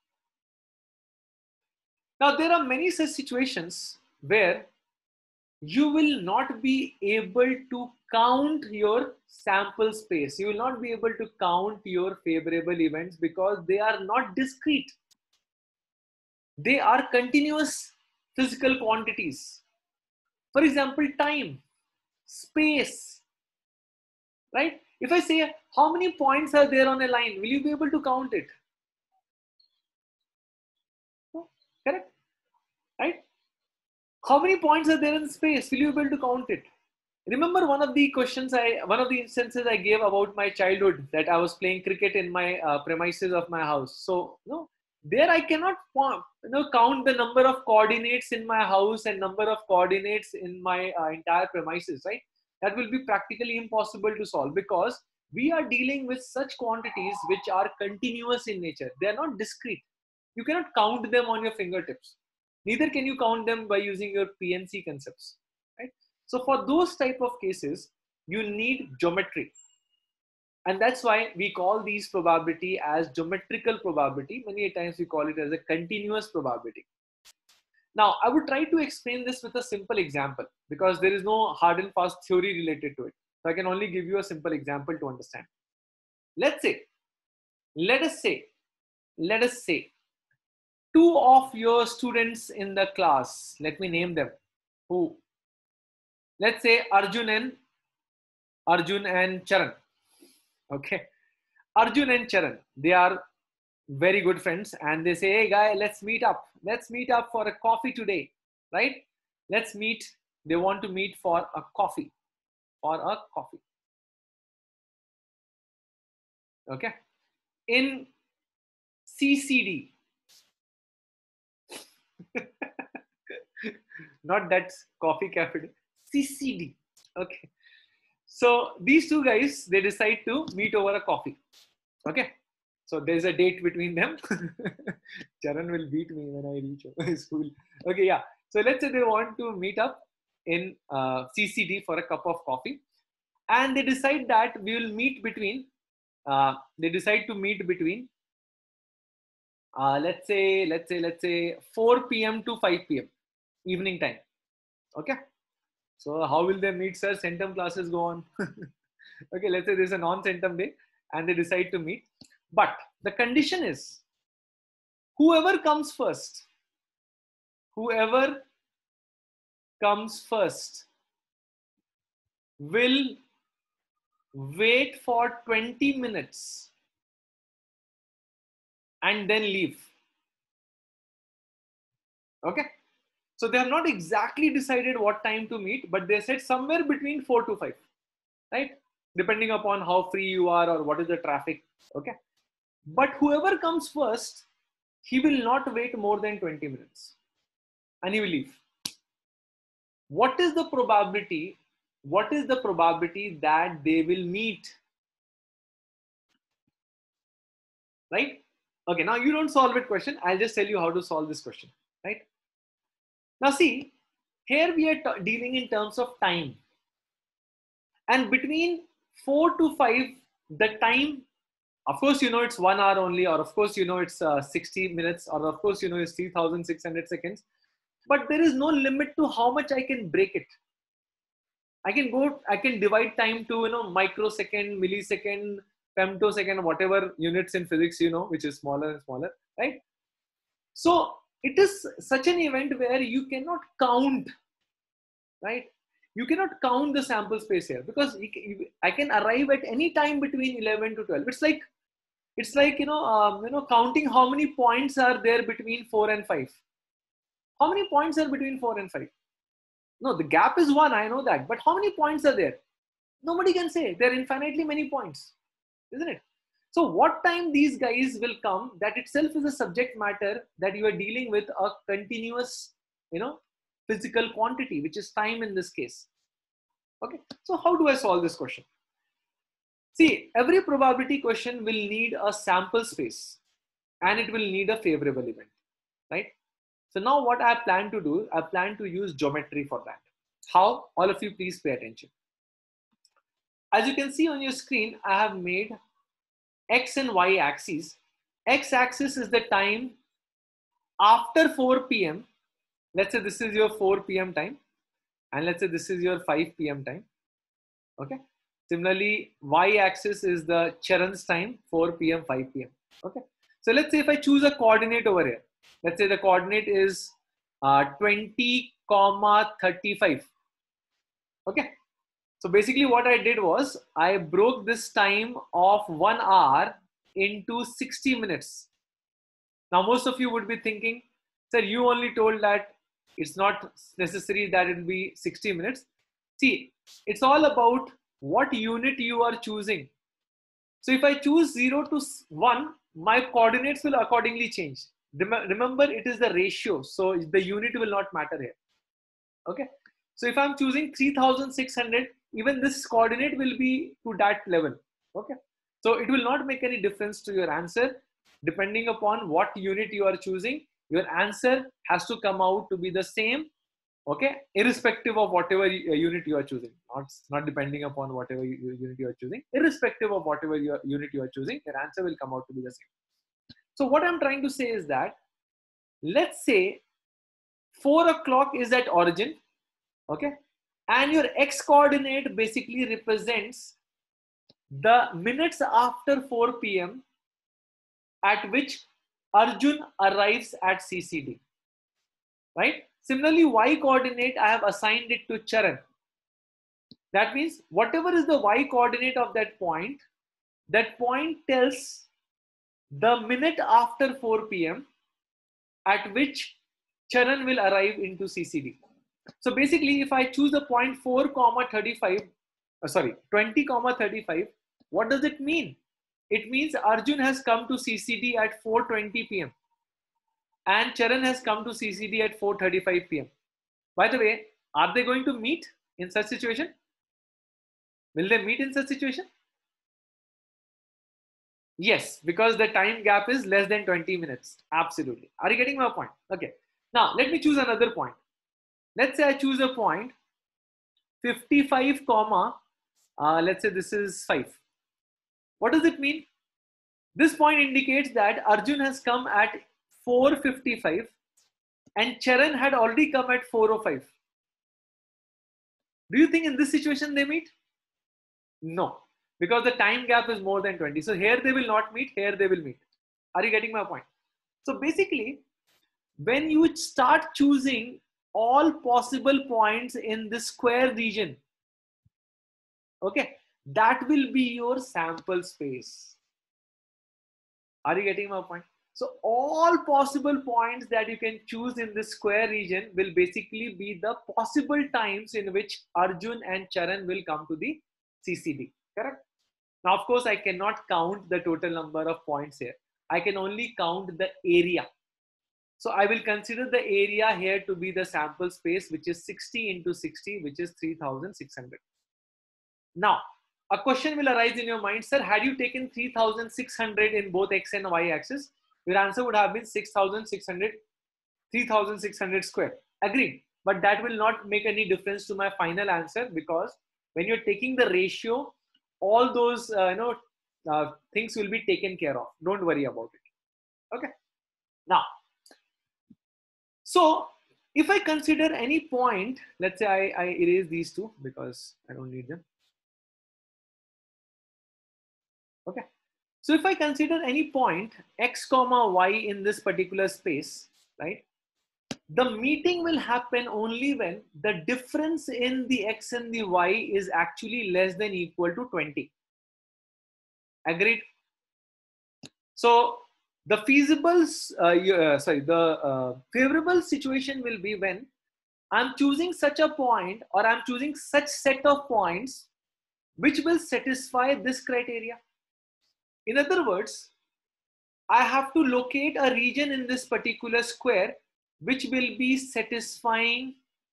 Now, there are many such situations where you will not be able to count your sample space. You will not be able to count your favorable events because they are not discrete. They are continuous physical quantities. For example, time, space, right? If I say how many points are there on a line, will you be able to count it? No, correct, right? How many points are there in space? Will you be able to count it? Remember one of the questions I, one of the instances I gave about my childhood that I was playing cricket in my uh, premises of my house. So, no, there I cannot you know, count the number of coordinates in my house and number of coordinates in my uh, entire premises, right? That will be practically impossible to solve because we are dealing with such quantities which are continuous in nature. They are not discrete. You cannot count them on your fingertips. Neither can you count them by using your P N C concepts, right? So for those type of cases, you need geometry. And that's why we call these probability as geometrical probability. Many times we call it as a continuous probability. Now, I would try to explain this with a simple example because there is no hard and fast theory related to it. So I can only give you a simple example to understand. Let's say, let us say, let us say, two of your students in the class, let me name them, who? Let's say Arjun and Arjun and Charan. Okay. Arjun and Charan, they are very good friends, and they say, hey guy, let's meet up. Let's meet up for a coffee today, right? Let's meet. They want to meet for a coffee, for a coffee. Okay. In C C D. Not that coffee cafe, C C D. Okay. So these two guys, they decide to meet over a coffee. Okay. So there's a date between them. Charan will beat me when I reach school. Okay, yeah. So let's say they want to meet up in uh, C C D for a cup of coffee. And they decide that we will meet between, uh, they decide to meet between, uh, let's say, let's say, let's say four P M to five P M evening time. Okay. So how will they meet, sir? Centum classes go on. Okay, let's say there's a non-centum day and they decide to meet. But the condition is whoever comes first, whoever comes first will wait for twenty minutes and then leave. Okay. So they have not exactly decided what time to meet, but they said somewhere between four to five, right? Depending upon how free you are or what is the traffic. Okay. But whoever comes first, he will not wait more than twenty minutes and he will leave. What is the probability? What is the probability that they will meet? Right? Okay, now you don't solve it question. I'll just tell you how to solve this question. Right? Now see, here we are dealing in terms of time. And between four to five, the time, of course, you know it's one hour only, or of course, you know it's uh, sixty minutes, or of course, you know it's three thousand six hundred seconds. But there is no limit to how much I can break it. I can go, I can divide time to, you know, microsecond, millisecond, femtosecond, whatever units in physics, you know, which is smaller and smaller, right? So it is such an event where you cannot count, right? You cannot count the sample space here because I can arrive at any time between eleven to twelve. It's like, it's like, you know, um, you know, counting how many points are there between four and five. How many points are between four and five? No, the gap is one, I know that. But how many points are there? Nobody can say. There are infinitely many points, isn't it? So what time these guys will come, that itself is a subject matter that you are dealing with a continuous, you know, physical quantity, which is time in this case. Okay, so how do I solve this question? See, every probability question will need a sample space and it will need a favorable event, right? So now what I plan to do, I plan to use geometry for that. How? All of you please pay attention. As you can see on your screen, I have made X and Y axes. X axis is the time after four P M Let's say this is your four P M time. And let's say this is your five P M time. Okay. Similarly, Y axis is the Charan's time, four P M, five P M Okay. So let's say if I choose a coordinate over here, let's say the coordinate is uh, twenty comma thirty-five. Okay. So basically what I did was I broke this time of one hour into sixty minutes. Now, most of you would be thinking, sir, you only told that it's not necessary that it will be sixty minutes. See, it's all about what unit you are choosing. So if I choose zero to one, my coordinates will accordingly change. Remember, it is the ratio. So the unit will not matter here. Okay. So if I'm choosing three thousand six hundred, even this coordinate will be to that level. Okay. So it will not make any difference to your answer. Depending upon what unit you are choosing, your answer has to come out to be the same. Okay. Irrespective of whatever unit you are choosing, not, not depending upon whatever unit you are choosing, irrespective of whatever your unit you are choosing, your answer will come out to be the same. So what I'm trying to say is that, let's say four o'clock is at origin. Okay. And your X coordinate basically represents the minutes after four P M at which Arjun arrives at C C D, right? Similarly, Y coordinate, I have assigned it to Charan. That means whatever is the Y coordinate of that point, that point tells the minute after four p m at which Charan will arrive into C C D. So basically, if I choose the point four comma thirty-five, uh, sorry, twenty comma thirty-five, what does it mean? It means Arjun has come to C C D at four twenty p m and Charan has come to C C D at four thirty-five p m By the way, are they going to meet in such situation? Will they meet in such situation? Yes, because the time gap is less than twenty minutes. Absolutely. Are you getting my point? Okay. Now, let me choose another point. Let's say I choose a point fifty-five comma, uh, let's say this is five. What does it mean? This point indicates that Arjun has come at four fifty-five and Charan had already come at four oh five. Do you think in this situation they meet? No, because the time gap is more than twenty. So here they will not meet, here they will meet. Are you getting my point? So basically, when you start choosing all possible points in this square region, okay, that will be your sample space. Are you getting my point? So all possible points that you can choose in this square region will basically be the possible times in which Arjun and Charan will come to the C C D, correct? Now, of course, I cannot count the total number of points here. I can only count the area. So I will consider the area here to be the sample space, which is sixty into sixty, which is three thousand six hundred. Now, a question will arise in your mind, sir, had you taken three thousand six hundred in both X and Y axis, your answer would have been six thousand six hundred, three thousand six hundred square. Agreed. But that will not make any difference to my final answer, because when you're taking the ratio, all those uh, you know uh, things will be taken care of. Don't worry about it. Okay. Now, so if I consider any point, let's say I, I erase these two because I don't need them. Okay. So if I consider any point X comma Y in this particular space, right? The meeting will happen only when the difference in the X and the Y is actually less than equal to twenty. Agreed? So the feasible, uh, uh, sorry, the uh, favorable situation will be when I'm choosing such a point, or I'm choosing such set of points which will satisfy this criteria. In other words, I have to locate a region in this particular square which will be satisfying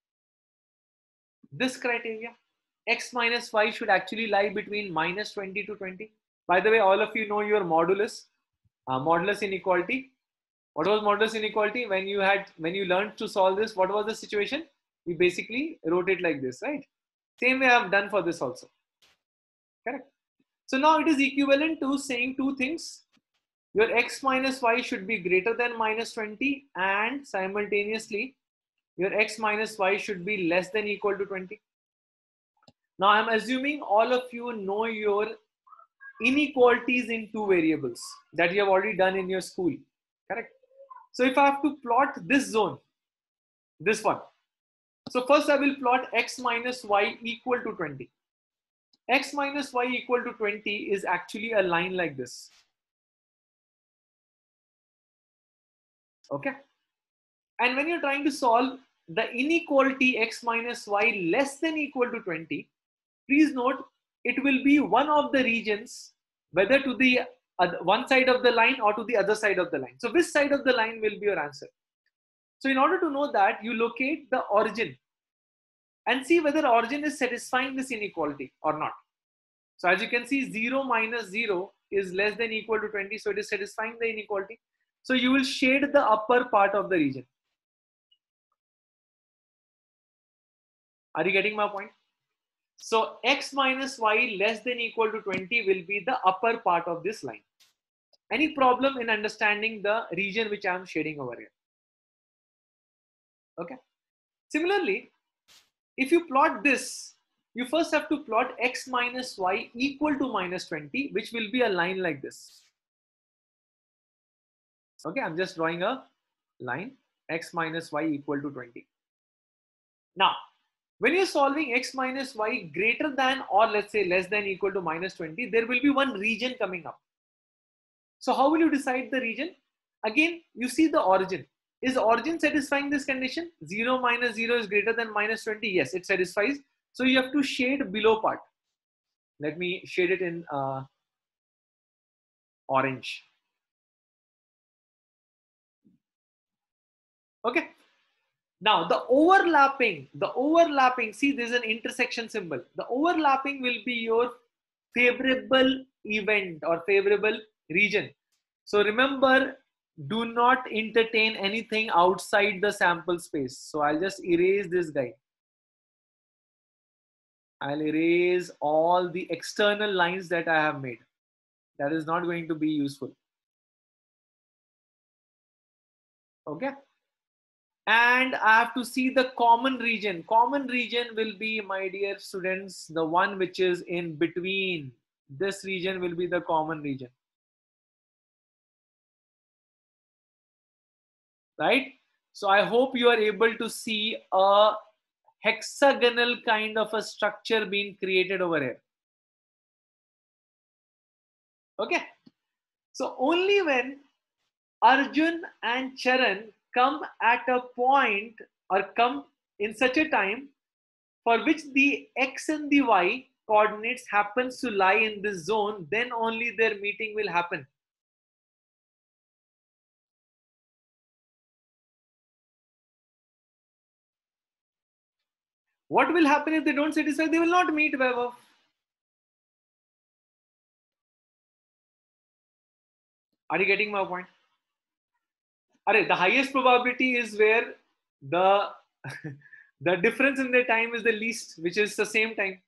this criteria. X minus Y should actually lie between minus twenty to twenty. By the way, all of you know your modulus, uh, modulus inequality. What was modulus inequality? When you had, when you learned to solve this, what was the situation? We basically wrote it like this, right? Same way I've done for this also. Correct. So now it is equivalent to saying two things. Your X minus Y should be greater than minus twenty, and simultaneously your X minus Y should be less than equal to twenty. Now I'm assuming all of you know your inequalities in two variables that you have already done in your school, correct? So if I have to plot this zone, this one, so first I will plot X minus Y equal to twenty. X minus Y equal to twenty is actually a line like this. Okay. And when you're trying to solve the inequality X minus Y less than equal to twenty, please note it will be one of the regions, whether to the other, one side of the line or to the other side of the line. So which side of the line will be your answer? So in order to know that, you locate the origin and see whether origin is satisfying this inequality or not. So as you can see, zero minus zero is less than equal to twenty. So it is satisfying the inequality. So you will shade the upper part of the region. Are you getting my point? So X minus Y less than equal to twenty will be the upper part of this line. Any problem in understanding the region which I am shading over here? Okay. Similarly, if you plot this, you first have to plot X minus Y equal to minus twenty, which will be a line like this. Okay, I'm just drawing a line, X minus Y equal to twenty. Now, When you're solving x minus y greater than or let's say less than equal to minus twenty, there will be one region coming up. So how will you decide the region? Again, you see the origin. Is the origin satisfying this condition? zero minus zero is greater than minus twenty. Yes, it satisfies. So you have to shade below part. Let me shade it in uh, orange. Okay. Now the overlapping, the overlapping, see there's an intersection symbol. The overlapping will be your favorable event or favorable region. So remember, do not entertain anything outside the sample space. So I'll just erase this guy. I'll erase all the external lines that I have made. That is not going to be useful. Okay. And I have to see the common region. Common region will be, my dear students, the one which is in between. This region will be the common region. Right? So I hope you are able to see a hexagonal kind of a structure being created over here. Okay. So only when Arjun and Charan come at a point or come in such a time for which the x and the y coordinates happens to lie in this zone, then only their meeting will happen. What will happen if they don't satisfy? They will not meet, Vaibhav. Are you getting my point? Are, the highest probability is where the the difference in their time is the least, which is the same time.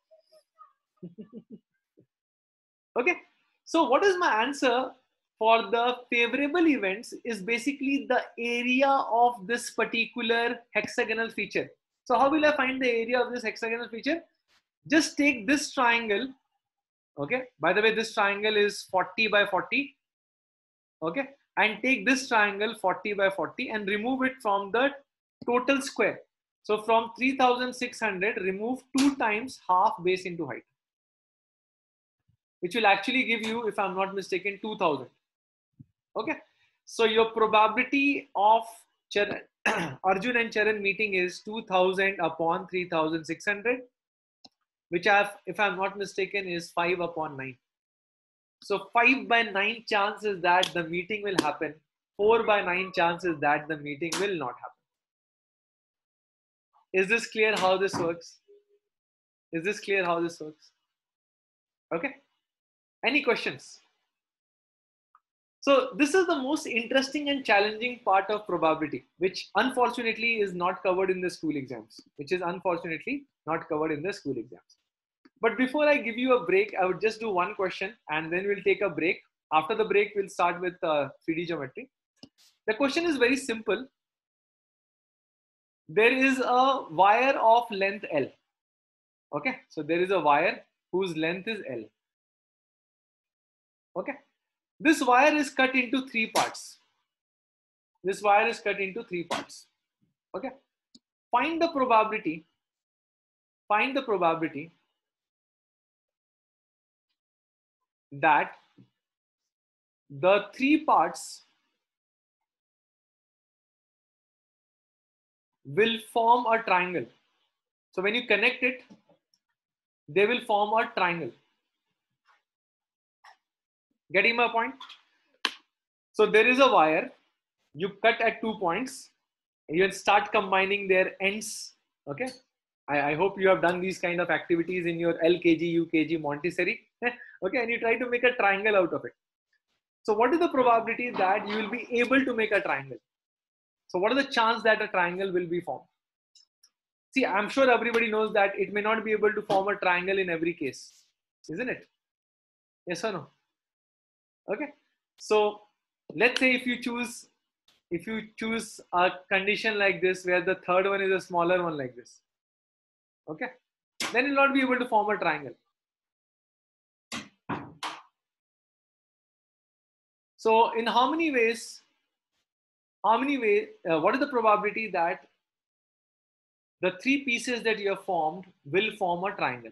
Okay. So what is my answer for the favorable events is basically the area of this particular hexagonal feature. So how will I find the area of this hexagonal feature? Just take this triangle. Okay. By the way, this triangle is forty by forty. Okay. And take this triangle forty by forty and remove it from the total square. So from three thousand six hundred, remove two times half base into height, which will actually give you, if I'm not mistaken, two thousand. Okay. So your probability of Charan, Arjun and Charan meeting is two thousand upon three thousand six hundred, which I've, if I'm not mistaken, is five upon nine. So five by nine chances that the meeting will happen. four by nine chances that the meeting will not happen. Is this clear how this works? Is this clear how this works? Okay. Any questions? So this is the most interesting and challenging part of probability, which unfortunately is not covered in the school exams, which is unfortunately not covered in the school exams. But before I give you a break, I would just do one question and then we'll take a break. After the break, we'll start with uh, three D geometry. The question is very simple. There is a wire of length L. Okay, so there is a wire whose length is L. Okay, this wire is cut into three parts. This wire is cut into three parts. Okay, find the probability. Find the probability that the three parts will form a triangle. So when you connect it, they will form a triangle. Getting my point? So there is a wire, you cut at two points, you start combining their ends. Okay. I, I hope you have done these kind of activities in your L K G, U K G, Montessori. Okay. And you try to make a triangle out of it. So what is the probability that you will be able to make a triangle? So what are the chances that a triangle will be formed? See, I'm sure everybody knows that it may not be able to form a triangle in every case, isn't it? Yes or no? Okay. So let's say if you choose, if you choose a condition like this, where the third one is a smaller one like this, okay, then you'll not be able to form a triangle. So in how many ways, how many ways, uh, what is the probability that the three pieces that you have formed will form a triangle.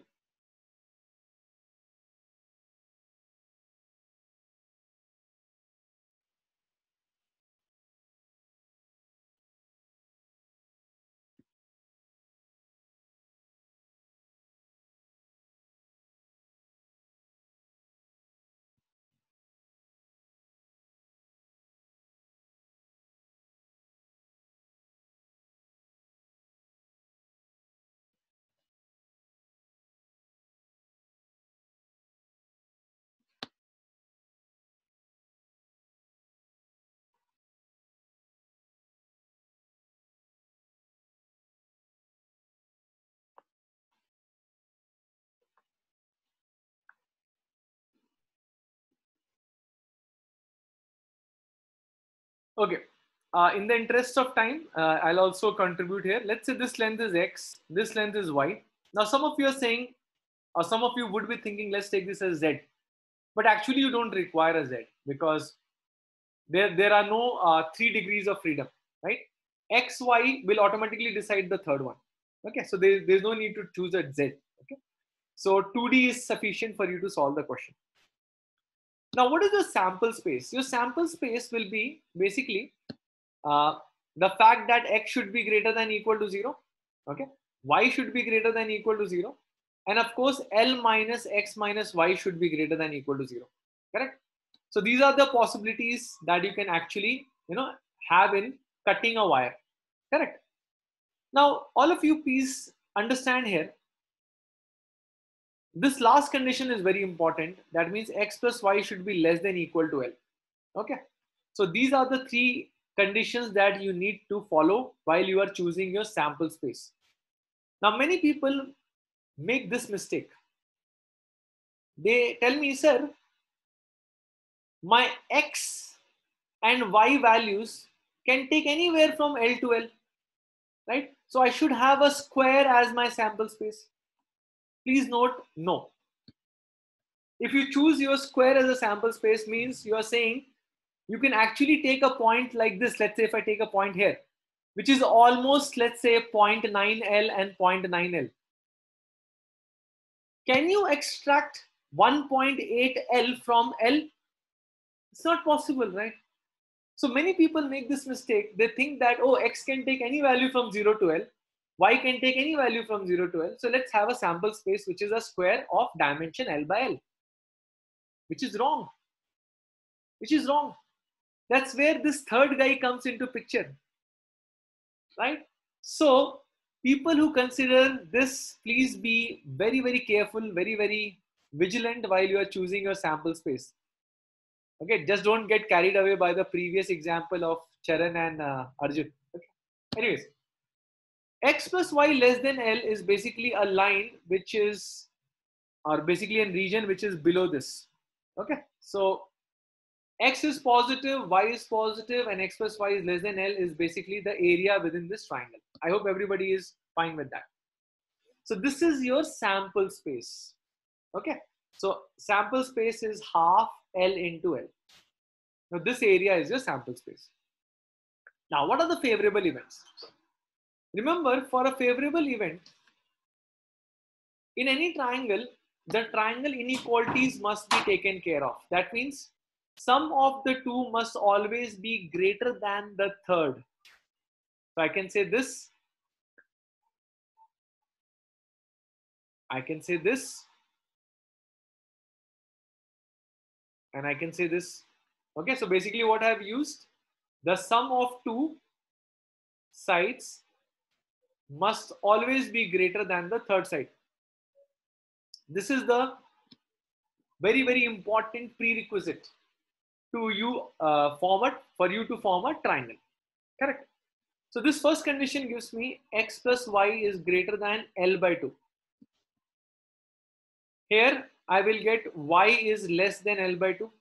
Okay. Uh, in the interest of time, uh, I'll also contribute here. Let's say this length is X, this length is Y. Now, some of you are saying, or some of you would be thinking, let's take this as Z. But actually, you don't require a Z because there, there are no uh, three degrees of freedom, right? X, Y will automatically decide the third one. Okay, so there, there's no need to choose a Z. Okay, so two D is sufficient for you to solve the question. Now, what is the sample space? Your sample space will be basically uh, the fact that X should be greater than equal to zero. Okay, Y should be greater than equal to zero. And of course, L minus X minus Y should be greater than equal to zero. Correct? So these are the possibilities that you can actually, you know, have in cutting a wire. Correct? Now, all of you please understand here. This last condition is very important. That means X plus Y should be less than equal to L. Okay. So these are the three conditions that you need to follow while you are choosing your sample space. Now, many people make this mistake. They tell me, sir, my X and Y values can take anywhere from L to L, right? So I should have a square as my sample space. Please note, no. If you choose your square as a sample space, means you are saying you can actually take a point like this. Let's say if I take a point here, which is almost, let's say, zero point nine L and zero point nine L. Can you extract one point eight L from L? It's not possible, right? So many people make this mistake. They think that, oh, X can take any value from zero to L. Y can take any value from zero to L. So let's have a sample space which is a square of dimension L by L. Which is wrong. Which is wrong. That's where this third guy comes into picture. Right? So people who consider this, please be very, very careful, very, very vigilant while you are choosing your sample space. Okay, just don't get carried away by the previous example of Charan and uh, Arjun. Okay. Anyways, X plus Y less than L is basically a line which is, or basically a region which is below this. Okay, so X is positive, Y is positive, and X plus Y is less than L is basically the area within this triangle. I hope everybody is fine with that. So this is your sample space. Okay, so sample space is half L into L. Now this area is your sample space. Now what are the favorable events? Remember, for a favorable event, in any triangle, the triangle inequalities must be taken care of. That means sum of the two must always be greater than the third. So I can say this. I can say this. And I can say this. Okay, so basically what I have used, the sum of two sides must always be greater than the third side. This is the very, very important prerequisite to you uh, form a, for you to form a triangle. Correct. So this first condition gives me X plus Y is greater than L by two. Here I will get Y is less than L by two.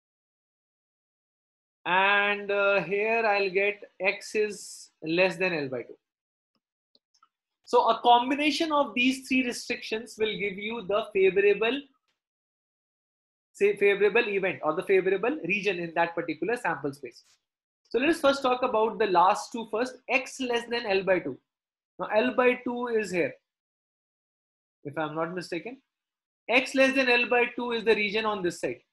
And uh, here I'll get X is less than L by two. So a combination of these three restrictions will give you the favorable, say favorable event or the favorable region in that particular sample space. So let's first talk about the last two first, X less than L by two. Now L by two is here, if I'm not mistaken. X less than L by two is the region on this side.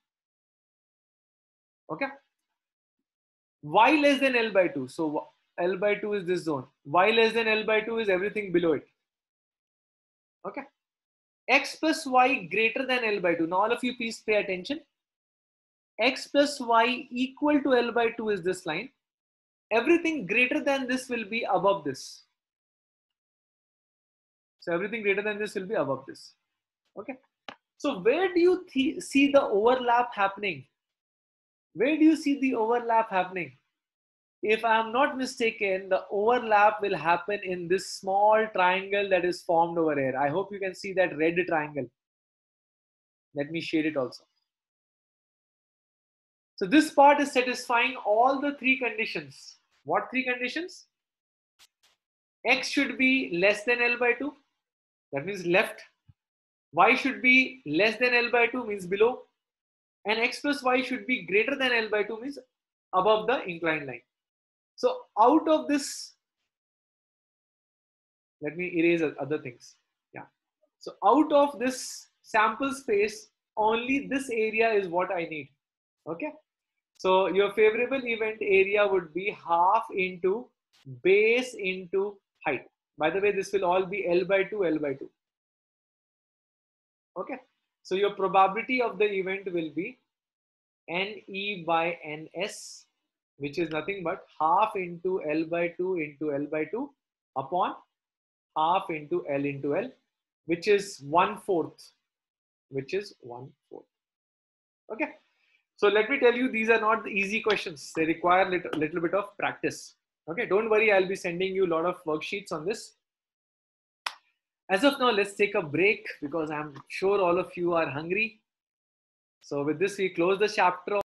Okay. Y less than L by two. So L by two is this zone. Y less than L by two is everything below it. Okay. X plus Y greater than L by two. Now all of you please pay attention. X plus Y equal to L by two is this line. Everything greater than this will be above this. So everything greater than this will be above this. Okay. So where do you th- see the overlap happening? Where do you see the overlap happening? If I am not mistaken, the overlap will happen in this small triangle that is formed over here. I hope you can see that red triangle. Let me shade it also. So this part is satisfying all the three conditions. What three conditions? X should be less than L by two. That means left. Y should be less than L by two, means below. And X plus Y should be greater than L by two, means above the inclined line. So out of this, let me erase other things. Yeah. So out of this sample space, only this area is what I need. Okay. So your favorable event area would be half into base into height. By the way, this will all be L by two, L by two. Okay. So your probability of the event will be N E by N S, which is nothing but half into L by two into L by two upon half into L into L, which is one fourth, which is one fourth. Okay. So let me tell you, these are not the easy questions. They require a little, little bit of practice. Okay. Don't worry. I'll be sending you a lot of worksheets on this. As of now, let's take a break because I'm sure all of you are hungry. So with this, we close the chapter.